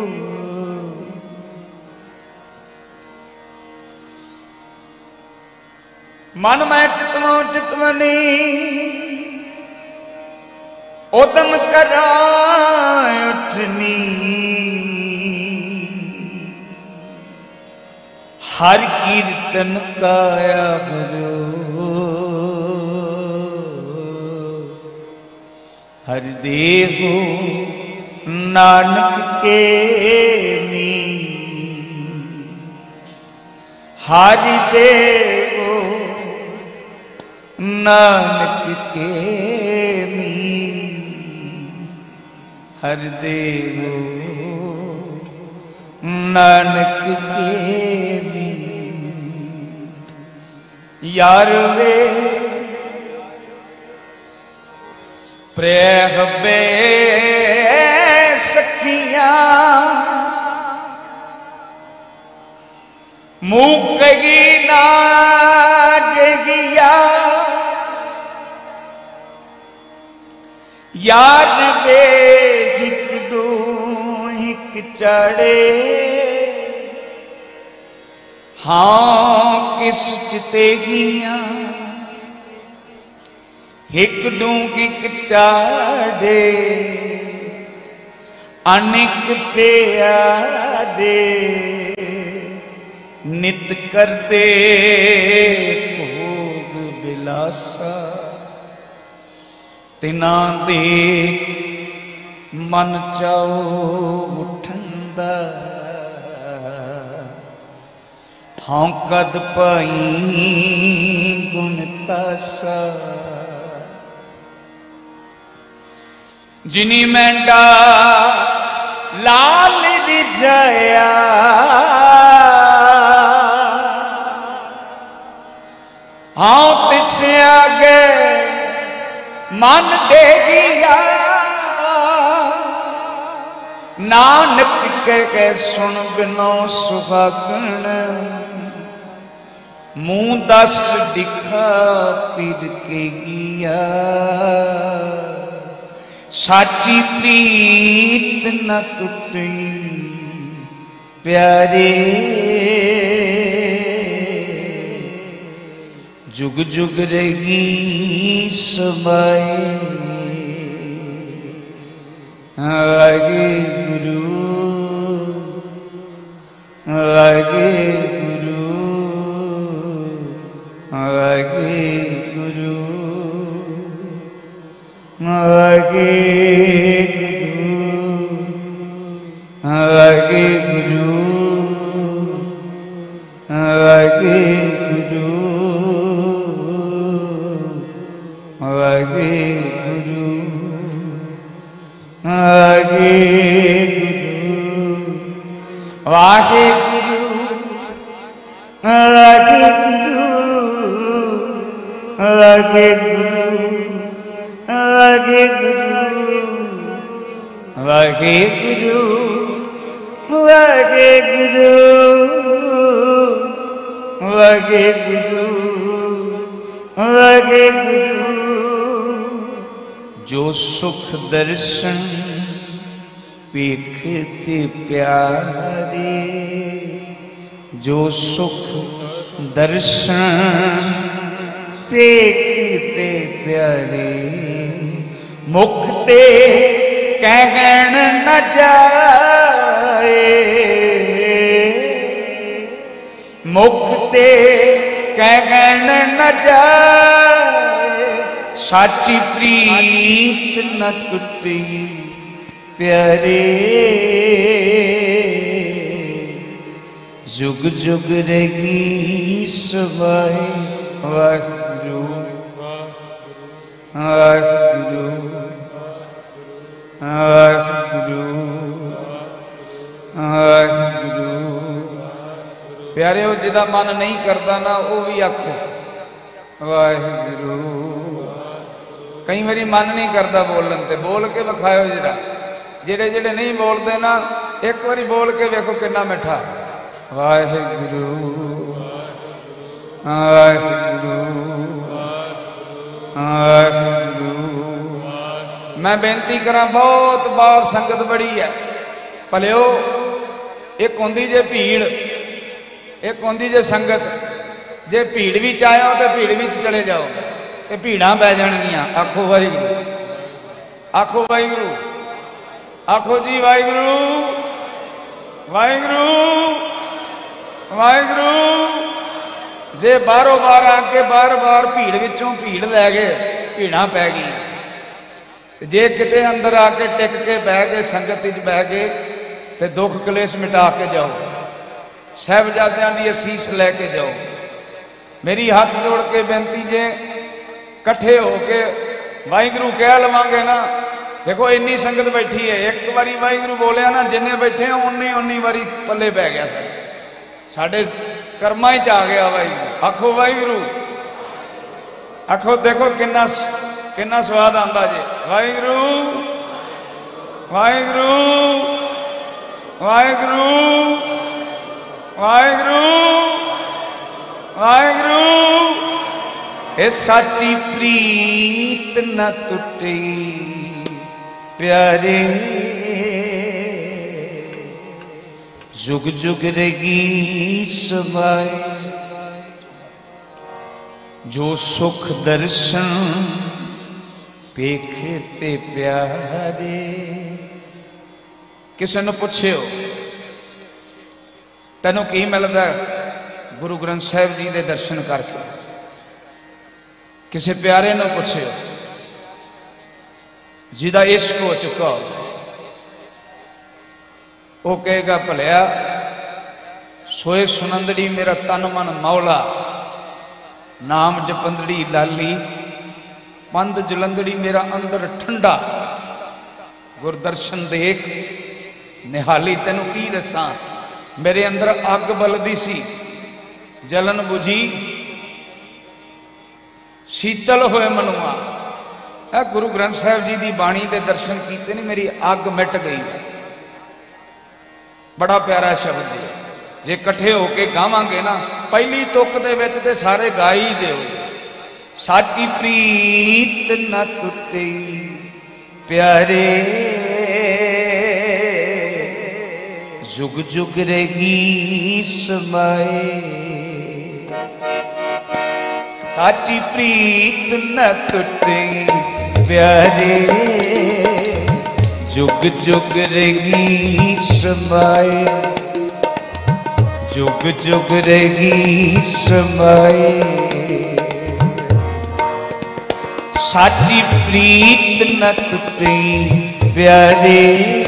ਮਨ ਮੈਂ ਚਿਤਵੋ ਚਿਤਵਨੀ ਉਦਮ ਕਰਾਂ ਉਠਨੀ, हर कीर्तन काया करो, हर देहो नानक के मीन, हर देहो नानक के मीन, हर देहो नानक के मीन। यार वे प्रेह बे सखिया मुकगी ना जगिया यार वे हिक दो हिक चढ़े हाँ किस चिते गिया हिक दू हिक चाड़े अनेक प्यादे नित करते भोग बिलासा तिना देख मन चाओ उठंदा हाँ कद पाई गुण तासा जिनी मैंडा लाल रिझाया हाँ तिसे आगे मन दे दिया नानक के, के सुन बिनो सुहागण मुंह दस दिखा फिर के गिया साची प्रीत न टूटी प्यारे जुग जुग रही समाए आगे गुरु आगे गुरु आगे गुरु आगे गुरु आगे गुरु आगे गुरु आगे गुरु आगे गुरु आगे गुरु आगे गुरु आगे गुरु आगे गुरु आगे गुरु आगे गुरु आगे गुरु आगे गुरु जो सुख दर्शन पेखते प्यारे जो सुख दर्शन पेखते प्यारे मुखते कहन न जाए मुखते कहन न जाए साची प्रीत न टूटी प्यारे जुग जुग रही सवाए वाहिगुरु वाहिगुरु वाहिगुरु वाहिगुरु प्यारे हो जिदा मन नहीं करता ना वो भी आखो वाहिगुरु कई बारी मन नहीं करता बोलन ते बोल के विखाओ जरा जेड़े जेड़े नहीं बोलते ना एक बारी बोल के देखो कितना मिठा वाहिगुरु वाहिगुरु वाहिगुरु मैं बेनती करा बहुत बार संगत बड़ी है भलियो एक होंदी जे भीड़ एक होंदी जे संगत जे भीड़ भी आयो तो भीड़ भी चले जाओ तो भीड़ा पै जाएगियां आखो वाहिगुरु आखो वाहिगुरु आखो जी वाहिगुरु वाहिगुरु वाहिगुरु जे बारों बार आके बार बार भीड़ विचों भीड़ लै गए भीड़ा पै गई जे किते अंदर आके टिक के बह गए संगत बह गए तो दुख कलेश मिटा के जाओ साहिबजादियां दी असीस लैके जाओ मेरी हाथ जोड़ के बेनती जे कट्ठे होके वाहिगुरु कह लवांगे ना देखो इन्नी संगत बैठी है एक बारी वाहिगुरु बोलिया ना जिन्ने बैठे उन्नी उन्नी बारी पल्ले पै गया साढ़े साढ़े कर्मां च आ गया वाहिगुरु आखो वाहिगुरु आखो देखो किन्ना किन्ना स्वाद आंदा जे। वाहिगुरू वाहिगुरू वाहिगुरू वाहिगुरू वाहिगुरू। ए साची प्रीत न टुटे प्यारे, जुग जुग रहेगी समाए। जो सुख दर्शन पेखते प्यारे। किसी ने पूछियो तेनों की मिलता गुरु ग्रंथ साहिब जी के दर्शन करके? किसी प्यारे ने पूछियो जिदा इश्क हो चुका हो, वो कहेगा भलिया सोए सुनंदड़ी मेरा तन मन मौला, नाम जपंदड़ी लाली पंद जलंदड़ी मेरा अंदर ठंडा। गुरदर्शन देख निहाली तेनू की दसा, मेरे अंदर अग बलदी सी, जलन बुझी शीतल होए मनुआ। है गुरु ग्रंथ साहिब जी की बाणी के दर्शन किए नहीं, मेरी अग मिट गई है। बड़ा प्यारा शब्द जी, जे कट्ठे होके गावांगे ना पहली तुक दे विच ते सारे गा ही दिओ। साची प्रीत न टुटे प्यारे, जुग जुग रहेगी समाए। साची प्रीत न टुटे प्यारे, जुग जुग रहेगी समाए। जुग जुग रहेगी समाए। साची प्रीत न टुटे प्यारे,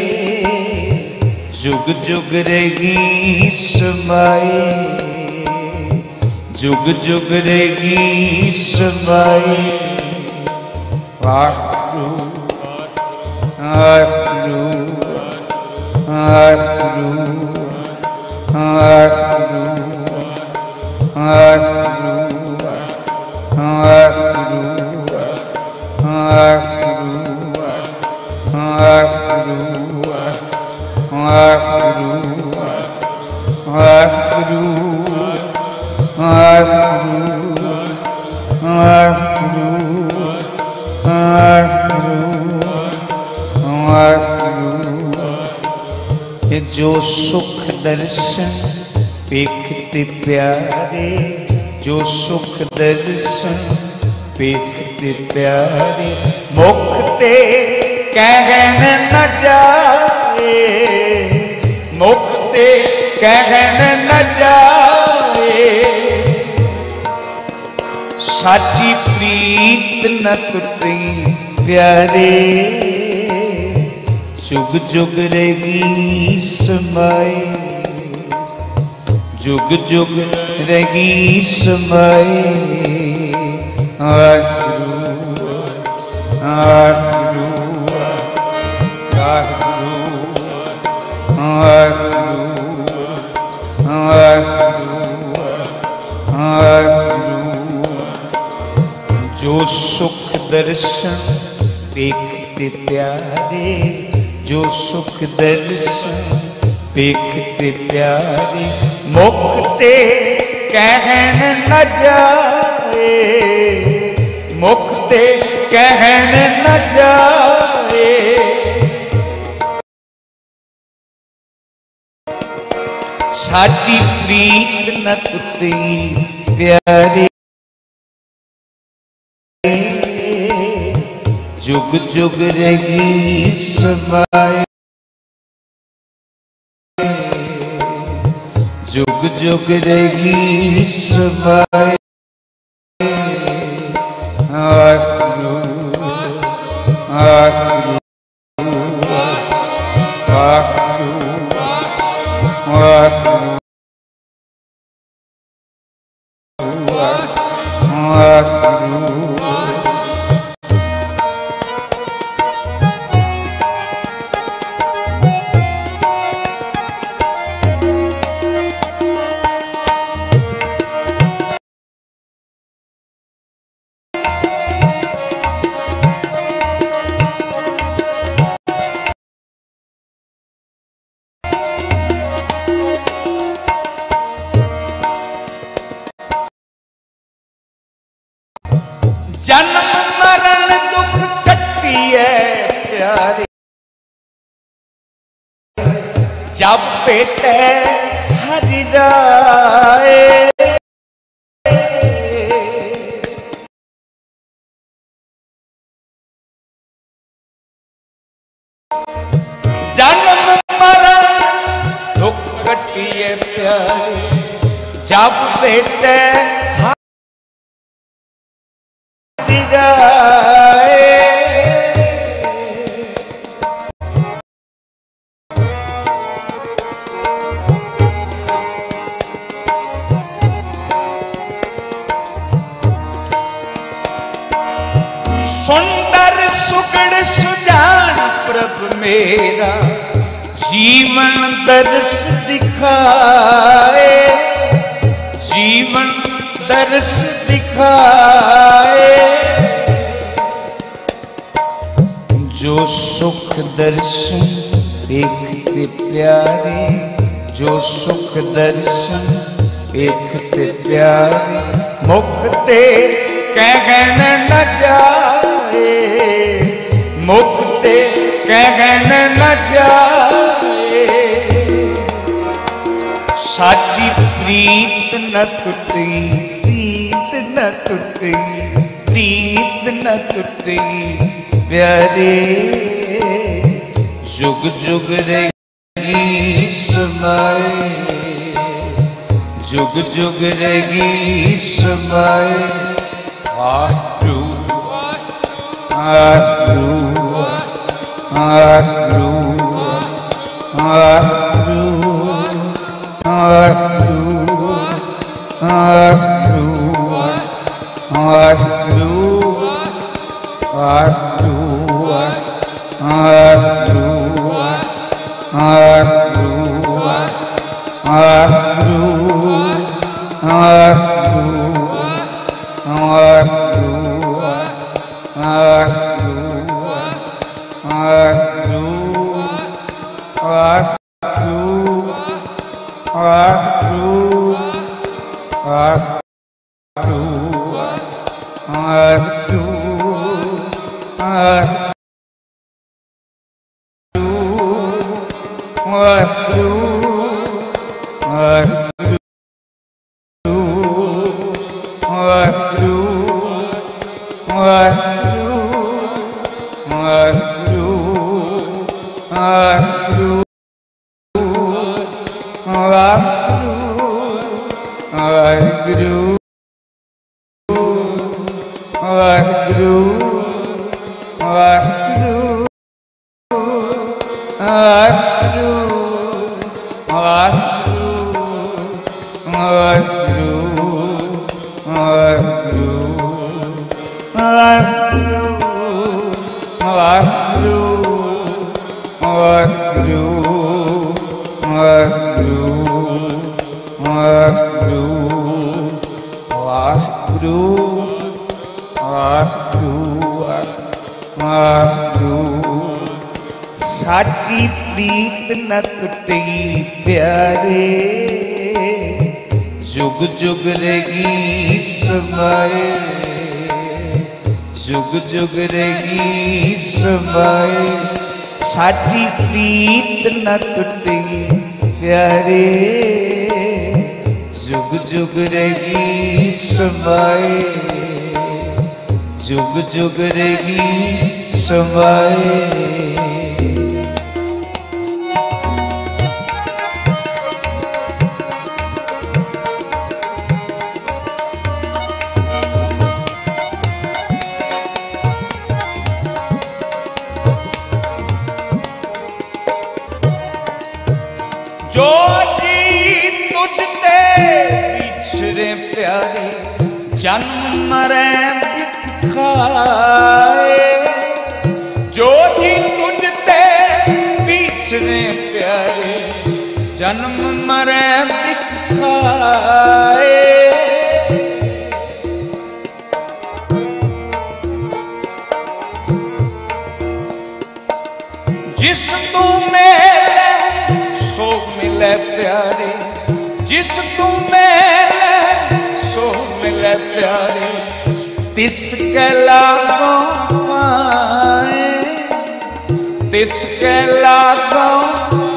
जुग जुग रहेगी समाए। जुग जुग रहेगी समाए। वाहिगुरू वाहिगुरू वाहिगुरू वाहिगुरू वाहिगुरू वाहिगुरू वाहिगुरू वाहिगुरू वाहिगुरू वाहिगुरू वाहिगुरू वाहिगुरू वाहिगुरू। ये जो सुख दर्शन पेखते प्यारे, जो सुख दर्शन पेखते प्यारे, मुक्ते कहन न जाए, मुक्ते कहन न जाए। साची प्रीत न टुटे प्यारे, जुग जुग रहेगी समाए। जुग जुग रहेगी समाए। वाहिगुरू वाहिगुरू वाहिगुरू वाहिगुरू वाहिगुरू। जो सुख दर्शन देखते प्यारे, जो सुख दर्शन देखते प्यारे, मुक्ते कहन न जाए, मुक्ते कहन न जाए। साची प्रीत न टुटे प्यारे, जुग जुग रहेगी समाए। जुग जुग रहेगी समाए। वाहिगुरू वाहिगुरू वाहिगुरू वाहिगुरू। जब भेटे हरि राय। जन्म मरण दुख कटिए प्यारे, जब भेटे हरि राय। सुंदर सुगड़ सुजान प्रभ मेरा, जीवन दर्श दिखाए, जीवन दर्श दिखाए। जो सुख दर्शन देखते प्यारे, जो सुख दर्शन देखते प्यारे, मुक्ते कहन न जाए, मुक्ते कहन न जाए। साची प्रीत न टूटी, प्रीत न टूटी, प्रीत न टूटी प्यारे। जुग जुग रहेगी समाए, जुग जुग रहेगी समाए। वाहगुरु वाहगुरु वाहगुरु वाहगुरु वाहगुरु वाहगुरु वाहगुरु वाहगुरु वाहगुरु वाहगुरु वाहगुरु वाहगुरु साची प्रीत न टूटी प्यारे, जुग जुग रहेगी समाए, जुग जुग रहेगी समाए। साची प्रीत न टूटी प्यारे, जुग जुग रहेगी समाए, जुग जुग रहेगी समाए। जो जी तुझते बिछड़े प्यारे, जन्म मरे खाए। जो जी तुझते बिछड़े प्यारे, जन्म मरे खाए। जिस तू मेरे सो मिले प्यारे, जिस तू मेरे सो मिले प्यारे। तिसके लागों पाए, तिसके लागों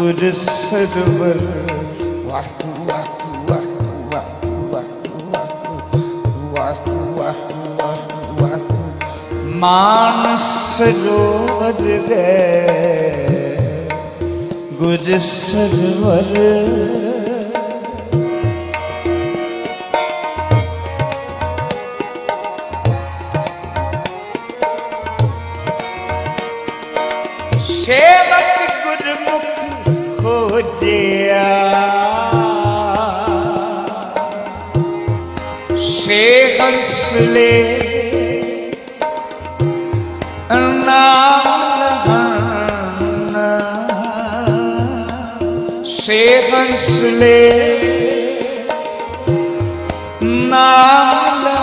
गुर सरवर वाहु वाहु वाहु वाहु वाहु वाहु वाहु वाहु वाहु मानस सरोवर गए गुर सरवर सेवक गुरमुख खोजिया से हंस ले नाम से हंस ले नाम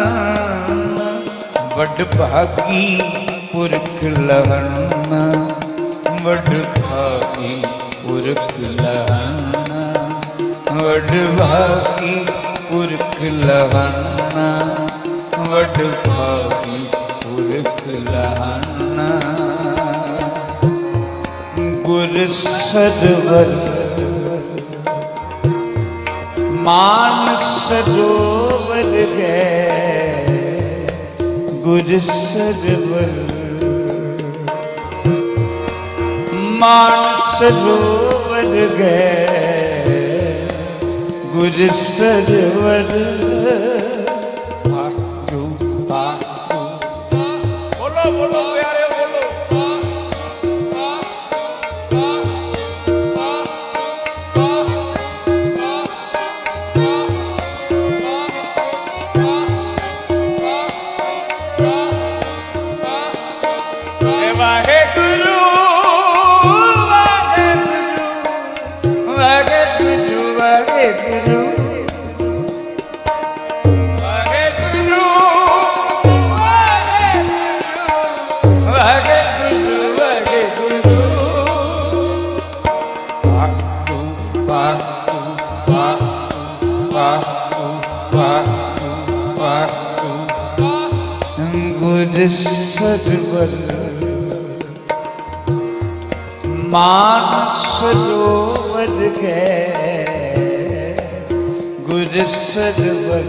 वड भागी पुरख लहना वड भागी पुरख लहना वड भागी पुरख लहना वड भागी पुरख लहना गुर सरवर मान सरोवर गए गुर सरवर मान सरोवर गए गुर सरवर बाहु बाहु बोलो बोलो प्यारे बोलो वाहेगुरु वाहेगुरु वाहेगुरु वाहेगुरु वाहेगुरु वाहेगुरु वाहेगुरु वाहु वाहु वाहु वाहु वाहु गुर सरवर मानस सरोवर गए गुर सरवर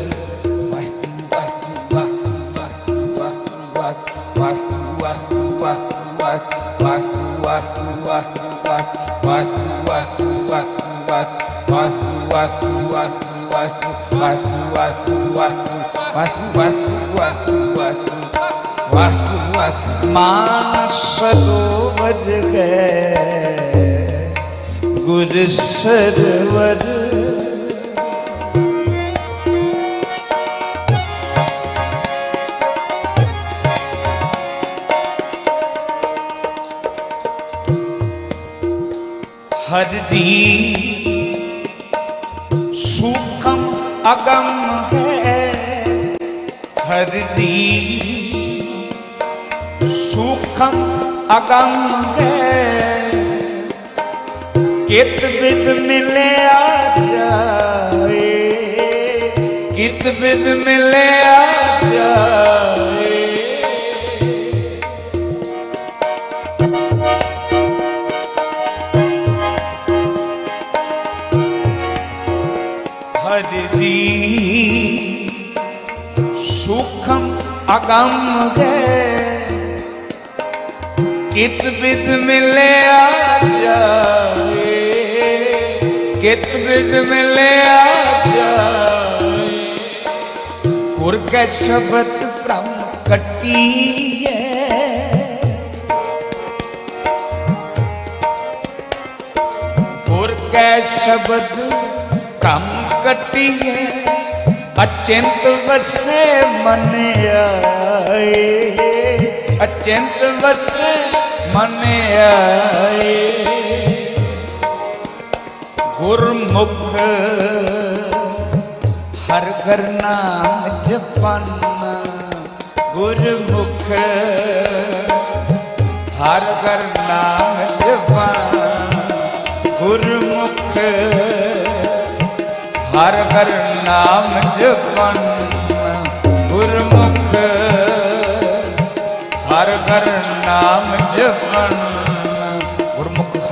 मानस सरोवर गए गुर सरवर हर जी सूखम अगम है हर जी सूखम अगम है कित बिद मिले आ जाए कित बिद मिले आ जाए हर जी सूखम अगम है कित बिद मिले आ जाए कित बिद मिले आ जाए गुर के शब्द ब्रह्म कटिए गुर के शब्द ब्रह्म कटिए अचिंत वसे मन आए अचिंत वसे मन आए गुरमुख हर घर नाम जपन गुरमुख हर घर नाम जपन गुरमुख हर घर नाम जपन गुरमुख हर घर नाम जपन गुरमुख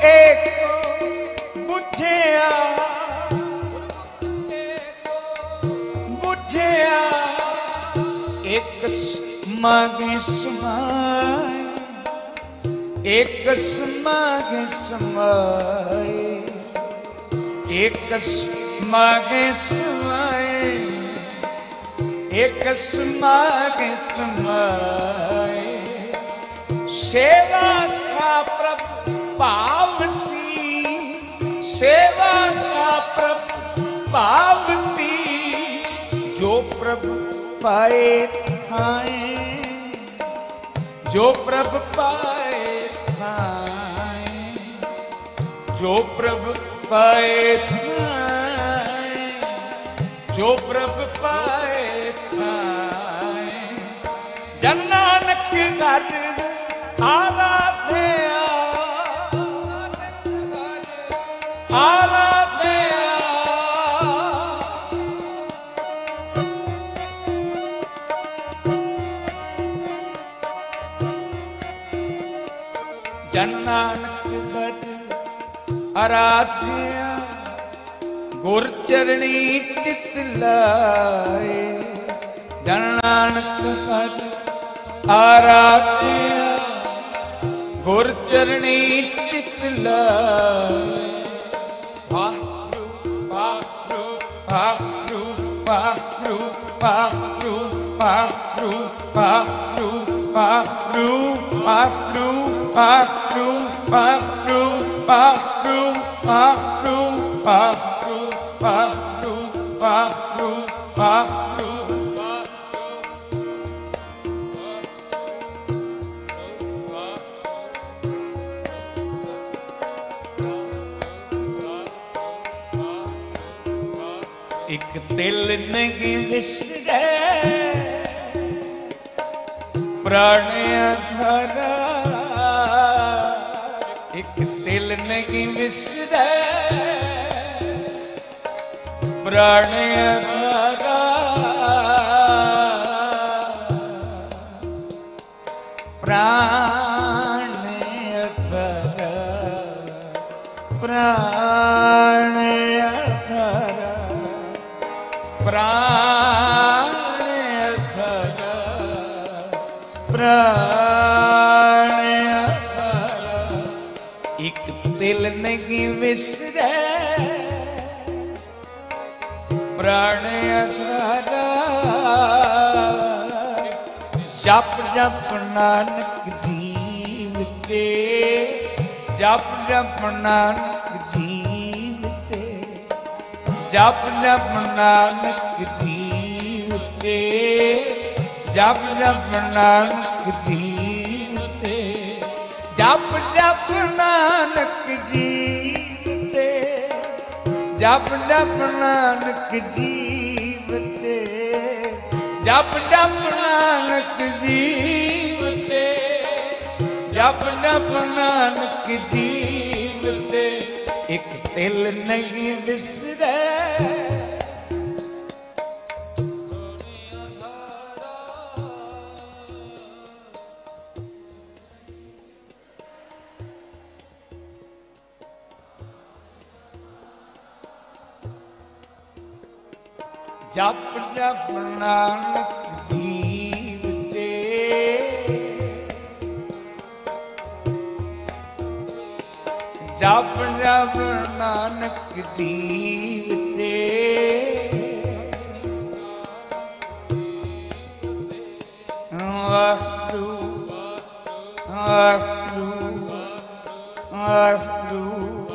एको बुझिया बुझिया एक समागे समाए एक समागे समाए एक समागे समाए एक समागे समाए सेवा सा प्रभु पावसी सेवा सा प्रभु पावसी जो प्रभु पाए थाए जो प्रभु पाए थाए जो प्रभु पाए थाए जो प्रभु पाए थाए जन नानक घर आराध्या आराध्या जन नानक घर आराध्या गुर चरणी चित लाए जन नानक घर आराध्या गुर चरणी चित लाए वाहरु वाहरु वाहरु वाहरु वाहरु वाहरु वाहरु वाहरु वाहरु वाहरु वाहरु वाहरु वाहरु वाहरु वाहरु वाहरु वाहरु एक तिल नहीं विसरे प्राण अधरा एक तिल नहीं विसरे प्राण अधरा प्राण अधरा प्राण अधरा प्राण अधरा प्राण अधरा एक तिल नहीं विसरे प्राण अधरा जप जप नानक जीव के जप जप नानक जीव के जप जप नानक जीव के जप जप नानक जीव के जप जप नानक जीव के जप जप नानक जीव के जप जप नानक जीव के जप जप नानक जीव के एक तिल नहीं विसरे जप जप नानक जीव ते जप जप नानक जीव ते वाहगुरू वाहगुरू वाहगुरू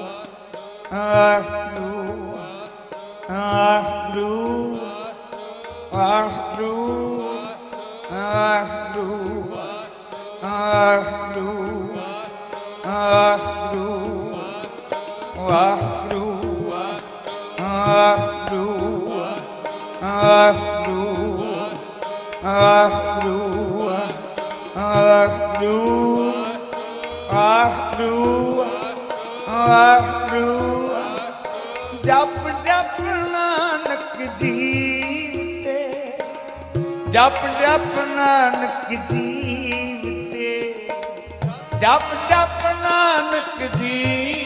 वाहगुरू वाहगुरू वाहगुरू वाहगुरू वाहगुरू वाहगुरू वाहगुरू वाहगुरू वाहगुरू वाहगुरू वाहगुरू वाहगुरू वाहगुरू जप जप नानक जीवते जप जप नानक जीवते जप जप नानक जी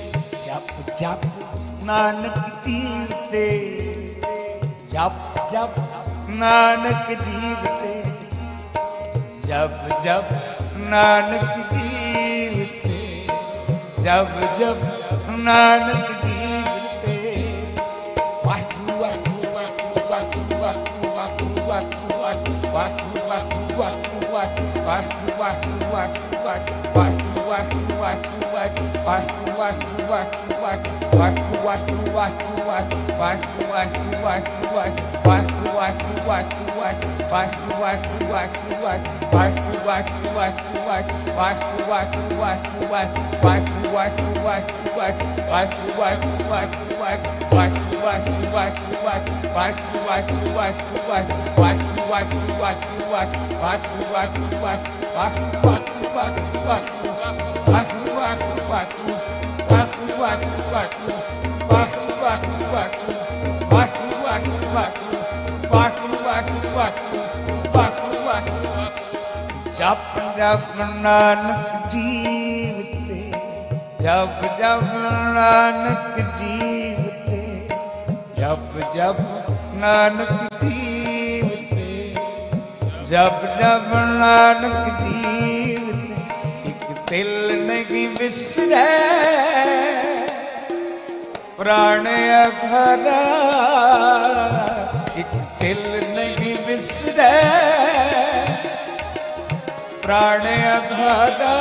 ਜਪ ਨਾਨਕ ਜੀਵਤੇ, ਜਪ ਜਪ ਨਾਨਕ ਜੀਵਤੇ, ਜਪ ਜਪ ਨਾਨਕ ਜੀਵਤੇ, ਜਪ ਜਪ ਨਾਨਕ ਜੀਵਤੇ। ਵਾਹਿਗੁਰੂ ਵਾਹਿਗੁਰੂ ਵਾਹਿਗੁਰੂ ਵਾਹਿਗੁਰੂ ਵਾਹਿਗੁਰੂ ਵਾਹਿਗੁਰੂ ਵਾਹਿਗੁਰੂ ਵਾਹਿਗੁਰੂ ਵਾਹਿਗੁਰੂ ਵਾਹਿਗੁਰੂ ਵਾਹਿਗੁਰੂ ਜਪ ਜਪ ਨਾਨਕ ਜੀਵਤੇ, ਜਪ ਜਪ ਨਾਨਕ ਜੀਵਤੇ, ਜਪ ਜਪ ਨਾਨਕ ਜੀਵਤੇ, ਜਪ ਜਪ ਨਾਨਕ ਜੀਵਤੇ। ਇੱਕ ਤਿਲ ਨਹੀਂ ਵਿਸਰੈ ਪ੍ਰਾਣ ਅਧਰਾ, ਇੱਕ ਤਿਲ ਨਹੀਂ ਵਿਸਰੈ ਪ੍ਰਾਣ ਅਧਰਾ।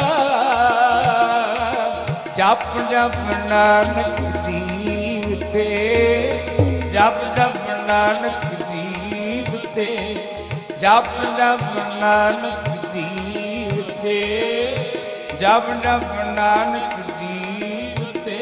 ਜਪ ਜਪ ਨਾਨਕ ਜੀਵਤੇ, ਜਪ ਜਪ ਨਾਨਕ ਜੀਵਤੇ, ਜਪ ਜਪ ਨਾਨਕ ਜੀਵਤੇ, ਜਪ ਜਪ ਨਾਨਕ ਜੀਵਤੇ।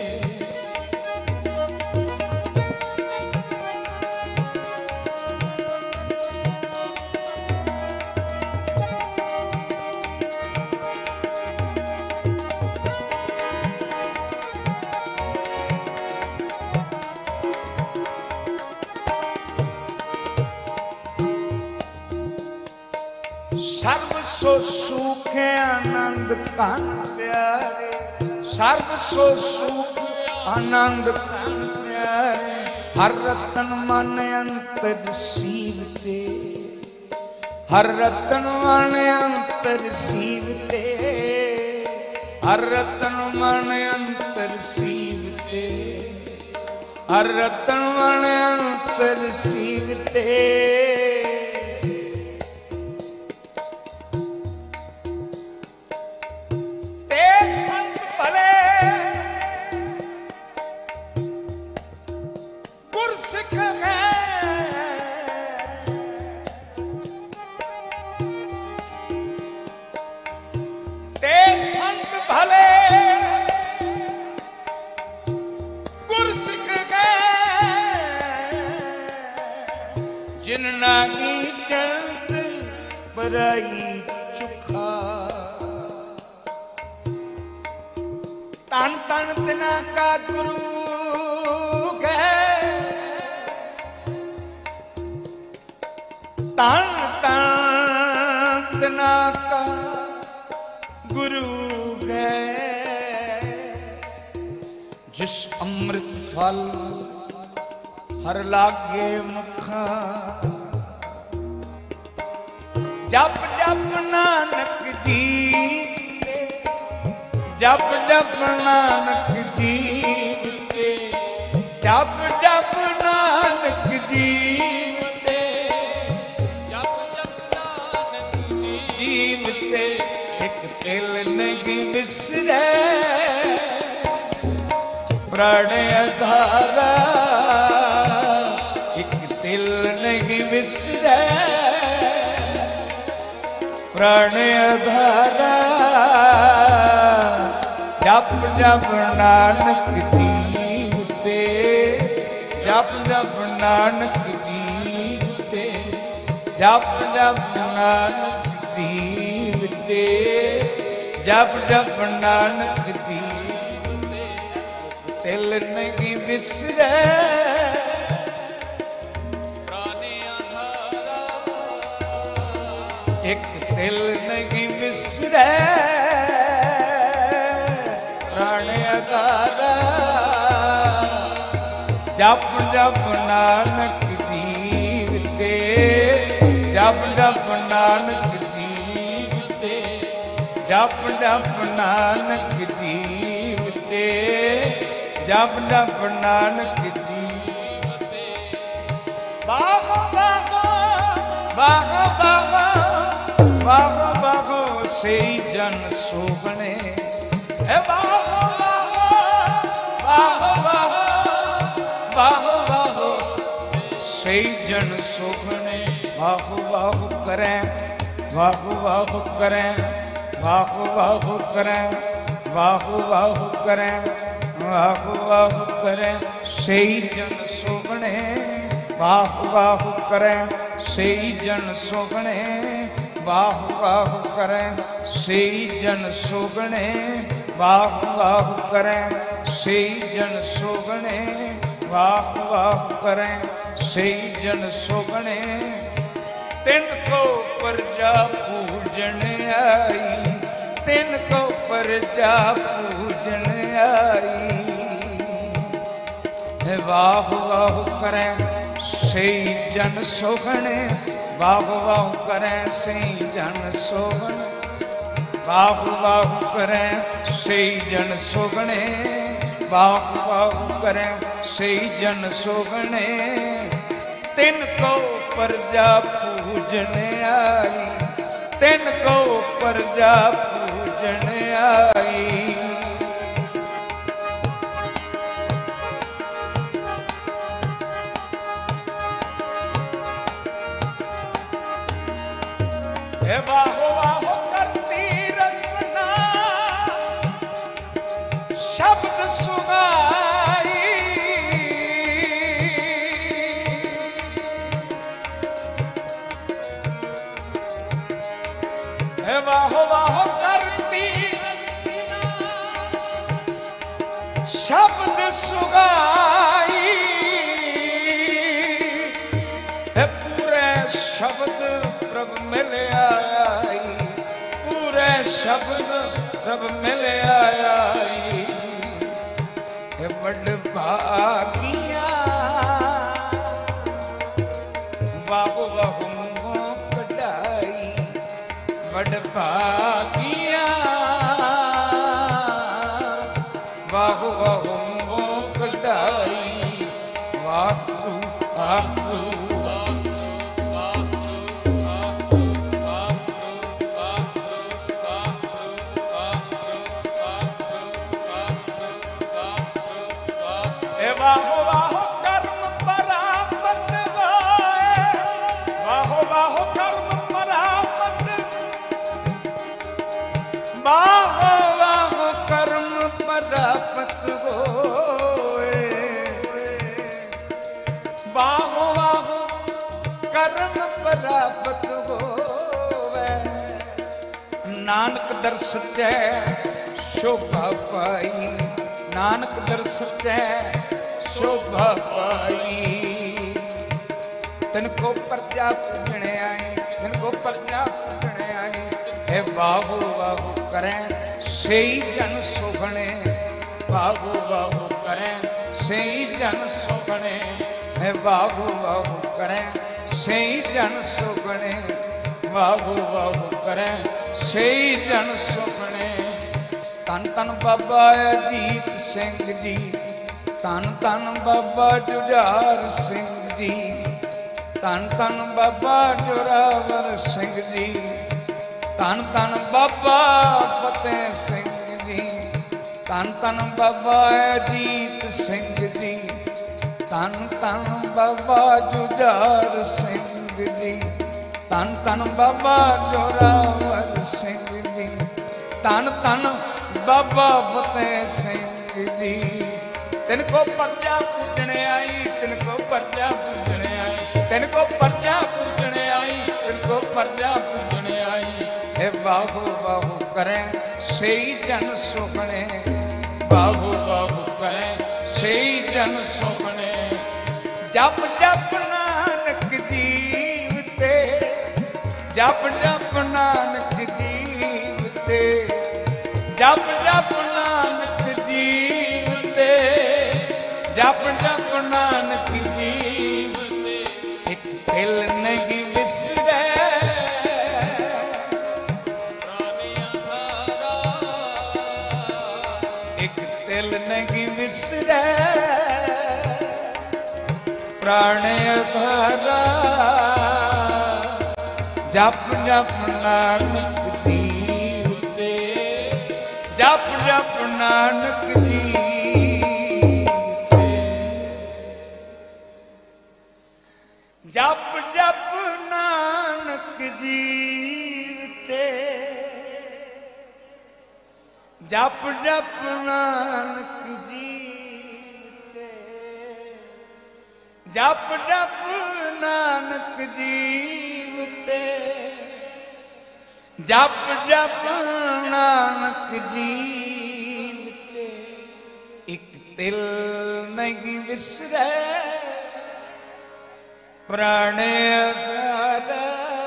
ਸਰਬ ਸੋ ਸੁਖ ਆਨੰਦ ਕਨ ਪਿਆਰੇ, ਸਰਬ ਸੋ ਸੁਖ ਆਨੰਦ ਕਨ ਪਿਆਰੇ। ਹਰ ਰਤਨ ਮਨ ਅੰਤਰ ਸੀਵਤੇ, ਹਰ ਰਤਨ ਮਨ ਅੰਤਰ ਸੀਵਤੇ, ਹਰ ਰਤਨ ਮਨ ਅੰਤਰ ਸੀਵਤੇ, ਹਰ ਰਤਨ ਮਨ ਅੰਤਰ ਸੀਵਤੇ। ਜਿਨ ਨਾਗੀ ਚੰਦ ਬਰਾਈ ਚੁਖਾ, ਤਨ ਤਨ ਤਿਨਾ ਕਾ ਗੁਰੂ ਹੈ, ਤਨ ਤਨ ਤਿਨਾ ਕਾ ਗੁਰੂ ਹੈ। ਜਿਸ ਅੰਮ੍ਰਿਤ ਫਲ ਹਰ ਲਾਗੇ ਮੁਖਾ, ਜਪ ਜਪ ਨਾਨਕ ਜੀਵਤੇ, ਜਪ ਜਪ ਨਾਨਕ ਜੀਵਤੇ, ਜਪ ਜਪ ਨਾਨਕ ਜੀਵਤੇ, ਜਪ ਜਪ ਨਾਨਕ ਜੀਵਤੇ। ਇੱਕ ਤਿਲ ਨਹੀਂ ਵਿਸਰੈ ਪ੍ਰਾਣ ਅਧਾਰਾ, ਇੱਕ ਤਿਲ ਨਹੀਂ ਵਿਸਰੈ ਪ੍ਰਾਣ ਅਧਾਰਾ। ਜਪ ਜਪ ਨਾਨਕ ਜੀਵਤੇ, ਜਪ ਜਪ ਨਾਨਕ ਜੀਵਤੇ, ਜਪ ਜਪ ਨਾਨਕ ਜੀਵਤੇ, ਜਪ ਜਪ ਨਾਨਕ ਜੀਵਤੇ। ਤਿਲ ਨਹੀਂ ਵਿਸਰੈ ਇੱਕ ਤਿਲ ਨਹੀਂ ਵਿਸਰੈ ਪ੍ਰਾਣ ਅਧਾਰਾ। ਜਪ ਜਪ ਨਾਨਕ ਜੀਵਤੇ, ਜਪ ਜਪ ਨਾਨਕ ਜੀਵਤੇ, ਜਪ ਜਪ ਨਾਨਕ ਜੀਵਤੇ, ਜਪ ਜਪ ਨਾਨਕ ਜੀਵਤੇ। ਬਾਹੋ ਬਾਹੋ ਬਾਹੋ ਬਾਹੋ ਬਾਹੋ ਬਾਹੋ ਸਈ ਜਨ ਸੋਹਣੇ, ਏ ਬਾਹੋ ਬਾਹੋ ਬਾਹੋ ਬਾਹੋ ਬਾਹੋ ਸਈ ਜਨ ਸੋਹਣੇ। ਬਾਹੋ ਬਾਹੋ ਕਰੈ, ਬਾਹੋ ਬਾਹੋ ਕਰੈ, ਬਾਹੋ ਬਾਹੋ ਕਰੈ, ਬਾਹੋ ਬਾਹੋ ਕਰੈ, ਬਾਹੋ ਬਾਹੋ ਕਰੈ ਸਈ ਜਨ ਸੋਹਣੇ। ਬਾਹੋ ਬਾਹੋ ਕਰੈ ਸਈ ਜਨ ਸੋਹਣੇ, ਬਾਹੋ ਬਾਹੋ ਕਰੈ ਸਈ ਜਨ ਸੋਹਣੇ, ਬਾਹੋ ਬਾਹੋ ਕਰੈ ਸਈ ਜਨ ਸੋਹਣੇ, ਬਾਹੋ ਬਾਹੋ ਕਰੈ ਸਈ ਜਨ ਸੋਹਣੇ। ਤਿੰਨ ਕੋ ਪਰਜਾ ਪੂਜਣ ਆਈ, ਤਿੰਨ ਕੋ ਪਰਜਾ ਪੂਜਣ ਆਈ। ਵਾਹ ਵਾਹ ਕਰੈ ਸਈ ਜਨ ਸੋਹਣੇ, ਵਾਹ ਵਾਹ ਕਰੈ ਸਈ ਜਨ ਸੋਹਣੇ, ਵਾਹ ਵਾਹ ਕਰੈ ਸਈ ਜਨ ਸੋਹਣੇ, ਵਾਹ ਵਾਹ ਕਰੈ ਸਈ ਜਨ ਸੋਹਣੇ। ਤਿੰਨ ਕੋ ਪਰਜਾ ਪੂਜਣ ਆਈ, ਤਿੰਨ ਕੋ ਪਰਜਾ ਪੂਜਣ ਆਈ। ਏ ਬਾਹੋ ਬਾਹੋ ਕਰਤੀ ਰਸਨਾ, ਸ਼ਬਦ ਸੁਗਾਈ। ਏ ਬਾਹੋ ਬਾਹੋ ਕਰਤੀ ਸ਼ਬਦ ਸੁਗਾਈ। ਏ ਪੂਰੇ ਸ਼ਬਦ ਪ੍ਰਭ ਮਿਲ ਆਈ, ਪੂਰੇ ਸ਼ਬਦ ਪ੍ਰਭ ਮਿਲ ਆਈ। ਏ ਵੱਡ ਭਾਗੀਆਂ ਬਾਹੋ ਬਾਹੋ ਮੂੰਹੋਂ ਕਢਾਈ, ਵੱਡ ਭਾਗੀਆਂ ਬਾਹੋ ਬਾਹੋ ਮੂੰਹੋਂ ਕਢਾਈ। ਵਾਹਿਗੁਰੂ ਵਾਹਿਗੁਰੂ ਵਾਹੋ ਵਾਹੋ ਕਰਮ ਪਰਾਪਤ ਹੋਏ, ਵਾਹੋ ਵਾਹੋ ਕਰਮ ਪਰਾਪਤ, ਵਾਹੋ ਵਾਹੋ ਕਰਮ ਪਰਾਪਤ ਹੋਏ, ਵਾਹੋ ਵਾਹੋ ਕਰਮ ਪਰਾਪਤ ਹੋਵੇ। ਨਾਨਕ ਦਰ ਸਚੈ ਸ਼ੋਭਾ ਪਾਈ, ਨਾਨਕ ਦਰ ਸਚੈ ਸ਼ੋਭਾ ਪਾਈ। ਤਨ ਕੋ ਪਰਜਾ ਪੂਜਣ ਆਏ, ਤਨ ਕੋ ਪਰਜਾ ਪੂਜਣ ਆਏ। ਏ ਬਾਹੋ ਬਾਹੋ ਕਰੈ ਸਈ ਜਨ ਸੋਹਣੇ, ਬਾਹੋ ਬਾਹੋ ਕਰੈ ਸਈ ਜਨ ਸੋਹਣੇ। ਏ ਬਾਹੋ ਬਾਹੋ ਕਰੈ ਸਈ ਜਨ ਸੋਹਣੇ, ਬਾਹੋ ਬਾਹੋ ਕਰੈ ਸਈ ਜਨ ਸੋਹਣੇ। ਧੰਨ ਧੰਨ ਬਾਬਾ ਅਜੀਤ ਸਿੰਘ ਜੀ, ਧੰਨ ਧੰਨ ਬਾਬਾ ਜੁਝਾਰ ਸਿੰਘ ਜੀ, ਧੰਨ ਧੰਨ ਬਾਬਾ ਜੋਰਾਵਰ ਸਿੰਘ ਜੀ, ਧੰਨ ਧੰਨ ਬਾਬਾ ਫਤਿਹ ਸਿੰਘ ਜੀ, ਧੰਨ ਧੰਨ ਬਾਬਾ ਅਜੀਤ ਸਿੰਘ ਜੀ, ਧੰਨ ਧੰਨ ਬਾਬਾ ਜੁਝਾਰ ਸਿੰਘ ਜੀ, ਧੰਨ ਧੰਨ ਬਾਬਾ ਜੋਰਾਵਰ ਸਿੰਘ ਜੀ, ਧੰਨ ਧੰਨ ਬਾਬਾ ਫਤਿਹ ਸਿੰਘ ਜੀ। ਤਿਨ ਕੋ ਪਰਜਾ ਪੂਜਣ ਆਈ, ਤਿਨ ਕੋ ਪਰਜਾ ਪੂਜਣ ਆਈ, ਤਿਨ ਕੋ ਪਰਜਾ ਪੂਜਣ ਆਈ, ਤਿਨ ਕੋ ਪਰਜਾ ਪੂਜਣ ਆਈ। ਏ ਬਾਹੋ ਬਾਹੋ ਕਰੈ ਸਈ ਜਨ ਸੋਹਣੇ, ਬਾਹੋ ਬਾਹੋ ਕਰੈ ਸਈ ਜਨ ਸੋਹਣੇ। ਜਪ ਜਪ ਨਾਨਕ ਜੀਵਤੇ, ਜਪ ਜਪ ਨਾਨਕ ਜੀਵਤੇ, ਜਪ ਜਪ ਨਾਨਕ ਜੀਵਤੇ, ਜਪ ਜਪ ਨਾਨਕ ਵਿਸਰੈ ਪ੍ਰਾਣ ਅਧਾਰਾ ਜਪ ਜਪ ਨਾਨਕ ਜੀਵ ਤੇ ਜਪ ਜਪ ਨਾਨਕ ਜੀਵ ਤੇ ਜਪ ਜਪ ਨਾਨਕ ਜੀਵ ਤੇ ਜਪ ਜਪ ਨਾਨਕ ਜੀਵ ਤੇ ਜਪ ਜਪ ਨਾਨਕ ਜੀਵ ਤੇ ਜਪ ਜਪ ਨਾਨਕ ਜੀਵ ਤੇ ਇਕ ਤਿਲ ਨਹੀਂ ਵਿਸਰੈ ਪ੍ਰਾਣ ਅਧਾਰਾ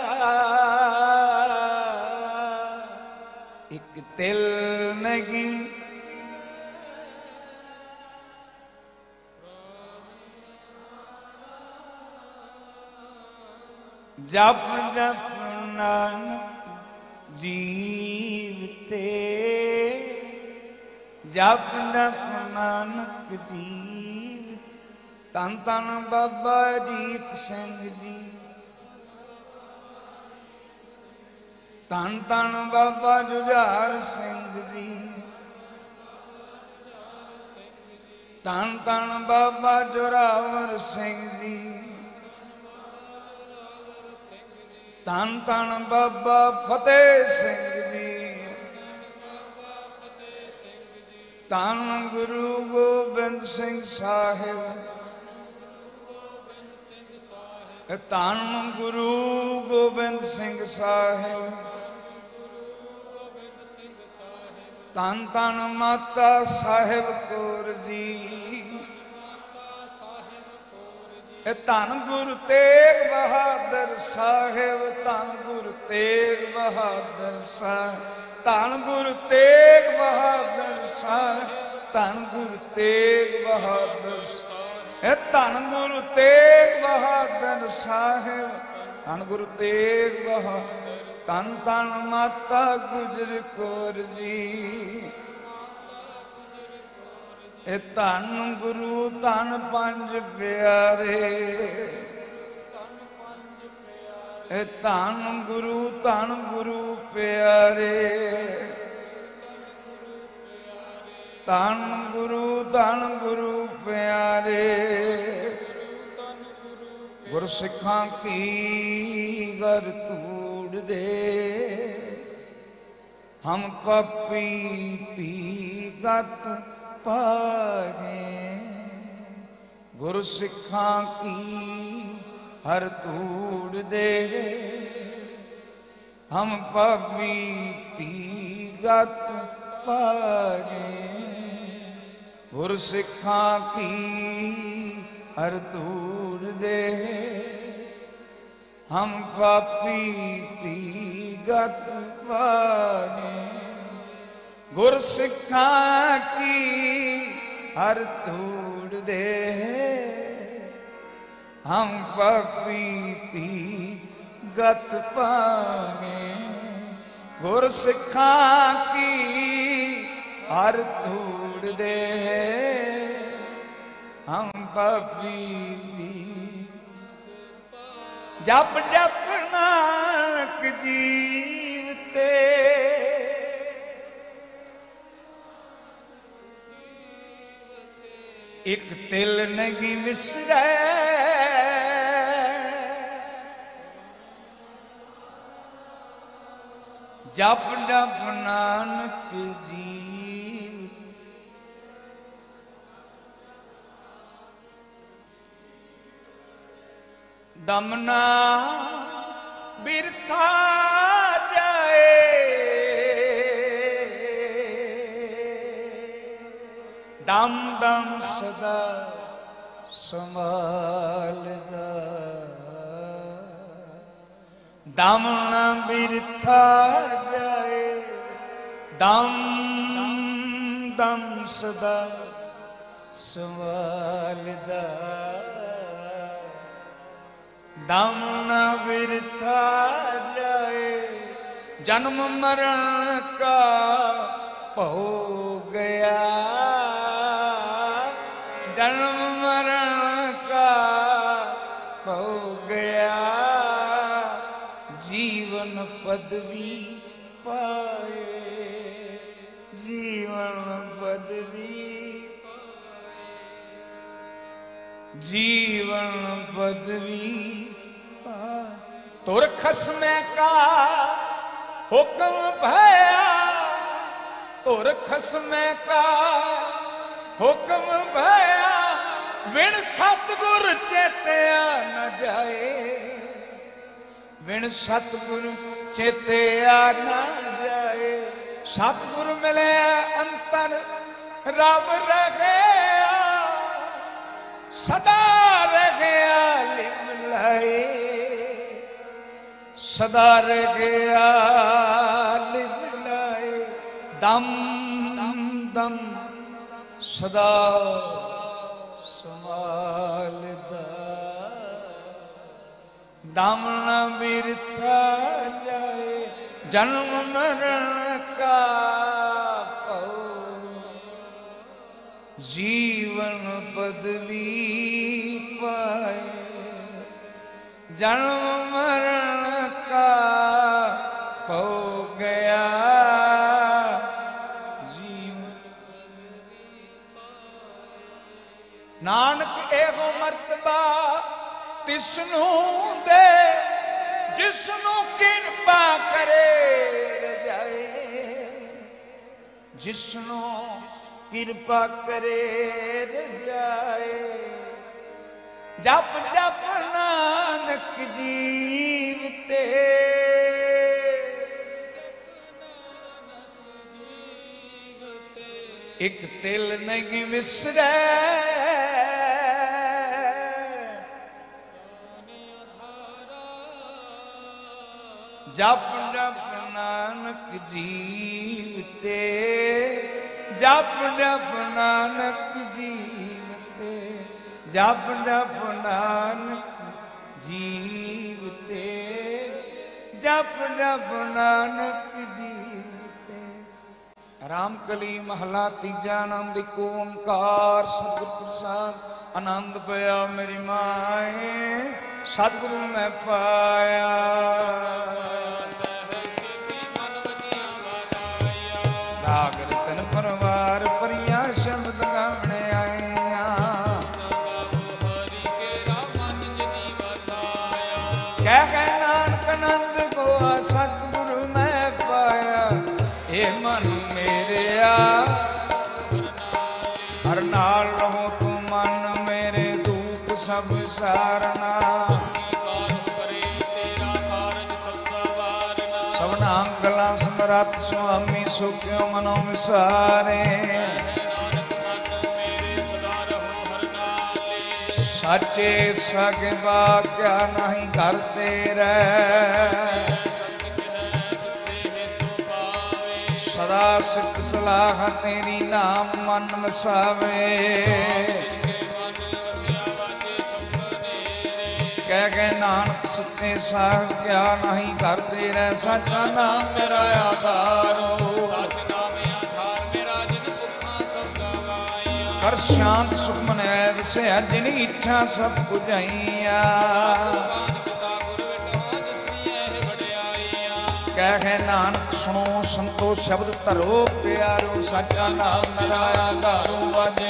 ਇਕ ਤਿਲ ਨਹੀਂ ਜਪ ਜਪ ਨਾਨਕ ਜੀਵ ਤੇ ਜਪ ਜਪ ਨਾਨਕ ਜੀਵ ਧੰਨ ਧੰਨ ਬਾਬਾ ਅਜੀਤ ਸਿੰਘ ਜੀ ਧੰਨ ਧੰਨ ਬਾਬਾ ਜੁਝਾਰ ਸਿੰਘ ਜੀ ਧੰਨ ਧੰਨ ਬਾਬਾ ਜੋਰਾਵਰ ਸਿੰਘ ਜੀ ਧੰਨ ਧੰਨ ਬਾਬਾ ਫਤਿਹ ਸਿੰਘ ਜੀ ਧੰਨ ਗੁਰੂ ਗੋਬਿੰਦ ਸਿੰਘ ਸਾਹਿਬ ਧੰਨ ਗੁਰੂ ਗੋਬਿੰਦ ਸਿੰਘ ਸਾਹਿਬ ਧੰਨ ਧੰਨ ਮਾਤਾ ਸਾਹਿਬ ਕੌਰ ਜੀ ਇਹ ਧੰਨ ਗੁਰੂ ਤੇਗ ਬਹਾਦਰ ਸਾਹਿਬ ਧੰਨ ਗੁਰੂ ਤੇਗ ਬਹਾਦਰ ਸਾਹਿਬ ਧੰਨ ਗੁਰੂ ਤੇਗ ਬਹਾਦਰ ਸਾਹਿਬ ਧੰਨ ਗੁਰੂ ਤੇਗ ਬਹਾਦਰ ਇਹ ਧੰਨ ਗੁਰੂ ਤੇਗ ਬਹਾਦਰ ਸਾਹਿਬ ਧੰਨ ਗੁਰੂ ਤੇਗ ਬਹਾਦਰ ਧੰਨ ਧੰਨ ਮਾਤਾ ਗੁਜਰ ਕੌਰ ਜੀ ਇਹ ਧੰਨ ਗੁਰੂ ਧੰਨ ਪੰਜ ਪਿਆਰੇ ਇਹ ਧੰਨ ਗੁਰੂ ਧੰਨ ਗੁਰੂ ਪਿਆਰੇ ਧੰਨ ਗੁਰੂ ਧੰਨ ਗੁਰੂ ਪਿਆਰੇ ਗੁਰਸਿੱਖਾਂ ਕੀ ਗਰ ਧੂੜ ਦੇ ਹਮ ਪਾਪੀ ਪੀ ਗਤ ਪਾਗੇ ਗੁਰਸਿੱਖਾਂ ਕੀ ਹਰ ਧੂੜ ਦੇ ਹਮ ਪਾਪੀ ਪੀ ਗਤ ਪਾਗੇ ਗੁਰਸਿੱਖਾਂ ਕੀ ਹਰ ਧੂੜ ਦੇ ਹਮ ਪਾਪੀ ਪੀ ਗਤ ਪਾਗੇ ਗੁਰਸਿੱਖਾਂ ਕੀ ਹਰ ਧੂੜ ਦੇ ਹਮ ਪਾਪੀ ਪੀ ਗਤ ਪਾਗੇ ਗੁਰਸਿੱਖਾਂ ਕੀ ਹਰ ਧੂੜ ਦੇ ਹਮ ਪਾਪੀ ਪੀ ਜਪ ਜਪ ਨਾਨਕ ਜੀਵ ਤੇ ਇਕ ਤਿਲ ਨਹੀਂ ਵਿਸਰੈ ਜਪ ਜਪ ਨਾਨਕ ਜੀਵ ਦਮਨਾ ਬਿਰਥਾ ਜਾਏ ਦਮ ਦਮ ਸਦਾ ਸੰਭਾਲਦਾ ਦਮ ਨਾ ਬਿਰਥਾ ਜਾਏ ਦਮ ਦਮ ਸਦਾ ਸੰਭਾਲਦਾ ਦਮ ਨਾ ਬਿਰਥਾ ਜਾਏ ਜਨਮ ਮਰਨ ਕਾ ਭੋ ਗਿਆ जीवन पदवी पाए, जीवन पदवी जीवन पदवी पाए। तुर खसमे का हुक्म भया, तुर खसमे का हुक्म भया, विण सतगुर चेतिया न जाए, विण सतगुर चेतिया न जाए। सतगुर मिले अंतर रब रखिया, सदा रखिया लिव लाए, सदा रखिया लिव लाए। दम दम सदा संभालदा, दम न बिरथा जाए, जन्म मरण का पाओ, जीवन पदवी पाए, जन्म मरण का हो गया जीवन। नानक एहो मर्तबा तिसनू दे, जिसनू किरपा करे रजाए, जिसनू किरपा करे रजाए। जप जप नानक जीवते, एक तिल नहीं विसरै, जप जप नानक जीवते, जप जप नानक जीवते, जप जप नानक जीवते, जप जप नानक जीवते। रामकली महला तीजा आनंद एक ओंकार सतगुर प्रसाद। आनंद पाया मेरी माए, सतगुरु मैं पाया। राग रतन परवार परिया शब्द गावने आया, कह कह नानक आनंद को सतगुरु मैं पाया। हे मन मेरे हर नाल रहो तू मन मेरे, दुख सब सारना। सबना गला समरथ स्वामी सुख्यो मनो विसारे। साचे सगे क्या नहीं करते रह, सदा सिख सलाह तेरी नाम मन वसावे। कह गए नानक सत्ते साह क्या नहीं करते रह, सच्चा नाम मेरा आधारो। कर शांत सुख मन वसे जिनी इच्छा सब बुझाइया। कह गए नानक सुनो संतो शब्द धरो प्यारो। सच्चा नाम मेरा आधारो। वाजे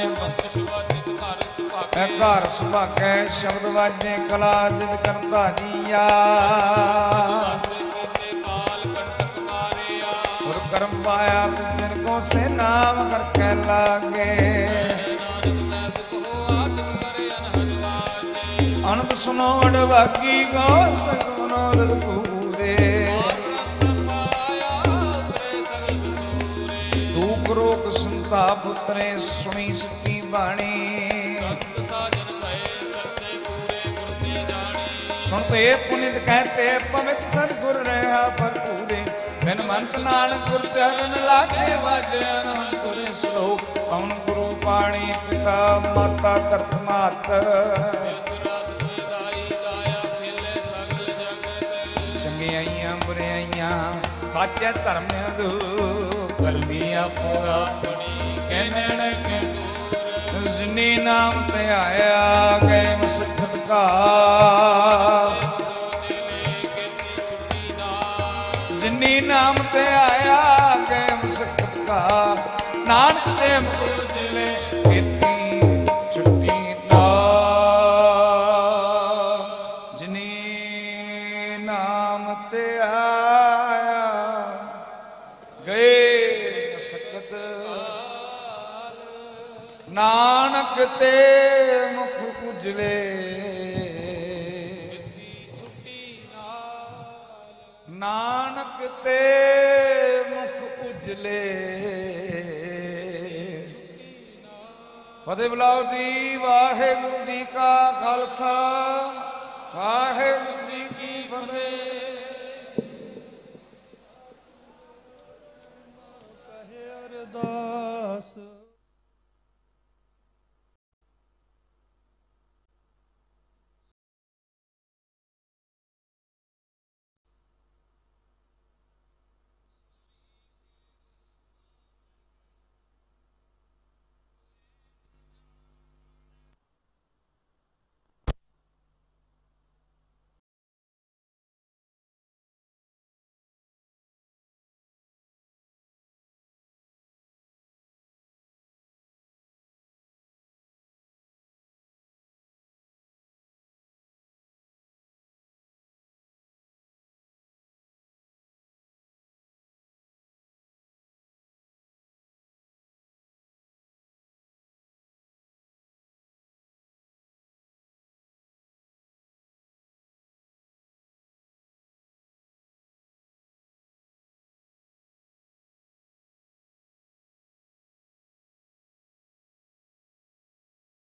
घर सुभागे शब्द वाजे कला जिद करता जिया। और कर्म पाया जिनको से नाम करके लागे। अनंत सुनो अडवागी गो सगुनो पूरे। दुख रोग संताप उतरे सुनी सकी बाणी। सुनते पुनित कहते पवित्र सतगुर रहा भरपूरे। बिन मंत नानक गुर चरण लागे वाजे अनंतुर श्लोक। पवन गुरु पाणी पिता माता धरत मात। चंगियाइयां बुराइयां बाचे धर्म दू। कलमिया पूरा कहने के जिनी नाम ते आया गए मसखत का। ਜਿਨੀ ਨਾਮ ਤੇ ਆਇਆ ਗਏ ਮੁਸਕਤ ਕਾ ਨਾਨਕ ਤੇ ਮੁਕਤ ਜਿਲੇ ਕੀਤੀ ਛੁੱਟੀ ਨਾ ਜਿਨੀ ਨਾਮ ਤੇ ਆਇਆ ਗਏ ਮੁਸਕਤ ਨਾਨਕ ਤੇ ਮੁਖ ਉਜਲੇ ਨਾਨਕ ਤੇ ਮੁਖ ਉਜਲੇ ਫਤਿਹ ਬੁਲਾਓ ਜੀ। ਵਾਹਿਗੁਰੂ ਜੀ ਕਾ ਖਾਲਸਾ ਵਾਹਿਗੁਰੂ